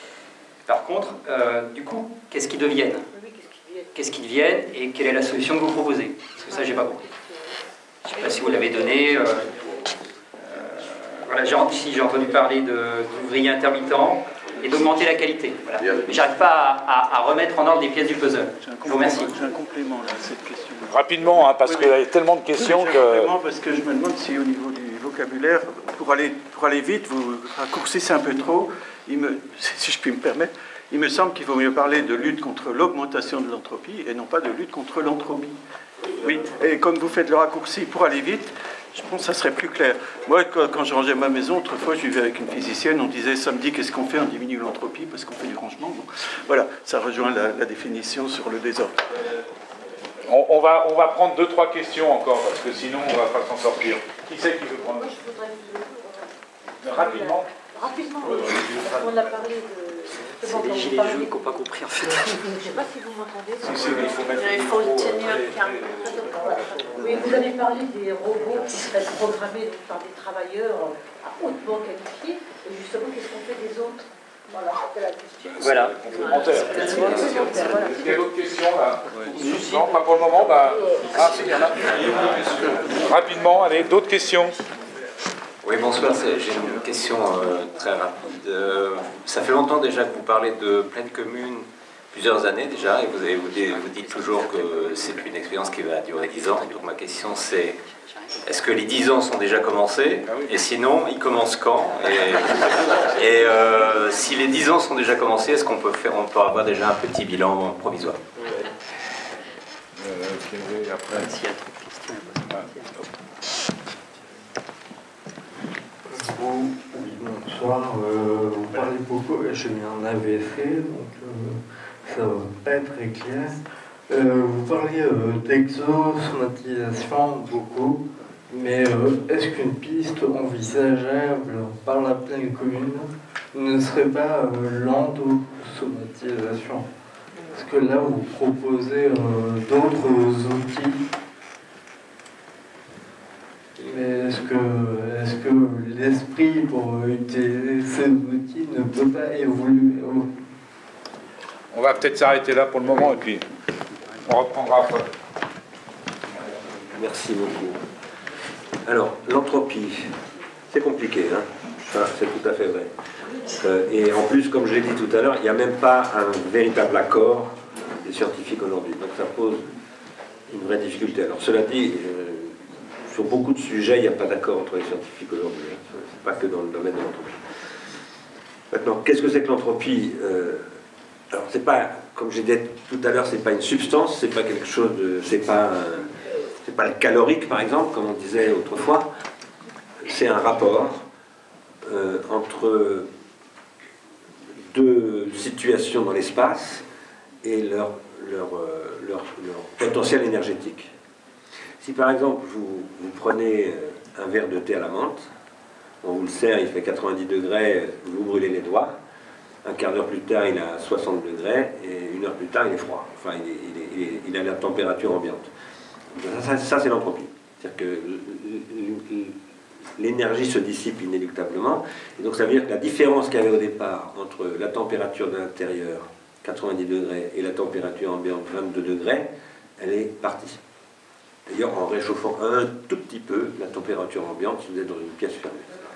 Par contre, euh, du coup, qu'est-ce qu'ils deviennent? Qu'est-ce qu'ils deviennent et quelle est la solution que vous proposez? Parce que ça, j'ai pas compris. Je ne sais pas si vous l'avez donné. Euh, euh, voilà, ici, j'ai entendu parler d'ouvriers intermittents et d'augmenter la qualité. Voilà. Mais j'arrive pas à, à, à remettre en ordre les pièces du puzzle. Je vous remercie. J'ai un complément là, à cette question. Rapidement, hein, parce oui, qu'il y a tellement de questions oui, que... Un complément parce que je me demande si au niveau du vocabulaire, pour aller, pour aller vite, vous raccourcissez un peu trop. Il me, si je puis me permettre, il me semble qu'il vaut mieux parler de lutte contre l'augmentation de l'entropie et non pas de lutte contre l'entropie. Oui, et comme vous faites le raccourci pour aller vite, je pense que ça serait plus clair. Moi, quand je rangeais ma maison, autrefois, je vivais avec une physicienne, on disait samedi, qu'est-ce qu'on fait? On diminue l'entropie parce qu'on fait du rangement. Bon, voilà, ça rejoint la, la définition sur le désordre. On, on, va, on va prendre deux, trois questions encore, parce que sinon, on ne va pas s'en sortir. Qui c'est qui veut prendre? Moi, je voudrais vous... Rapidement. Rapidement, on a parlé de... C'est des gilets jaunes qui n'ont pas compris, en fait. Je ne sais pas si vous m'entendez. Si, si, il faut mettre il faut tenir le... Oui, vous avez parlé des robots qui seraient programmés par des travailleurs hautement qualifiés. Et justement, qu'est-ce qu'on fait des autres? Voilà, c'était la question. Voilà. Complémentaire. Est-ce qu'il y a d'autres questions là? Non, pas pour le moment. Bah... Ah, si, il y en a. Rapidement, allez, d'autres questions? Oui, bonsoir. J'ai une question euh, très rapide. Euh, ça fait longtemps déjà que vous parlez de pleine commune, plusieurs années déjà, et vous, avez, vous, dites, vous dites toujours que c'est une expérience qui va durer dix ans. Donc ma question c'est, est-ce que les dix ans sont déjà commencés? Et sinon, ils commencent quand? Et, et euh, si les dix ans sont déjà commencés, est-ce qu'on peut faire, on peut avoir déjà un petit bilan provisoire? Euh, okay, après. S'il y a trop de questions, Vous, oui, bonsoir. Euh, vous parlez beaucoup, j'ai eu un A V C, donc euh, ça va pas être très clair. Euh, vous parliez euh, d'exosomatisation beaucoup, mais euh, est-ce qu'une piste envisageable par la pleine commune ne serait pas euh, l'endosomatisation? Parce que là, vous proposez euh, d'autres outils. Mais est-ce que, est-ce que l'esprit pour utiliser ces outils ne peut pas évoluer? On va peut-être s'arrêter là pour le moment et puis on reprendra après. Merci beaucoup. Alors, l'entropie, c'est compliqué, hein, ça, c'est tout à fait vrai. Euh, et en plus, comme je l'ai dit tout à l'heure, il n'y a même pas un véritable accord des scientifiques aujourd'hui. Donc ça pose une vraie difficulté. Alors cela dit, euh, sur beaucoup de sujets, il n'y a pas d'accord entre les scientifiques aujourd'hui. Hein. C'est pas que dans le domaine de l'entropie. Maintenant, qu'est-ce que c'est que l'entropie? euh, Alors c'est pas, comme j'ai dit tout à l'heure, c'est pas une substance, c'est pas quelque chose de, c'est pas, un, c'est pas le calorique par exemple, comme on disait autrefois. C'est un rapport euh, entre deux situations dans l'espace et leur, leur, euh, leur, leur potentiel énergétique. Si par exemple vous, vous prenez un verre de thé à la menthe, on vous le sert, il fait quatre-vingt-dix degrés, vous brûlez les doigts, un quart d'heure plus tard il a soixante degrés, et une heure plus tard il est froid, enfin il, est, il, est, il, est, il a la température ambiante. Ça, ça, ça c'est l'entropie. C'est-à-dire que l'énergie se dissipe inéluctablement, et donc ça veut dire que la différence qu'il y avait au départ entre la température de l'intérieur, quatre-vingt-dix degrés, et la température ambiante, vingt-deux degrés, elle est partie. D'ailleurs, en réchauffant un tout petit peu la température ambiente, si vous êtes dans une pièce fermée.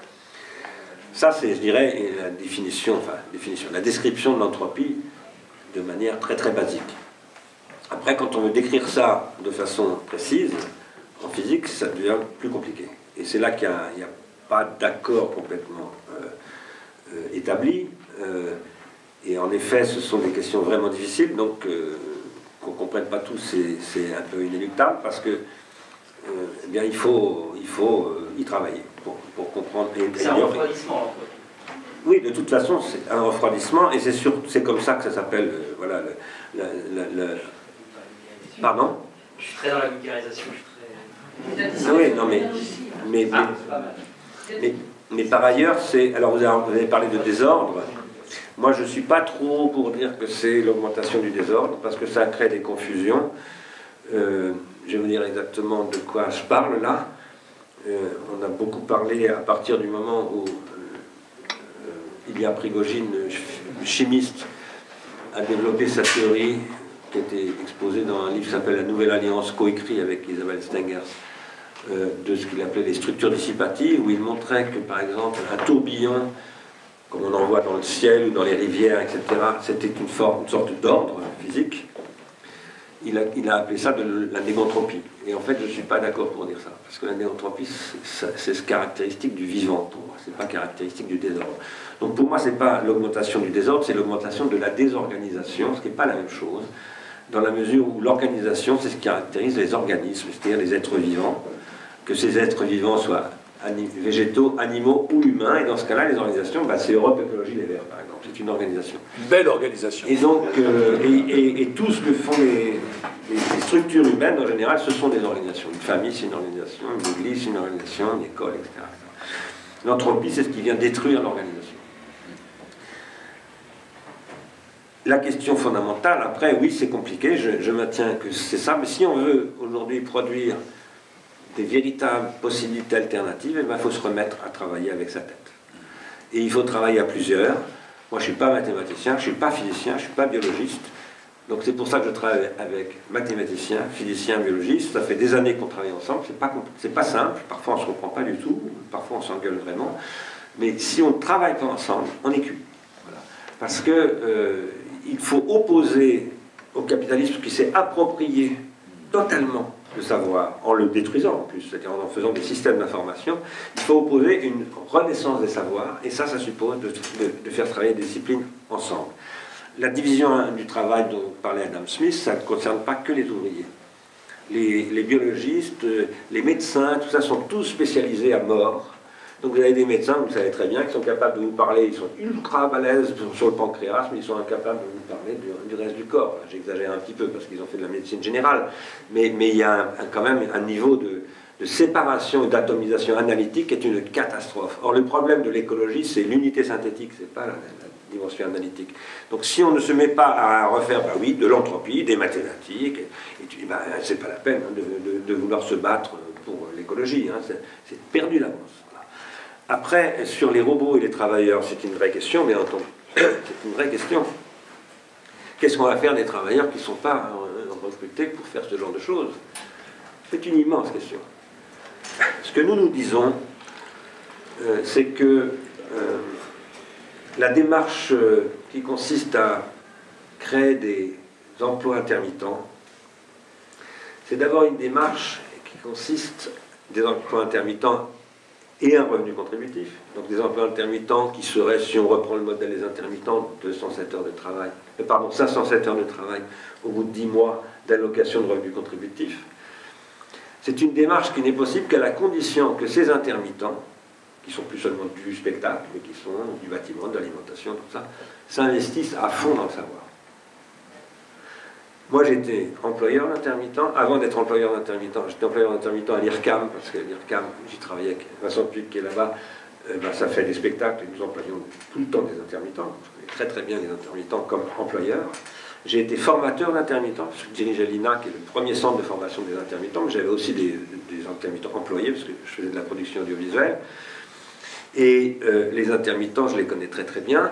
Ça, c'est, je dirais, la définition, enfin, définition, la description de l'entropie de manière très très basique. Après, quand on veut décrire ça de façon précise, en physique, ça devient plus compliqué. Et c'est là qu'il n'y a, a pas d'accord complètement euh, euh, établi. Euh, et en effet, ce sont des questions vraiment difficiles, donc euh, qu'on ne comprenne pas tous, c'est un peu inéluctable, parce que euh, eh bien, il faut, il faut euh, y travailler pour, pour comprendre. C'est un refroidissement. Oui, de toute façon, c'est un refroidissement, et c'est comme ça que ça s'appelle. Euh, voilà, le, le, le, le... Pardon? Je suis très dans la vulgarisation. Ah oui, non, mais, mais, mais, mais, mais par ailleurs, c'est. Alors, vous avez, vous avez parlé de désordre. Moi, je ne suis pas trop pour dire que c'est l'augmentation du désordre, parce que ça crée des confusions. Euh, je vais vous dire exactement de quoi je parle là. Euh, on a beaucoup parlé à partir du moment où euh, Ilya Prigogine, chimiste, a développé sa théorie qui a été exposée dans un livre qui s'appelle La Nouvelle Alliance, coécrit avec Isabelle Stengers, euh, de ce qu'il appelait les structures dissipatives, où il montrait que, par exemple, un tourbillon, comme on en voit dans le ciel ou dans les rivières, et cetera, c'était une, forme, une sorte d'ordre physique. Il a, il a appelé ça de la négantropie. Et en fait, je ne suis pas d'accord pour dire ça. Parce que la négantropie, c'est caractéristique du vivant, pour moi. Ce n'est pas caractéristique du désordre. Donc pour moi, ce n'est pas l'augmentation du désordre, c'est l'augmentation de la désorganisation, ce qui n'est pas la même chose, dans la mesure où l'organisation, c'est ce qui caractérise les organismes, c'est-à-dire les êtres vivants, que ces êtres vivants soient végétaux, animaux ou humains, et dans ce cas-là, les organisations, bah, c'est Europe Écologie Les Verts, par exemple, c'est une organisation. Une belle organisation. Et donc, euh, et, et, et tout ce que font les, les, les structures humaines, en général, ce sont des organisations. Une famille, c'est une organisation, une église, c'est une organisation, une école, et cetera. L'entropie, c'est ce qui vient détruire l'organisation. La question fondamentale, après, oui, c'est compliqué, je, je maintiens que c'est ça, mais si on veut aujourd'hui produire des véritables possibilités alternatives, eh bien, il faut se remettre à travailler avec sa tête. Et il faut travailler à plusieurs. Moi, je ne suis pas mathématicien, je ne suis pas physicien, je ne suis pas biologiste. Donc c'est pour ça que je travaille avec mathématiciens, physiciens, biologistes. Ça fait des années qu'on travaille ensemble. C'est pas, c'est pas simple. Parfois on se comprend pas du tout. Parfois on s'engueule vraiment. Mais si on ne travaille pas ensemble, on est cuit. Voilà. Parce que euh, il faut opposer au capitalisme qui s'est approprié totalement le savoir, en le détruisant en plus, c'est-à-dire en faisant des systèmes d'information, il faut opposer une renaissance des savoirs, et ça, ça suppose de, de, de faire travailler des disciplines ensemble. La division du travail dont parlait Adam Smith, ça ne concerne pas que les ouvriers. Les, les biologistes, les médecins, tout ça sont tous spécialisés à mort. Donc vous avez des médecins, vous savez très bien, qui sont capables de vous parler, ils sont ultra balèzes sur le pancréas, mais ils sont incapables de vous parler du, du reste du corps. J'exagère un petit peu parce qu'ils ont fait de la médecine générale, mais, mais il y a un, un, quand même un niveau de, de séparation et d'atomisation analytique qui est une catastrophe. Or le problème de l'écologie, c'est l'unité synthétique, c'est pas la, la dimension analytique. Donc si on ne se met pas à refaire, bah oui, de l'entropie, des mathématiques, et, et bah, c'est pas la peine hein, de, de, de vouloir se battre pour l'écologie, hein, c'est perdu d'avance. Après, sur les robots et les travailleurs, c'est une vraie question, bien entendu. C'est une vraie question. Qu'est-ce qu'on va faire des travailleurs qui ne sont pas recrutés pour faire ce genre de choses? C'est une immense question. Ce que nous nous disons, euh, c'est que euh, la démarche euh, qui consiste à créer des emplois intermittents, c'est d'abord une démarche qui consiste des emplois intermittents et un revenu contributif. Donc des emplois intermittents qui seraient, si on reprend le modèle des intermittents, deux cent sept heures de travail, euh, pardon, cinq cent sept heures de travail au bout de dix mois d'allocation de revenus contributifs. C'est une démarche qui n'est possible qu'à la condition que ces intermittents, qui sont plus seulement du spectacle, mais qui sont du bâtiment, de l'alimentation, tout ça, s'investissent à fond dans le savoir. Moi, j'étais employeur d'intermittent. Avant d'être employeur d'intermittent, j'étais employeur d'intermittent à l'I R C A M, parce que l'I R C A M, j'y travaillais avec Vincent Puig qui est là-bas, euh, ben, ça fait des spectacles et nous employons tout le temps des intermittents. Je connais très très bien les intermittents comme employeur. J'ai été formateur d'intermittents, je dirigeais l'I N A, qui est le premier centre de formation des intermittents, mais j'avais aussi des, des intermittents employés, parce que je faisais de la production audiovisuelle. Et euh, les intermittents, je les connais très très bien.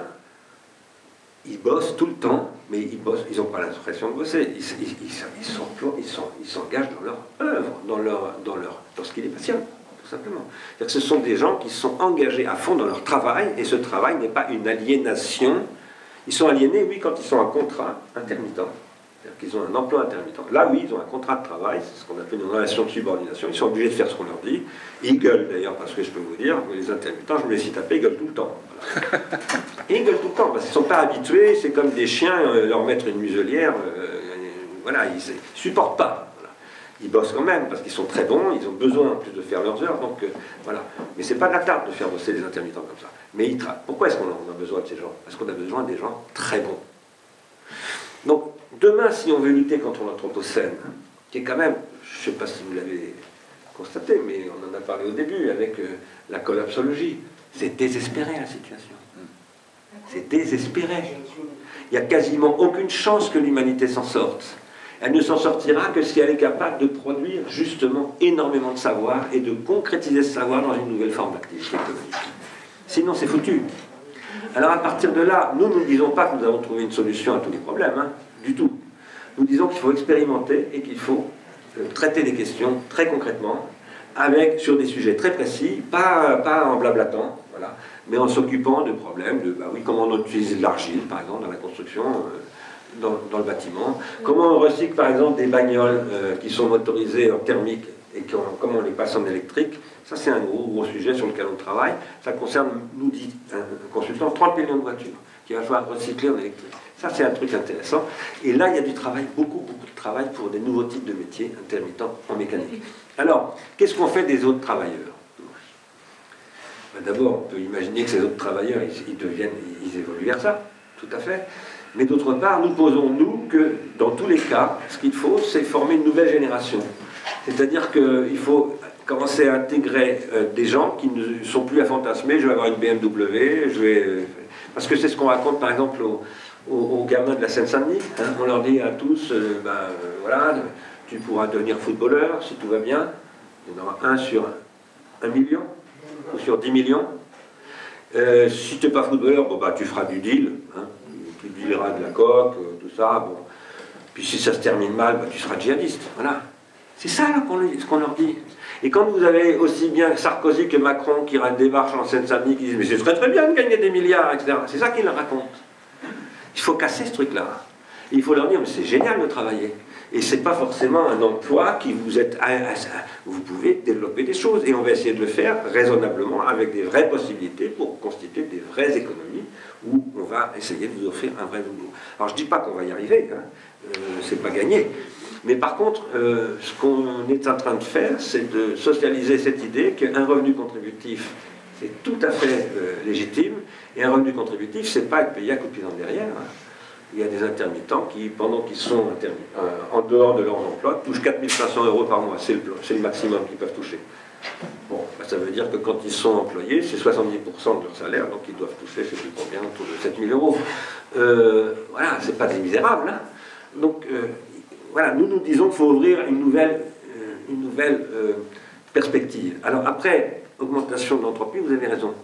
Ils bossent tout le temps, mais ils bossent, ils n'ont pas l'impression de bosser. Ils, ils, ils, ils, s'engagent ils sont, ils s'engagent dans leur œuvre, dans, leur, dans, leur, dans ce qui les passionne, tout simplement. C'est-à-dire que ce sont des gens qui sont engagés à fond dans leur travail, et ce travail n'est pas une aliénation. Ils sont aliénés, oui, quand ils sont en contrat intermittent. C'est-à-dire qu'ils ont un emploi intermittent. Là, oui, ils ont un contrat de travail, c'est ce qu'on appelle une relation de subordination. Ils sont obligés de faire ce qu'on leur dit. Ils gueulent d'ailleurs, parce que je peux vous dire, les intermittents, je me les cite taper, ils gueulent tout le temps. Voilà. Et ils gueulent tout le temps, parce qu'ils ne sont pas habitués, c'est comme des chiens, euh, leur mettre une muselière, euh, voilà, ils ne supportent pas. Voilà. Ils bossent quand même, parce qu'ils sont très bons, ils ont besoin en plus de faire leurs heures, donc euh, voilà. Mais c'est pas de la tarte de faire bosser des intermittents comme ça. Mais ils travaillent. Pourquoi est-ce qu'on a besoin de ces gens? Parce qu'on a besoin des gens très bons. Donc, demain, si on veut lutter contre l'anthropocène, qui est quand même, je ne sais pas si vous l'avez constaté, mais on en a parlé au début avec euh, la collapsologie, c'est désespéré la situation. C'est désespéré. Il n'y a quasiment aucune chance que l'humanité s'en sorte. Elle ne s'en sortira que si elle est capable de produire justement énormément de savoir et de concrétiser ce savoir dans une nouvelle forme d'activité économique. Sinon, c'est foutu. Alors à partir de là, nous ne disons pas que nous avons trouvé une solution à tous les problèmes, hein, du tout. Nous disons qu'il faut expérimenter et qu'il faut euh, traiter des questions très concrètement, avec, sur des sujets très précis, pas, pas en blablatant, voilà, mais en s'occupant de problèmes de, bah oui, comment on utilise de l'argile, par exemple, dans la construction, euh, dans, dans le bâtiment, comment on recycle, par exemple, des bagnoles euh, qui sont motorisées en thermique et qui ont, comment on les passe en électrique. Ça, c'est un gros, gros sujet sur lequel on travaille. Ça concerne, nous dit un consultant, trente millions de voitures qu'il va falloir recycler en électrique. Ça, c'est un truc intéressant. Et là, il y a du travail, beaucoup, beaucoup de travail pour des nouveaux types de métiers intermittents en mécanique. Alors, qu'est-ce qu'on fait des autres travailleurs? Ben, d'abord, on peut imaginer que ces autres travailleurs, ils, ils deviennent, ils évoluent vers ça, tout à fait. Mais d'autre part, nous posons, nous, que dans tous les cas, ce qu'il faut, c'est former une nouvelle génération. C'est-à-dire qu'il faut commencer à intégrer euh, des gens qui ne sont plus à fantasmer, je vais avoir une B M W, je vais... Euh, parce que c'est ce qu'on raconte, par exemple, aux, aux, aux gamins de la Seine-Saint-Denis. Hein, on leur dit à tous, euh, ben, euh, voilà, tu pourras devenir footballeur si tout va bien. Il y en aura un sur un million, ou sur dix millions. Euh, si tu n'es pas footballeur, bon, bah, tu feras du deal. Hein, tu dealeras de la coque, euh, tout ça. Bon. Puis si ça se termine mal, bah, tu seras djihadiste. Voilà. C'est ça là, qu'on, ce qu'on leur dit. Et quand vous avez aussi bien Sarkozy que Macron qui débarquent en Seine-Saint-Denis, qui disent mais c'est très très bien de gagner des milliards, et cetera. C'est ça qu'ils leur racontent. Il faut casser ce truc-là. Et il faut leur dire mais c'est génial de travailler. Et ce n'est pas forcément un emploi qui vous êtes... Vous pouvez développer des choses. Et on va essayer de le faire raisonnablement avec des vraies possibilités pour constituer des vraies économies où on va essayer de vous offrir un vrai boulot. Alors je ne dis pas qu'on va y arriver, hein. euh, c'est pas gagné. Mais par contre, euh, ce qu'on est en train de faire, c'est de socialiser cette idée qu'un revenu contributif, c'est tout à fait euh, légitime. Et un revenu contributif, c'est pas être payé à coup de pied dans le derrière. Hein. Il y a des intermittents qui, pendant qu'ils sont euh, en dehors de leur emploi, touchent quatre mille cinq cents euros par mois. C'est le, c'est le maximum qu'ils peuvent toucher. Bon, bah, ça veut dire que quand ils sont employés, c'est soixante-dix pour cent de leur salaire, donc ils doivent toucher, je ne sais plus combien, autour de sept mille euros. Euh, voilà, c'est pas des misérables. Hein. Donc, euh, voilà, nous nous disons qu'il faut ouvrir une nouvelle, euh, une nouvelle euh, perspective. Alors après, augmentation de l'entropie, vous avez raison.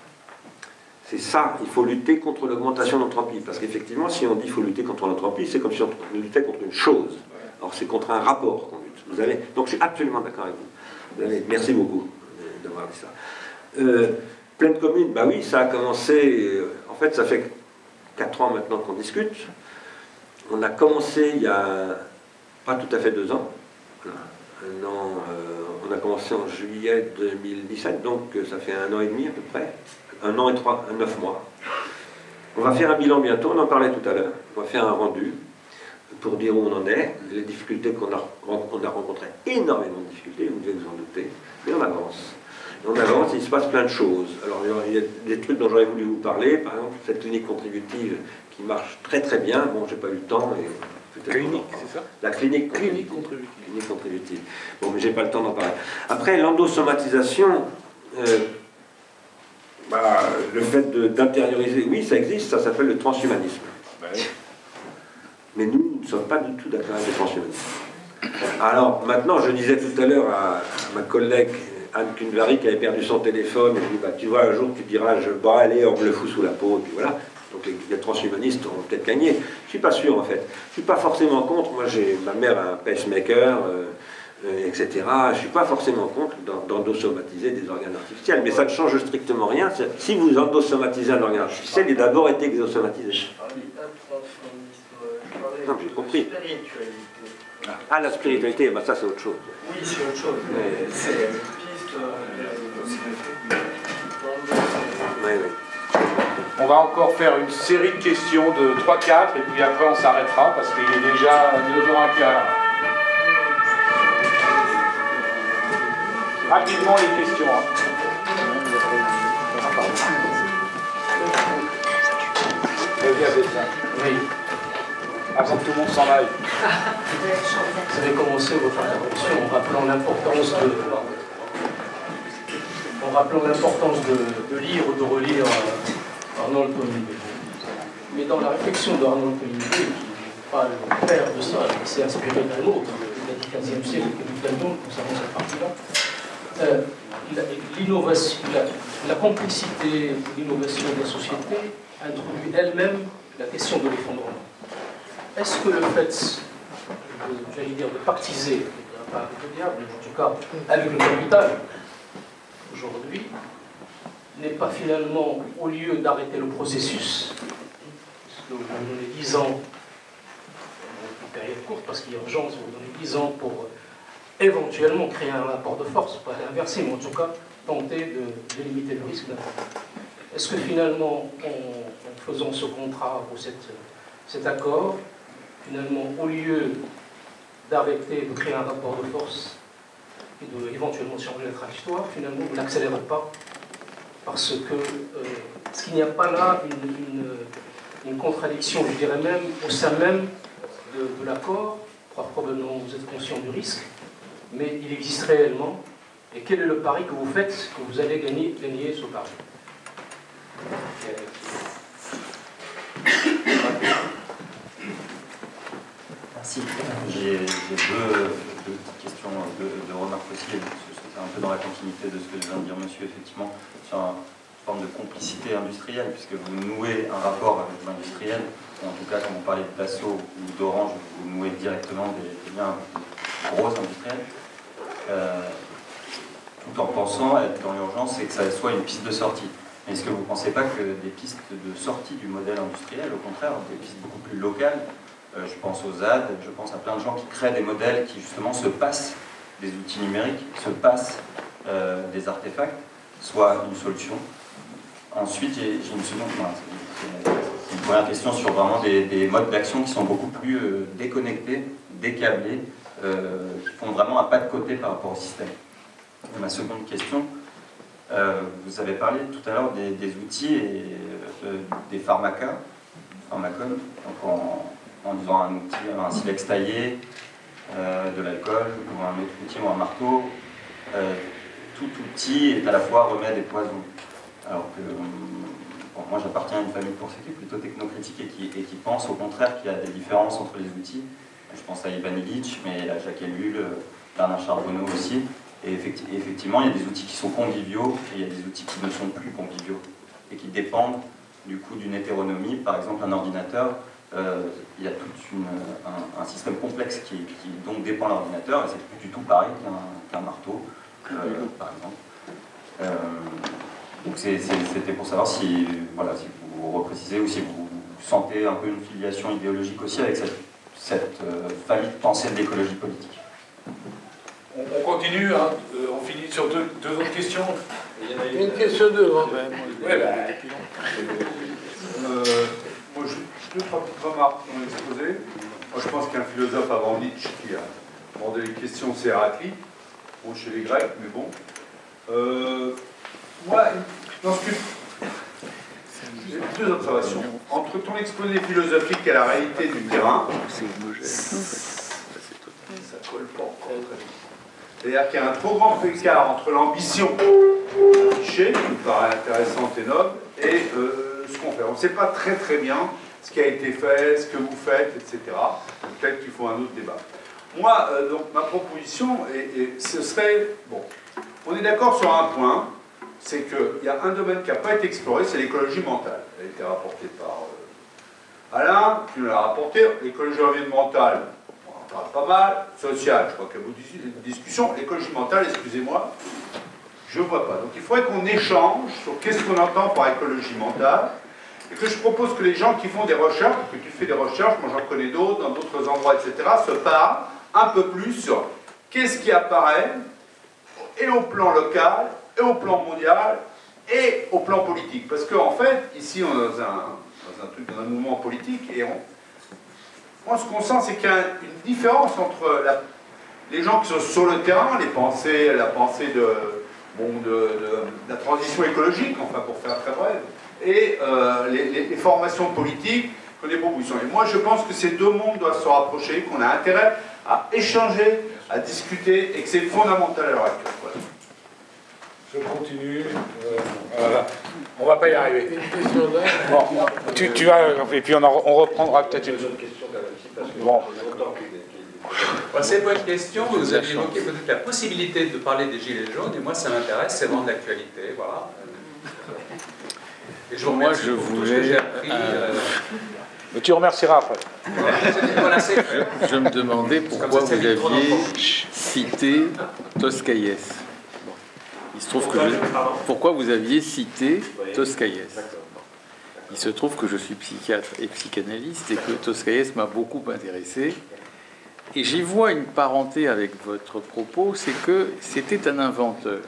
C'est ça, il faut lutter contre l'augmentation d'entropie. Parce qu'effectivement, si on dit qu'il faut lutter contre l'entropie, c'est comme si on luttait contre une chose. Alors c'est contre un rapport qu'on lutte. Vous avez... Donc je suis absolument d'accord avec vous. Vous avez... Merci beaucoup d'avoir dit ça. Euh, pleine commune, bah oui, ça a commencé... Euh, en fait, ça fait quatre ans maintenant qu'on discute. On a commencé il y a pas tout à fait deux ans. Voilà. Un an, euh, on a commencé en juillet deux mille dix-sept, donc ça fait un an et demi à peu près. Un an et trois, neuf mois. On va faire un bilan bientôt, on en parlait tout à l'heure. On va faire un rendu pour dire où on en est, les difficultés qu'on a, on a rencontrées, énormément de difficultés, vous devez vous en douter, mais on avance. Et on avance, il se passe plein de choses. Alors il y a des trucs dont j'aurais voulu vous parler, par exemple cette clinique contributive qui marche très très bien, bon j'ai pas eu le temps, et peut-être clinique, c'est ça? La clinique contributive. Clinique contributive. Clinique contributive. Bon, mais j'ai pas le temps d'en parler. Après, l'endosomatisation, euh, bah, le fait d'intérioriser, oui, ça existe, ça s'appelle le transhumanisme. Ouais. Mais nous, nous ne sommes pas du tout d'accord avec le transhumanisme. Alors, maintenant, je disais tout à l'heure à, à ma collègue Anne Kunvari qui avait perdu son téléphone, et je lui dis, bah, tu vois, un jour, tu diras, je, bah, allez, on me le fout sous la peau, et puis voilà. Donc les, les transhumanistes ont peut-être gagné. Je ne suis pas sûr, en fait. Je ne suis pas forcément contre. Moi, j'ai ma mère a un pacemaker, euh, euh, et cetera. Je ne suis pas forcément contre d'endosomatiser des organes artificiels. Mais ça ne change strictement rien. Si vous endosomatisez un organe artificiel, il a d'abord été exosomatisé. Non, j'ai compris. Ah, la spiritualité, bah, ça c'est autre chose. Oui, c'est autre chose. Mais c'est une piste de... Oui, oui. On va encore faire une série de questions de trois quatre, et puis après on s'arrêtera, parce qu'il est déjà neuf heures quinze. Rapidement les questions. Hein. Oui. Avant que tout le monde s'en aille. Vous avez commencé votre intervention en rappelant l'importance de... en rappelant l'importance de, de lire ou de relire euh, Arnold Toynbee. Mais dans la réflexion d'Arnold Toynbee, qui n'est pas le père de ça, il s'est inspiré d'un autre, du quinzième siècle, qui est Platon, concernant cette partie-là, euh, l'innovation, la, la complexité, l'innovation de la société introduit elle-même la question de l'effondrement. Est-ce que le fait, j'allais dire, de pactiser, pas avec le diable, mais en tout cas avec le capital, aujourd'hui, n'est pas finalement, au lieu d'arrêter le processus, parce que vous donnez dix ans, une période courte, parce qu'il y a urgence, vous donnez dix ans pour éventuellement créer un rapport de force, pas l'inverser, mais en tout cas tenter de, de limiter le risque. Est-ce que finalement, en, en faisant ce contrat ou cette, cet accord, finalement, au lieu d'arrêter de créer un rapport de force et de éventuellement changer la trajectoire, finalement, vous n'accélérez pas parce que euh, est-ce qu'il n'y a pas là une, une, une contradiction, je dirais même, au sein même de, de l'accord? Probablement vous êtes conscient du risque, mais il existe réellement. Et quel est le pari que vous faites, que vous allez gagner, gagner ce pari? Merci. J'ai deux, deux petites questions, deux, deux remarques aussi. C'est un peu dans la continuité de ce que vient de dire monsieur, effectivement. Sur un, je forme de complicité industrielle, puisque vous nouez un rapport avec l'industriel, ou en tout cas, quand vous parlez de Dassault ou d'Orange, vous nouez directement des, des liens avec des gros industriels, euh, tout en pensant être dans l'urgence et que ça soit une piste de sortie. Mais est-ce que vous ne pensez pas que des pistes de sortie du modèle industriel, au contraire, des pistes beaucoup plus locales, euh, je pense aux Z A D, je pense à plein de gens qui créent des modèles qui justement se passent des outils numériques, se passent euh, des artefacts, soit une solution. Ensuite, j'ai une seconde, enfin, c'est une première question sur vraiment des, des modes d'action qui sont beaucoup plus euh, déconnectés, décâblés, euh, qui font vraiment un pas de côté par rapport au système. Et ma seconde question, euh, vous avez parlé tout à l'heure des, des outils et euh, des pharmacas, pharmacon, donc en, en disant un outil, un silex taillé, euh, de l'alcool, ou un autre outil, ou un marteau. Euh, tout outil est à la fois remède et poison. Alors que bon, moi j'appartiens à une famille pour qui est plutôt technocritique et qui, et qui pense au contraire qu'il y a des différences entre les outils. Je pense à Ivan Illich, mais à Jacques Ellul, Bernard Charbonneau aussi. Et effectivement, il y a des outils qui sont conviviaux et il y a des outils qui ne sont plus conviviaux et qui dépendent du coup d'une hétéronomie. Par exemple, un ordinateur, euh, il y a tout une, un, un système complexe qui, qui donc dépend de l'ordinateur et c'est plus du tout pareil qu'un qu'un marteau, euh, par exemple. Euh, donc c'était pour savoir si, voilà, si vous reprécisez ou si vous sentez un peu une filiation idéologique aussi avec cette, cette euh, famille de pensée de l'écologie politique. On, on continue, hein. euh, on finit sur deux, deux autres questions. Il y en a une, une question devant. Ouais, bah, euh, moi, je, deux, trois petites remarques qui ont exposé. Moi, je pense qu'un philosophe avant Nietzsche qui a abordé les questions, c'est Héraclite, bon, chez les Grecs, mais bon. Euh, moi, dans ce que... j'ai deux observations. Entre ton exposé philosophique et la réalité du terrain, ça colle pas encore très vite. C'est-à-dire qu'il y a un trop grand écart entre l'ambition affichée, qui me paraît intéressante et noble, et euh, ce qu'on fait. On ne sait pas très très bien ce qui a été fait, ce que vous faites, et cetera. Peut-être qu'il faut un autre débat. Moi, euh, donc, ma proposition, et, et ce serait... Bon, on est d'accord sur un point, c'est qu'il y a un domaine qui n'a pas été exploré, c'est l'écologie mentale. Elle a été rapportée par euh, Alain, qui nous l'a rapporté. L'écologie environnementale, on en parle pas mal. Sociale, je crois qu'il y a beaucoup de discussions. L'écologie mentale, excusez-moi, je ne vois pas. Donc il faudrait qu'on échange sur qu'est-ce qu'on entend par écologie mentale, et que je propose que les gens qui font des recherches, que tu fais des recherches, moi j'en connais d'autres, dans d'autres endroits, et cetera, se parlent un peu plus sur qu'est-ce qui apparaît, et au plan local, et au plan mondial, et au plan politique. Parce qu'en fait, ici, on est dans un, dans un truc, dans un mouvement politique, et on, moi, ce qu'on sent, c'est qu'il y a une différence entre la, les gens qui sont sur le terrain, les pensées, la pensée de, bon, de, de, de la transition écologique, enfin, pour faire très bref, et euh, les, les, les formations politiques, que des propositions. Et moi, je pense que ces deux mondes doivent se rapprocher, qu'on a intérêt à échanger, à discuter, et que c'est fondamental à l'heure actuelle. Voilà. Je continue. Euh, voilà. On va pas y arriver. Une question là. Bon, tu, tu vas, et puis on, en, on reprendra peut-être une autre question. Bon. C'est pas une question, vous avez évoqué peut-être la possibilité de parler des gilets jaunes, et moi ça m'intéresse, c'est vraiment d'actualité, voilà. Et je vous remercie moi, je pour voulais, tout ce que j'ai appris. Euh... Mais tu remercieras après. Voilà, c'est fait. Je me demandais pourquoi vous aviez cité Toscaïès. Il se trouve que je... Pourquoi vous aviez cité Toscaïès. Il se trouve que je suis psychiatre et psychanalyste et que Toscaïès m'a beaucoup intéressé. Et j'y vois une parenté avec votre propos, c'est que c'était un inventeur.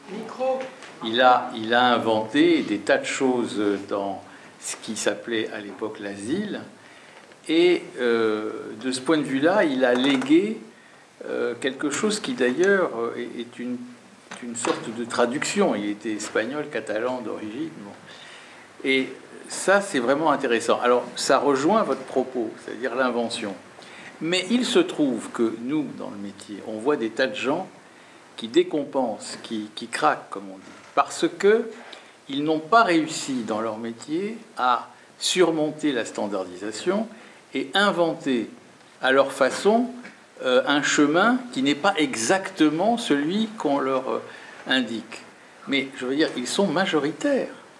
Il a, il a inventé des tas de choses dans ce qui s'appelait à l'époque l'asile. Et euh, de ce point de vue-là, il a légué euh, quelque chose qui d'ailleurs est, est une une sorte de traduction. Il était espagnol, catalan d'origine. Bon. Et ça, c'est vraiment intéressant. Alors, ça rejoint votre propos, c'est-à-dire l'invention. Mais il se trouve que nous, dans le métier, on voit des tas de gens qui décompensent, qui, qui craquent, comme on dit, parce qu'ils n'ont pas réussi dans leur métier à surmonter la standardisation et inventer à leur façon Euh, un chemin qui n'est pas exactement celui qu'on leur euh, indique. Mais je veux dire, ils sont majoritaires.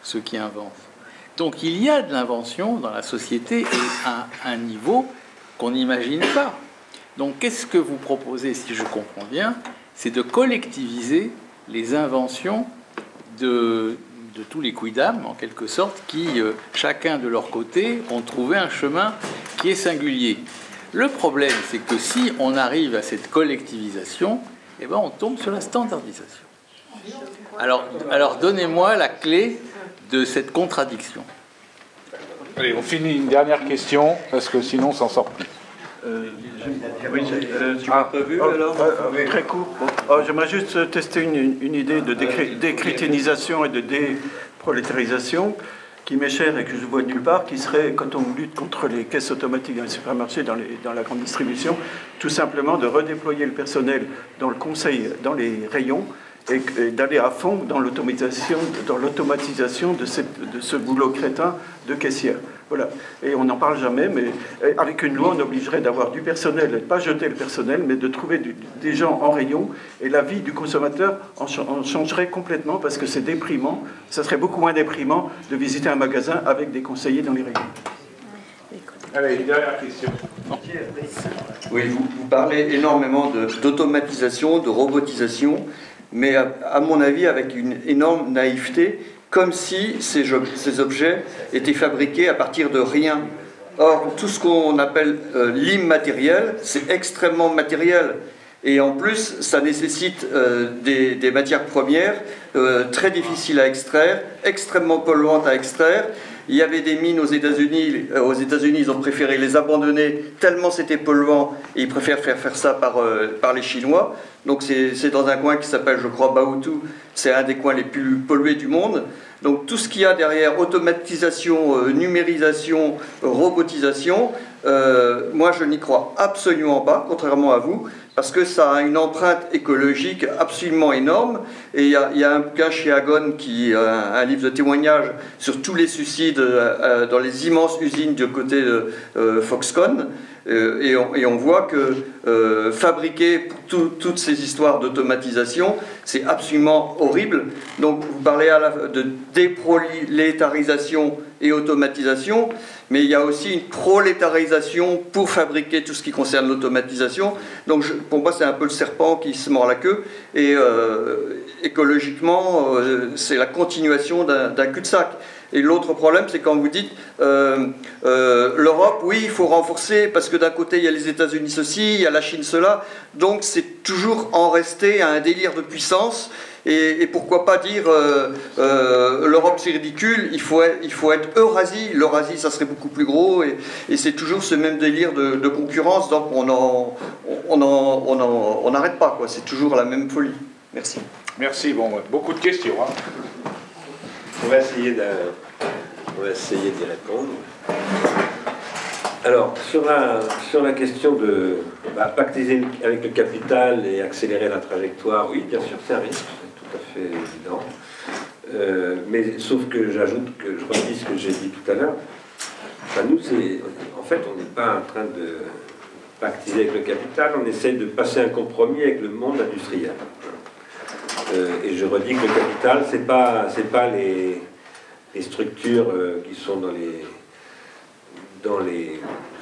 ceux qui inventent. Donc il y a de l'invention dans la société et à un niveau qu'on n'imagine pas. Donc qu'est-ce que vous proposez, si je comprends bien, c'est de collectiviser les inventions de, de tous les quidam, en quelque sorte, qui, euh, chacun de leur côté, ont trouvé un chemin qui est singulier. Le problème, c'est que si on arrive à cette collectivisation, eh ben, on tombe sur la standardisation. Alors, alors donnez-moi la clé de cette contradiction. Allez, on finit une dernière question, parce que sinon on s'en sort plus. Euh, oui, euh, tu m'as prévu alors euh, Très court. Oh, j'aimerais juste tester une, une idée de décrétinisation et de déprolétarisation qui m'est chère et que je vois nulle part, qui serait, quand on lutte contre les caisses automatiques dans les supermarchés, dans, les, dans la grande distribution, tout simplement de redéployer le personnel dans le conseil, dans les rayons, et, et d'aller à fond dans l'automatisation, dans l'automatisation de, de ce boulot crétin de caissière. Voilà. Et on n'en parle jamais, mais avec une loi, on obligerait d'avoir du personnel, pas jeter le personnel, mais de trouver du, des gens en rayon, et la vie du consommateur en, en changerait complètement, parce que c'est déprimant. Ça serait beaucoup moins déprimant de visiter un magasin avec des conseillers dans les rayons. Allez, une dernière question. Oui, vous, vous parlez énormément d'automatisation, de, de robotisation, mais à, à mon avis avec une énorme naïveté, comme si ces, ces objets étaient fabriqués à partir de rien. Or, tout ce qu'on appelle euh, l'immatériel, c'est extrêmement matériel. Et en plus, ça nécessite euh, des, des matières premières euh, très difficiles à extraire, extrêmement polluantes à extraire. Il y avait des mines aux États-Unis. Euh, aux États-Unis, ils ont préféré les abandonner tellement c'était polluant, et ils préfèrent faire faire ça par, euh, par les Chinois. Donc c'est dans un coin qui s'appelle, je crois, Baotou. C'est un des coins les plus pollués du monde. Donc tout ce qu'il y a derrière, automatisation, euh, numérisation, robotisation, euh, moi je n'y crois absolument pas, contrairement à vous, parce que ça a une empreinte écologique absolument énorme. Et il y a, y a un bouquin chez Agon, qui, euh, un livre de témoignages sur tous les suicides euh, dans les immenses usines du côté de euh, Foxconn. Euh, et, on, et on voit que euh, fabriquer pour tout, toutes ces histoires d'automatisation, c'est absolument horrible. Donc vous parlez à la, de déprolétarisation et automatisation, mais il y a aussi une prolétarisation pour fabriquer tout ce qui concerne l'automatisation. Donc je, pour moi, c'est un peu le serpent qui se mord la queue. Et euh, écologiquement, euh, c'est la continuation d'un cul-de-sac. Et l'autre problème, c'est quand vous dites euh, euh, l'Europe, oui, il faut renforcer, parce que d'un côté, il y a les États-Unis ceci, il y a la Chine cela. Donc c'est toujours en rester à un délire de puissance. Et, et pourquoi pas dire euh, euh, l'Europe c'est ridicule, il faut être, il faut être Eurasie, l'Eurasie ça serait beaucoup plus gros, et, et c'est toujours ce même délire de, de concurrence, donc on en, on en, on en, on n'arrête pas, quoi. C'est toujours la même folie. Merci. Merci, bon, beaucoup de questions. Hein. On va essayer de, on va essayer d'y répondre. Alors, sur la, sur la question de bah, pactiser avec le capital et accélérer la trajectoire, oui, bien sûr, c'est un risque, c'est tout à fait évident. Euh, mais sauf que j'ajoute, que je redis ce que j'ai dit tout à l'heure, enfin, nous, c'est, en fait, on n'est pas en train de pactiser avec le capital, on essaie de passer un compromis avec le monde industriel. Euh, et je redis que le capital, c'est pas, c'est pas les, les structures euh, qui sont dans les... dans les,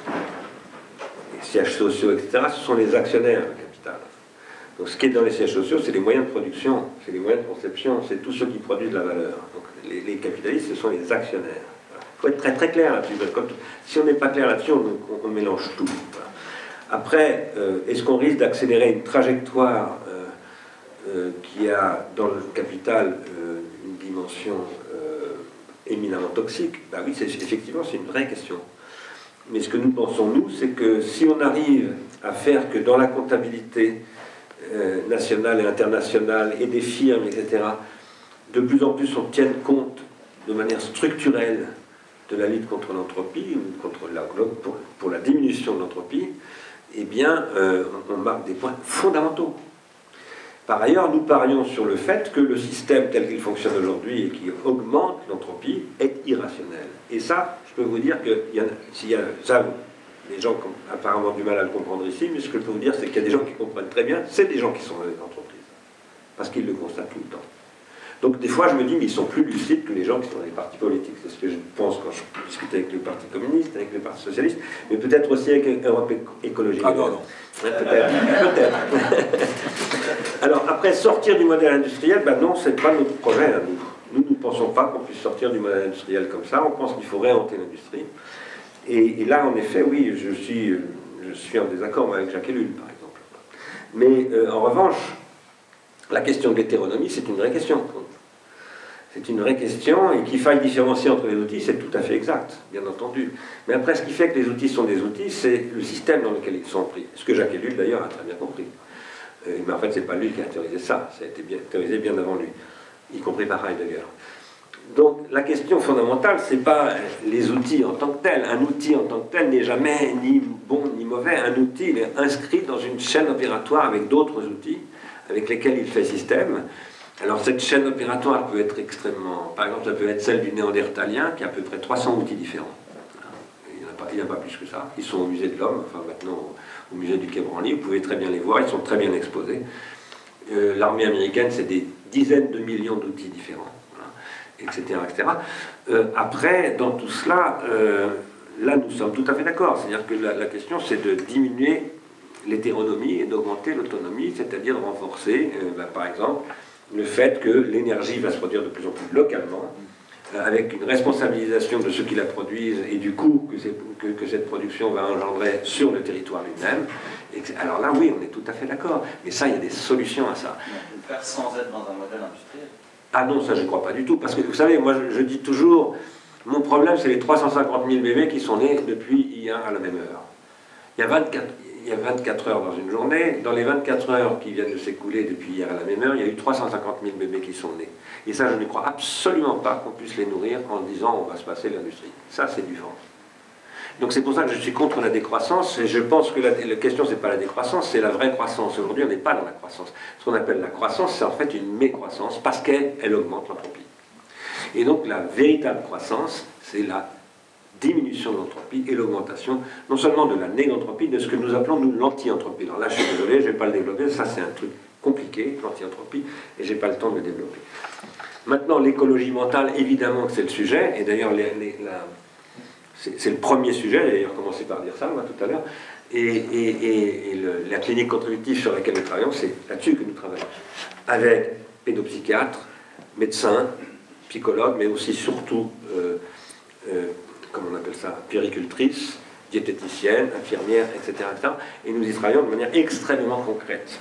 les sièges sociaux, et cetera, ce sont les actionnaires, le capital. Donc ce qui est dans les sièges sociaux, c'est les moyens de production, c'est les moyens de conception, c'est tous ceux qui produisent de la valeur. Donc les, les capitalistes, ce sont les actionnaires. Il faut être très très clair là-dessus. Si on n'est pas clair là-dessus, on, on, on mélange tout. Voilà. Après, euh, est-ce qu'on risque d'accélérer une trajectoire euh, euh, qui a dans le capital euh, une dimension euh, éminemment toxique? Ben oui, effectivement, c'est une vraie question. Mais ce que nous pensons, nous, c'est que si on arrive à faire que dans la comptabilité euh, nationale et internationale, et des firmes, et cetera, de plus en plus on tienne compte de manière structurelle de la lutte contre l'entropie, ou contre la, pour, pour la diminution de l'entropie, eh bien, euh, on, on marque des points fondamentaux. Par ailleurs, nous parions sur le fait que le système tel qu'il fonctionne aujourd'hui et qui augmente l'entropie est irrationnel. Et ça, je peux vous dire que y a, s'il y a, ça, les gens ont apparemment du mal à le comprendre ici, mais ce que je peux vous dire, c'est qu'il y a des gens qui comprennent très bien, c'est des gens qui sont dans les entreprises, parce qu'ils le constatent tout le temps. Donc des fois, je me dis, mais ils sont plus lucides que les gens qui sont dans les partis politiques. C'est ce que je pense quand je discute avec le Parti communiste, avec le Parti socialiste, mais peut-être aussi avec Europe Écologie. Ah non, non. Ouais, peut-être, peut-être. Alors, après, sortir du modèle industriel, ben non, c'est pas notre projet à nous. Nous ne pensons pas qu'on puisse sortir du modèle industriel comme ça. On pense qu'il faut réinventer l'industrie. Et, et là, en effet, oui, je suis, je suis en désaccord avec Jacques Ellul, par exemple. Mais euh, en revanche, la question de l'hétéronomie, c'est une vraie question. C'est une vraie question, et qu'il faille différencier entre les outils, c'est tout à fait exact, bien entendu. Mais après, ce qui fait que les outils sont des outils, c'est le système dans lequel ils sont pris. Ce que Jacques Ellul, d'ailleurs, a très bien compris. Euh, mais en fait, c'est pas lui qui a théorisé ça, ça a été bien, théorisé bien avant lui, y compris par Heidegger. Donc, la question fondamentale, c'est pas les outils en tant que tels. Un outil en tant que tel n'est jamais ni bon ni mauvais. Un outil, il est inscrit dans une chaîne opératoire avec d'autres outils, avec lesquels il fait système. Alors cette chaîne opératoire peut être extrêmement... Par exemple, ça peut être celle du néandertalien, qui a à peu près trois cents outils différents. Il n'y en a pas, il n'y a pas plus que ça. Ils sont au musée de l'Homme, enfin maintenant au musée du Quai Branly. Vous pouvez très bien les voir, ils sont très bien exposés. Euh, L'armée américaine, c'est des dizaines de millions d'outils différents, voilà, et cetera, et cetera. Euh, après, dans tout cela, euh, là nous sommes tout à fait d'accord. C'est-à-dire que la, la question, c'est de diminuer l'hétéronomie et d'augmenter l'autonomie, c'est-à-dire renforcer, euh, bah, par exemple, le fait que l'énergie va se produire de plus en plus localement, euh, avec une responsabilisation de ceux qui la produisent et du coût que, que, que cette production va engendrer sur le territoire lui-même. Alors là, oui, on est tout à fait d'accord. Mais ça, il y a des solutions à ça. On peut faire sans être dans un modèle industriel. Ah non, ça, je ne crois pas du tout. Parce que, vous savez, moi, je, je dis toujours, mon problème, c'est les trois cent cinquante mille bébés qui sont nés depuis hier à la même heure. Il y a vingt-quatre... Il y a vingt-quatre heures dans une journée. Dans les vingt-quatre heures qui viennent de s'écouler depuis hier à la même heure, il y a eu trois cent cinquante mille bébés qui sont nés. Et ça, je ne crois absolument pas qu'on puisse les nourrir en disant on va se passer l'industrie. Ça, c'est du vent. Donc c'est pour ça que je suis contre la décroissance. Et je pense que la, la question, c'est pas la décroissance, c'est la vraie croissance. Aujourd'hui, on n'est pas dans la croissance. Ce qu'on appelle la croissance, c'est en fait une mécroissance parce qu'elle elle augmente l'entropie. Et donc la véritable croissance, c'est la diminution de l'entropie et l'augmentation, non seulement de la négantropie, de ce que nous appelons, nous, l'anti-entropie. Alors là, je suis désolé, je ne vais pas le développer, ça c'est un truc compliqué, l'anti-entropie, et je n'ai pas le temps de le développer. Maintenant, l'écologie mentale, évidemment que c'est le sujet, et d'ailleurs, c'est le premier sujet, j'ai d'ailleurs commencé par dire ça, moi, tout à l'heure, et, et, et, et le, la clinique contributive sur laquelle nous travaillons, c'est là-dessus que nous travaillons, avec pédopsychiatres, médecins, psychologues, mais aussi, surtout, euh, euh, comme on appelle ça, puéricultrices, diététiciennes, infirmières, et cetera, et cetera. Et nous y travaillons de manière extrêmement concrète.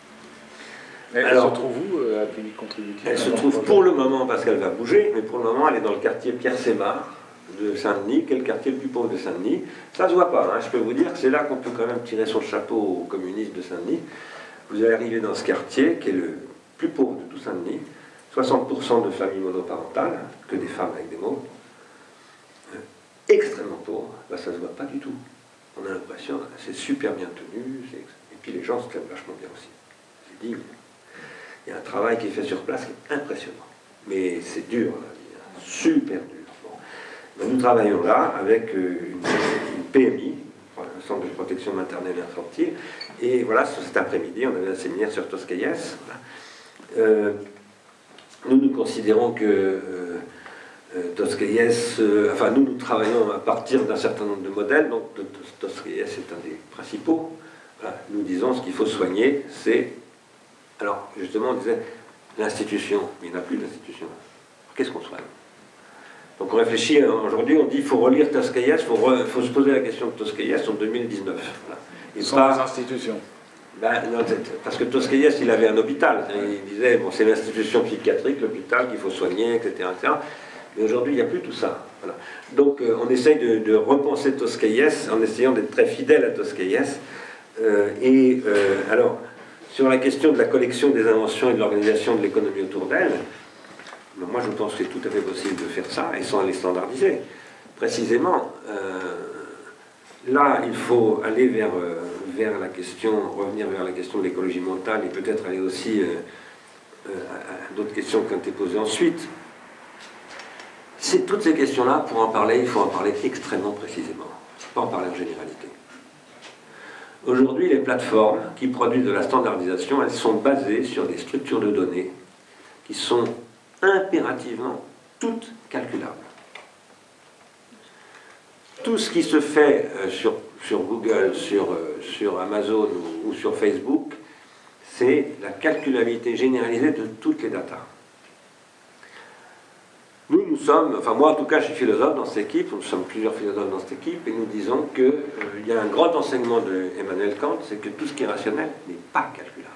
Elle Alors, se trouve où, euh, la clinique contributive? Elle se trouve pour le moment, parce qu'elle va bouger, mais pour le moment, elle est dans le quartier Pierre-Sémard de Saint-Denis, qui est le quartier le plus pauvre de Saint-Denis. Ça ne se voit pas, hein. Je peux vous dire que c'est là qu'on peut quand même tirer son chapeau aux communistes de Saint-Denis. Vous allez arriver dans ce quartier, qui est le plus pauvre de tout Saint-Denis, soixante pour cent de familles monoparentales, que des femmes avec des mômes, extrêmement pauvre, ben, ça ne se voit pas du tout. On a l'impression, c'est super bien tenu, et puis les gens se tiennent vachement bien aussi. C'est digne. Il y a un travail qui est fait sur place qui est impressionnant. Mais c'est dur, la vie, hein. Super dur. Bon. Ben, nous travaillons là avec une, une P M I, le Centre de protection maternelle et infantile, et voilà, cet après-midi, on avait un séminaire sur Toscaïès. Voilà. Euh, nous, nous considérons que euh, Euh, Toscaïès, euh, enfin nous, nous travaillons à partir d'un certain nombre de modèles, donc Toscaïès est un des principaux. Voilà, nous disons ce qu'il faut soigner, c'est, alors justement on disait l'institution, mais il n'y en a plus d'institution. Qu'est-ce qu'on soigne? Donc on réfléchit, aujourd'hui on dit qu'il faut relire Toscaïès, il faut, re, faut se poser la question de Toscaïès en deux mille dix-neuf. Voilà. Et sans pas, les institutions. Ben, non, parce que Toscaïès il avait un hôpital, il disait bon c'est l'institution psychiatrique, l'hôpital qu'il faut soigner, et cetera, et cetera. Mais aujourd'hui, il n'y a plus tout ça. Voilà. Donc, euh, on essaye de, de repenser Toscaïès en essayant d'être très fidèle à Toscaïès. Euh, et euh, alors, sur la question de la collection des inventions et de l'organisation de l'économie autour d'elle, ben moi, je pense que c'est tout à fait possible de faire ça et sans les standardiser. Précisément, euh, là, il faut aller vers, euh, vers la question, revenir vers la question de l'écologie mentale et peut-être aller aussi euh, euh, à, à d'autres questions qui ont été posées ensuite. C'est toutes ces questions-là, pour en parler, il faut en parler extrêmement précisément, pas en parler en généralité. Aujourd'hui, les plateformes qui produisent de la standardisation, elles sont basées sur des structures de données qui sont impérativement toutes calculables. Tout ce qui se fait euh, sur, sur Google, sur, euh, sur Amazon ou, ou sur Facebook, c'est la calculabilité généralisée de toutes les datas. Nous, nous sommes, enfin moi en tout cas je suis philosophe dans cette équipe, nous sommes plusieurs philosophes dans cette équipe, et nous disons qu'il euh, y a un grand enseignement de Emmanuel Kant, c'est que tout ce qui est rationnel n'est pas calculable.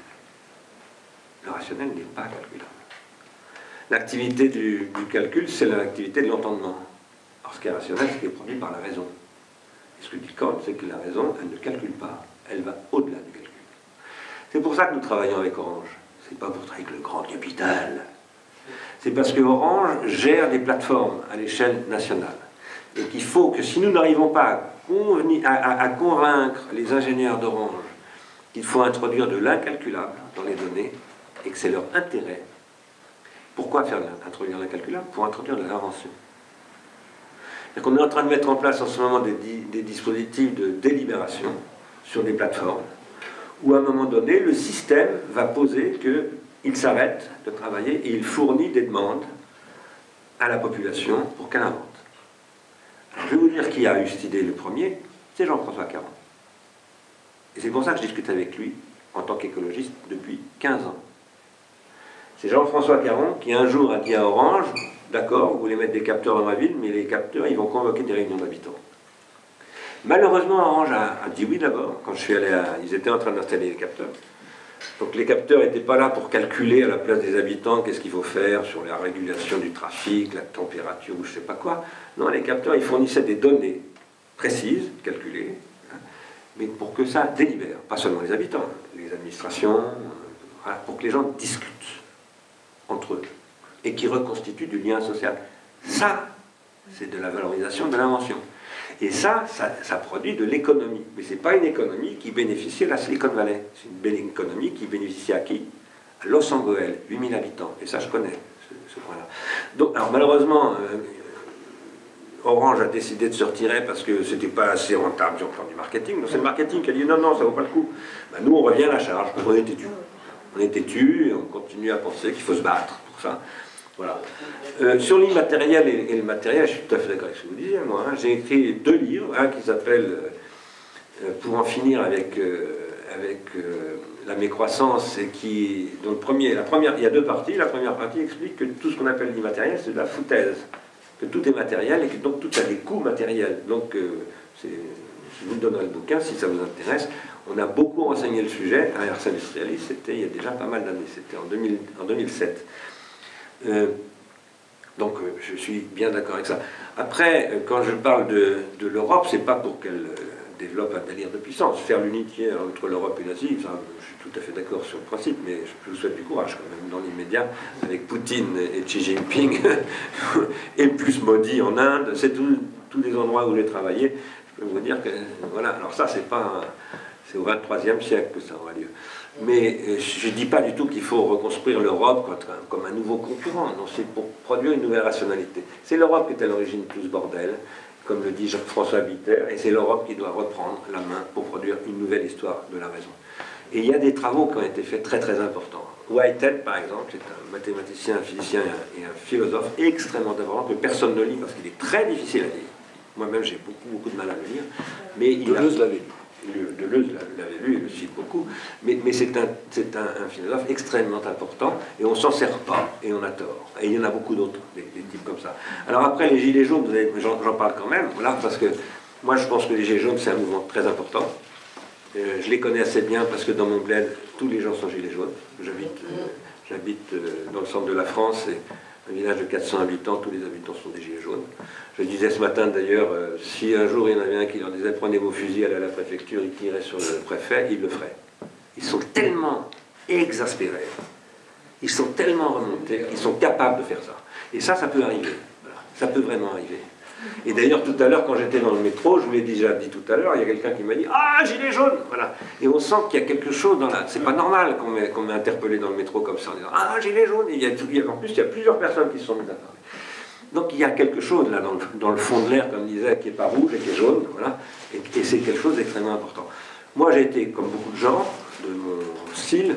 Le rationnel n'est pas calculable. L'activité du, du calcul, c'est l'activité de l'entendement. Alors ce qui est rationnel, c'est ce qui est produit par la raison. Et ce que dit Kant, c'est que la raison, elle ne calcule pas, elle va au-delà du calcul. C'est pour ça que nous travaillons avec Orange. C'est pas pour travailler avec le grand capital. C'est parce que Orange gère des plateformes à l'échelle nationale. Et qu'il faut que si nous n'arrivons pas à, à, à convaincre les ingénieurs d'Orange qu'il faut introduire de l'incalculable dans les données, et que c'est leur intérêt, pourquoi faire introduire l'incalculable? Pour introduire de l'invention. On est en train de mettre en place en ce moment des, des dispositifs de délibération sur des plateformes où à un moment donné, le système va poser qu'il s'arrête de travailler et il fournit des demandes à la population pour qu'elle invente. Alors, je vais vous dire qui a eu cette idée le premier, c'est Jean-François Caron. Et c'est pour ça que je discute avec lui en tant qu'écologiste depuis quinze ans. C'est Jean-François Caron qui un jour a dit à Orange, d'accord, vous voulez mettre des capteurs dans ma ville, mais les capteurs, ils vont convoquer des réunions d'habitants. Malheureusement, Orange a, a dit oui d'abord, quand je suis allé à... Ils étaient en train d'installer les capteurs. Donc les capteurs n'étaient pas là pour calculer à la place des habitants qu'est-ce qu'il faut faire sur la régulation du trafic, la température ou je ne sais pas quoi. Non, les capteurs, ils fournissaient des données précises, calculées, hein, mais pour que ça délibère, pas seulement les habitants, les administrations, euh, voilà, pour que les gens discutent entre eux et qui reconstituent du lien social. Ça, c'est de la valorisation de l'invention. Et ça, ça, ça produit de l'économie. Mais ce n'est pas une économie qui bénéficie à la Silicon Valley. C'est une belle économie qui bénéficie à qui? À Los Angeles, huit mille habitants. Et ça, je connais ce, ce point-là. Donc, alors malheureusement, euh, Orange a décidé de se retirer parce que c'était pas assez rentable sur le plan du marketing. Donc c'est le marketing qui a dit non, non, ça ne vaut pas le coup. Ben, nous, on revient à la charge. On est têtus. On est têtus et on continue à penser qu'il faut se battre pour ça. Voilà. Euh, sur l'immatériel et, et le matériel, je suis tout à fait d'accord avec ce que vous disiez, moi. Hein. J'ai écrit deux livres, un qui s'appelle euh, Pour en finir avec, euh, avec euh, la mécroissance, et qui, dont le premier, la première, il y a deux parties. La première partie explique que tout ce qu'on appelle l'immatériel, c'est de la foutaise. Que tout est matériel et que donc tout a des coûts matériels. Donc, euh, je vous donnerai le bouquin si ça vous intéresse. On a beaucoup renseigné le sujet à Ars Industrialis, c'était il y a déjà pas mal d'années, c'était en, en deux mille sept. Euh, donc euh, je suis bien d'accord avec ça. Après, euh, quand je parle de, de l'Europe, c'est pas pour qu'elle euh, développe un délire de puissance. Faire l'unité entre l'Europe et l'Asie, je suis tout à fait d'accord sur le principe, mais je vous souhaite du courage quand même dans l'immédiat, avec Poutine et Xi Jinping, et plus Modi en Inde, c'est tous les endroits où j'ai travaillé. Je peux vous dire que, voilà, alors ça c'est pas... C'est au vingt-troisième siècle que ça aura lieu. Mais euh, je ne dis pas du tout qu'il faut reconstruire l'Europe comme un nouveau concurrent. Non, c'est pour produire une nouvelle rationalité. C'est l'Europe qui est à l'origine de tout ce bordel, comme le dit Jean-François Bitter, et c'est l'Europe qui doit reprendre la main pour produire une nouvelle histoire de la raison. Et il y a des travaux qui ont été faits très très importants. Whitehead, par exemple, c'est un mathématicien, un physicien et un philosophe extrêmement important que personne ne lit parce qu'il est très difficile à lire. Moi-même, j'ai beaucoup beaucoup de mal à le lire. Mais il Deleuze l'avait lu. Deleuze l'avait lu, il le cite beaucoup, mais, mais c'est un, un, un philosophe extrêmement important, et on ne s'en sert pas, et on a tort. Et il y en a beaucoup d'autres, des, des types comme ça. Alors après, les Gilets jaunes, j'en parle quand même, voilà, parce que moi je pense que les Gilets jaunes, c'est un mouvement très important. Euh, je les connais assez bien, parce que dans mon bled, tous les gens sont Gilets jaunes. J'habite euh, euh, dans le centre de la France, et un village de quatre cents habitants, tous les habitants sont des Gilets jaunes. Je disais ce matin d'ailleurs, euh, si un jour il y en avait un qui leur disait prenez vos fusils, allez à la préfecture, ils tiraient sur le préfet, ils le feraient. Ils sont tellement exaspérés, ils sont tellement remontés, ils sont capables de faire ça. Et ça, ça peut arriver. Voilà. Ça peut vraiment arriver. Et d'ailleurs, tout à l'heure, quand j'étais dans le métro, je vous l'ai déjà dit tout à l'heure, il y a quelqu'un qui m'a dit « Ah, gilet jaune !» Voilà. Et on sent qu'il y a quelque chose dans la... C'est pas normal qu'on m'ait qu'on m'ait interpellé dans le métro comme ça en disant « Ah, gilet jaune !» Et il y a, il y a, en plus, il y a plusieurs personnes qui se sont mises à parler. Donc il y a quelque chose là dans le, dans le fond de l'air, comme je disais, qui n'est pas rouge et qui est jaune, voilà, et, et c'est quelque chose d'extrêmement important. Moi j'ai été, comme beaucoup de gens de mon style,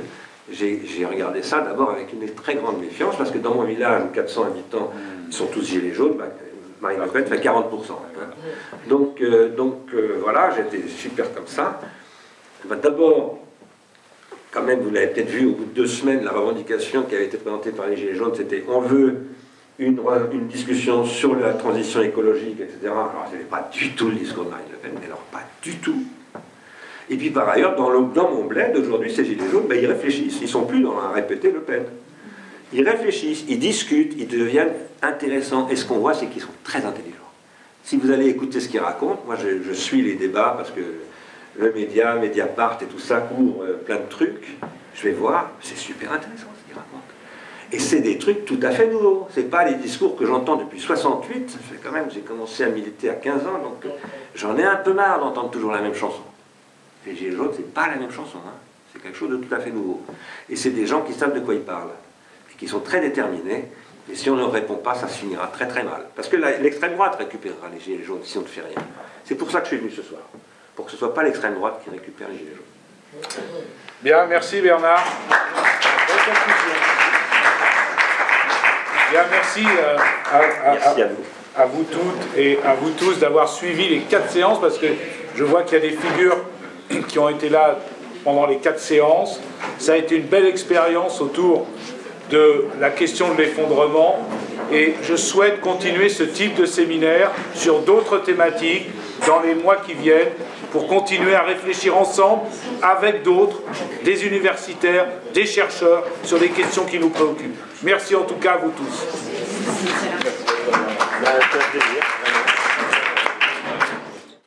j'ai regardé ça d'abord avec une très grande méfiance, parce que dans mon village où quatre cents habitants sont tous gilets jaunes, bah, Marine Le Pen fait quarante pour cent. Hein. Donc, euh, donc euh, voilà, j'étais super comme ça. Bah, d'abord, quand même, vous l'avez peut-être vu, au bout de deux semaines, la revendication qui avait été présentée par les gilets jaunes, c'était on veut une, une discussion sur la transition écologique, et cetera. Alors, ce n'était pas du tout le discours de Marine Le Pen, mais alors pas du tout. Et puis par ailleurs, dans, le, dans mon bled, aujourd'hui, ces gilets jaunes, ben, ils réfléchissent. Ils ne sont plus dans à répéter Le Pen. Ils réfléchissent, ils discutent, ils deviennent intéressants. Et ce qu'on voit, c'est qu'ils sont très intelligents. Si vous allez écouter ce qu'ils racontent, moi je, je suis les débats parce que le média, Mediapart et tout ça couvre euh, plein de trucs. Je vais voir, c'est super intéressant ce qu'ils racontent. Et c'est des trucs tout à fait nouveaux. Ce n'est pas les discours que j'entends depuis soixante-huit. Ça fait quand même, j'ai commencé à militer à quinze ans, donc j'en ai un peu marre d'entendre toujours la même chanson. Les gilets jaunes, c'est pas la même chanson, hein. C'est quelque chose de tout à fait nouveau. Et c'est des gens qui savent de quoi ils parlent, et qui sont très déterminés, et si on ne leur répond pas, ça se finira très très mal. Parce que l'extrême droite récupérera les gilets jaunes si on ne fait rien. C'est pour ça que je suis venu ce soir, pour que ce ne soit pas l'extrême droite qui récupère les gilets jaunes. Bien, merci Bernard. Bien, merci, euh, à, à, merci à vous. À vous toutes et à vous tous d'avoir suivi les quatre séances, parce que je vois qu'il y a des figures qui ont été là pendant les quatre séances. Ça a été une belle expérience autour de la question de l'effondrement, et je souhaite continuer ce type de séminaire sur d'autres thématiques dans les mois qui viennent, pour continuer à réfléchir ensemble avec d'autres, des universitaires, des chercheurs, sur les questions qui nous préoccupent. Merci en tout cas à vous tous.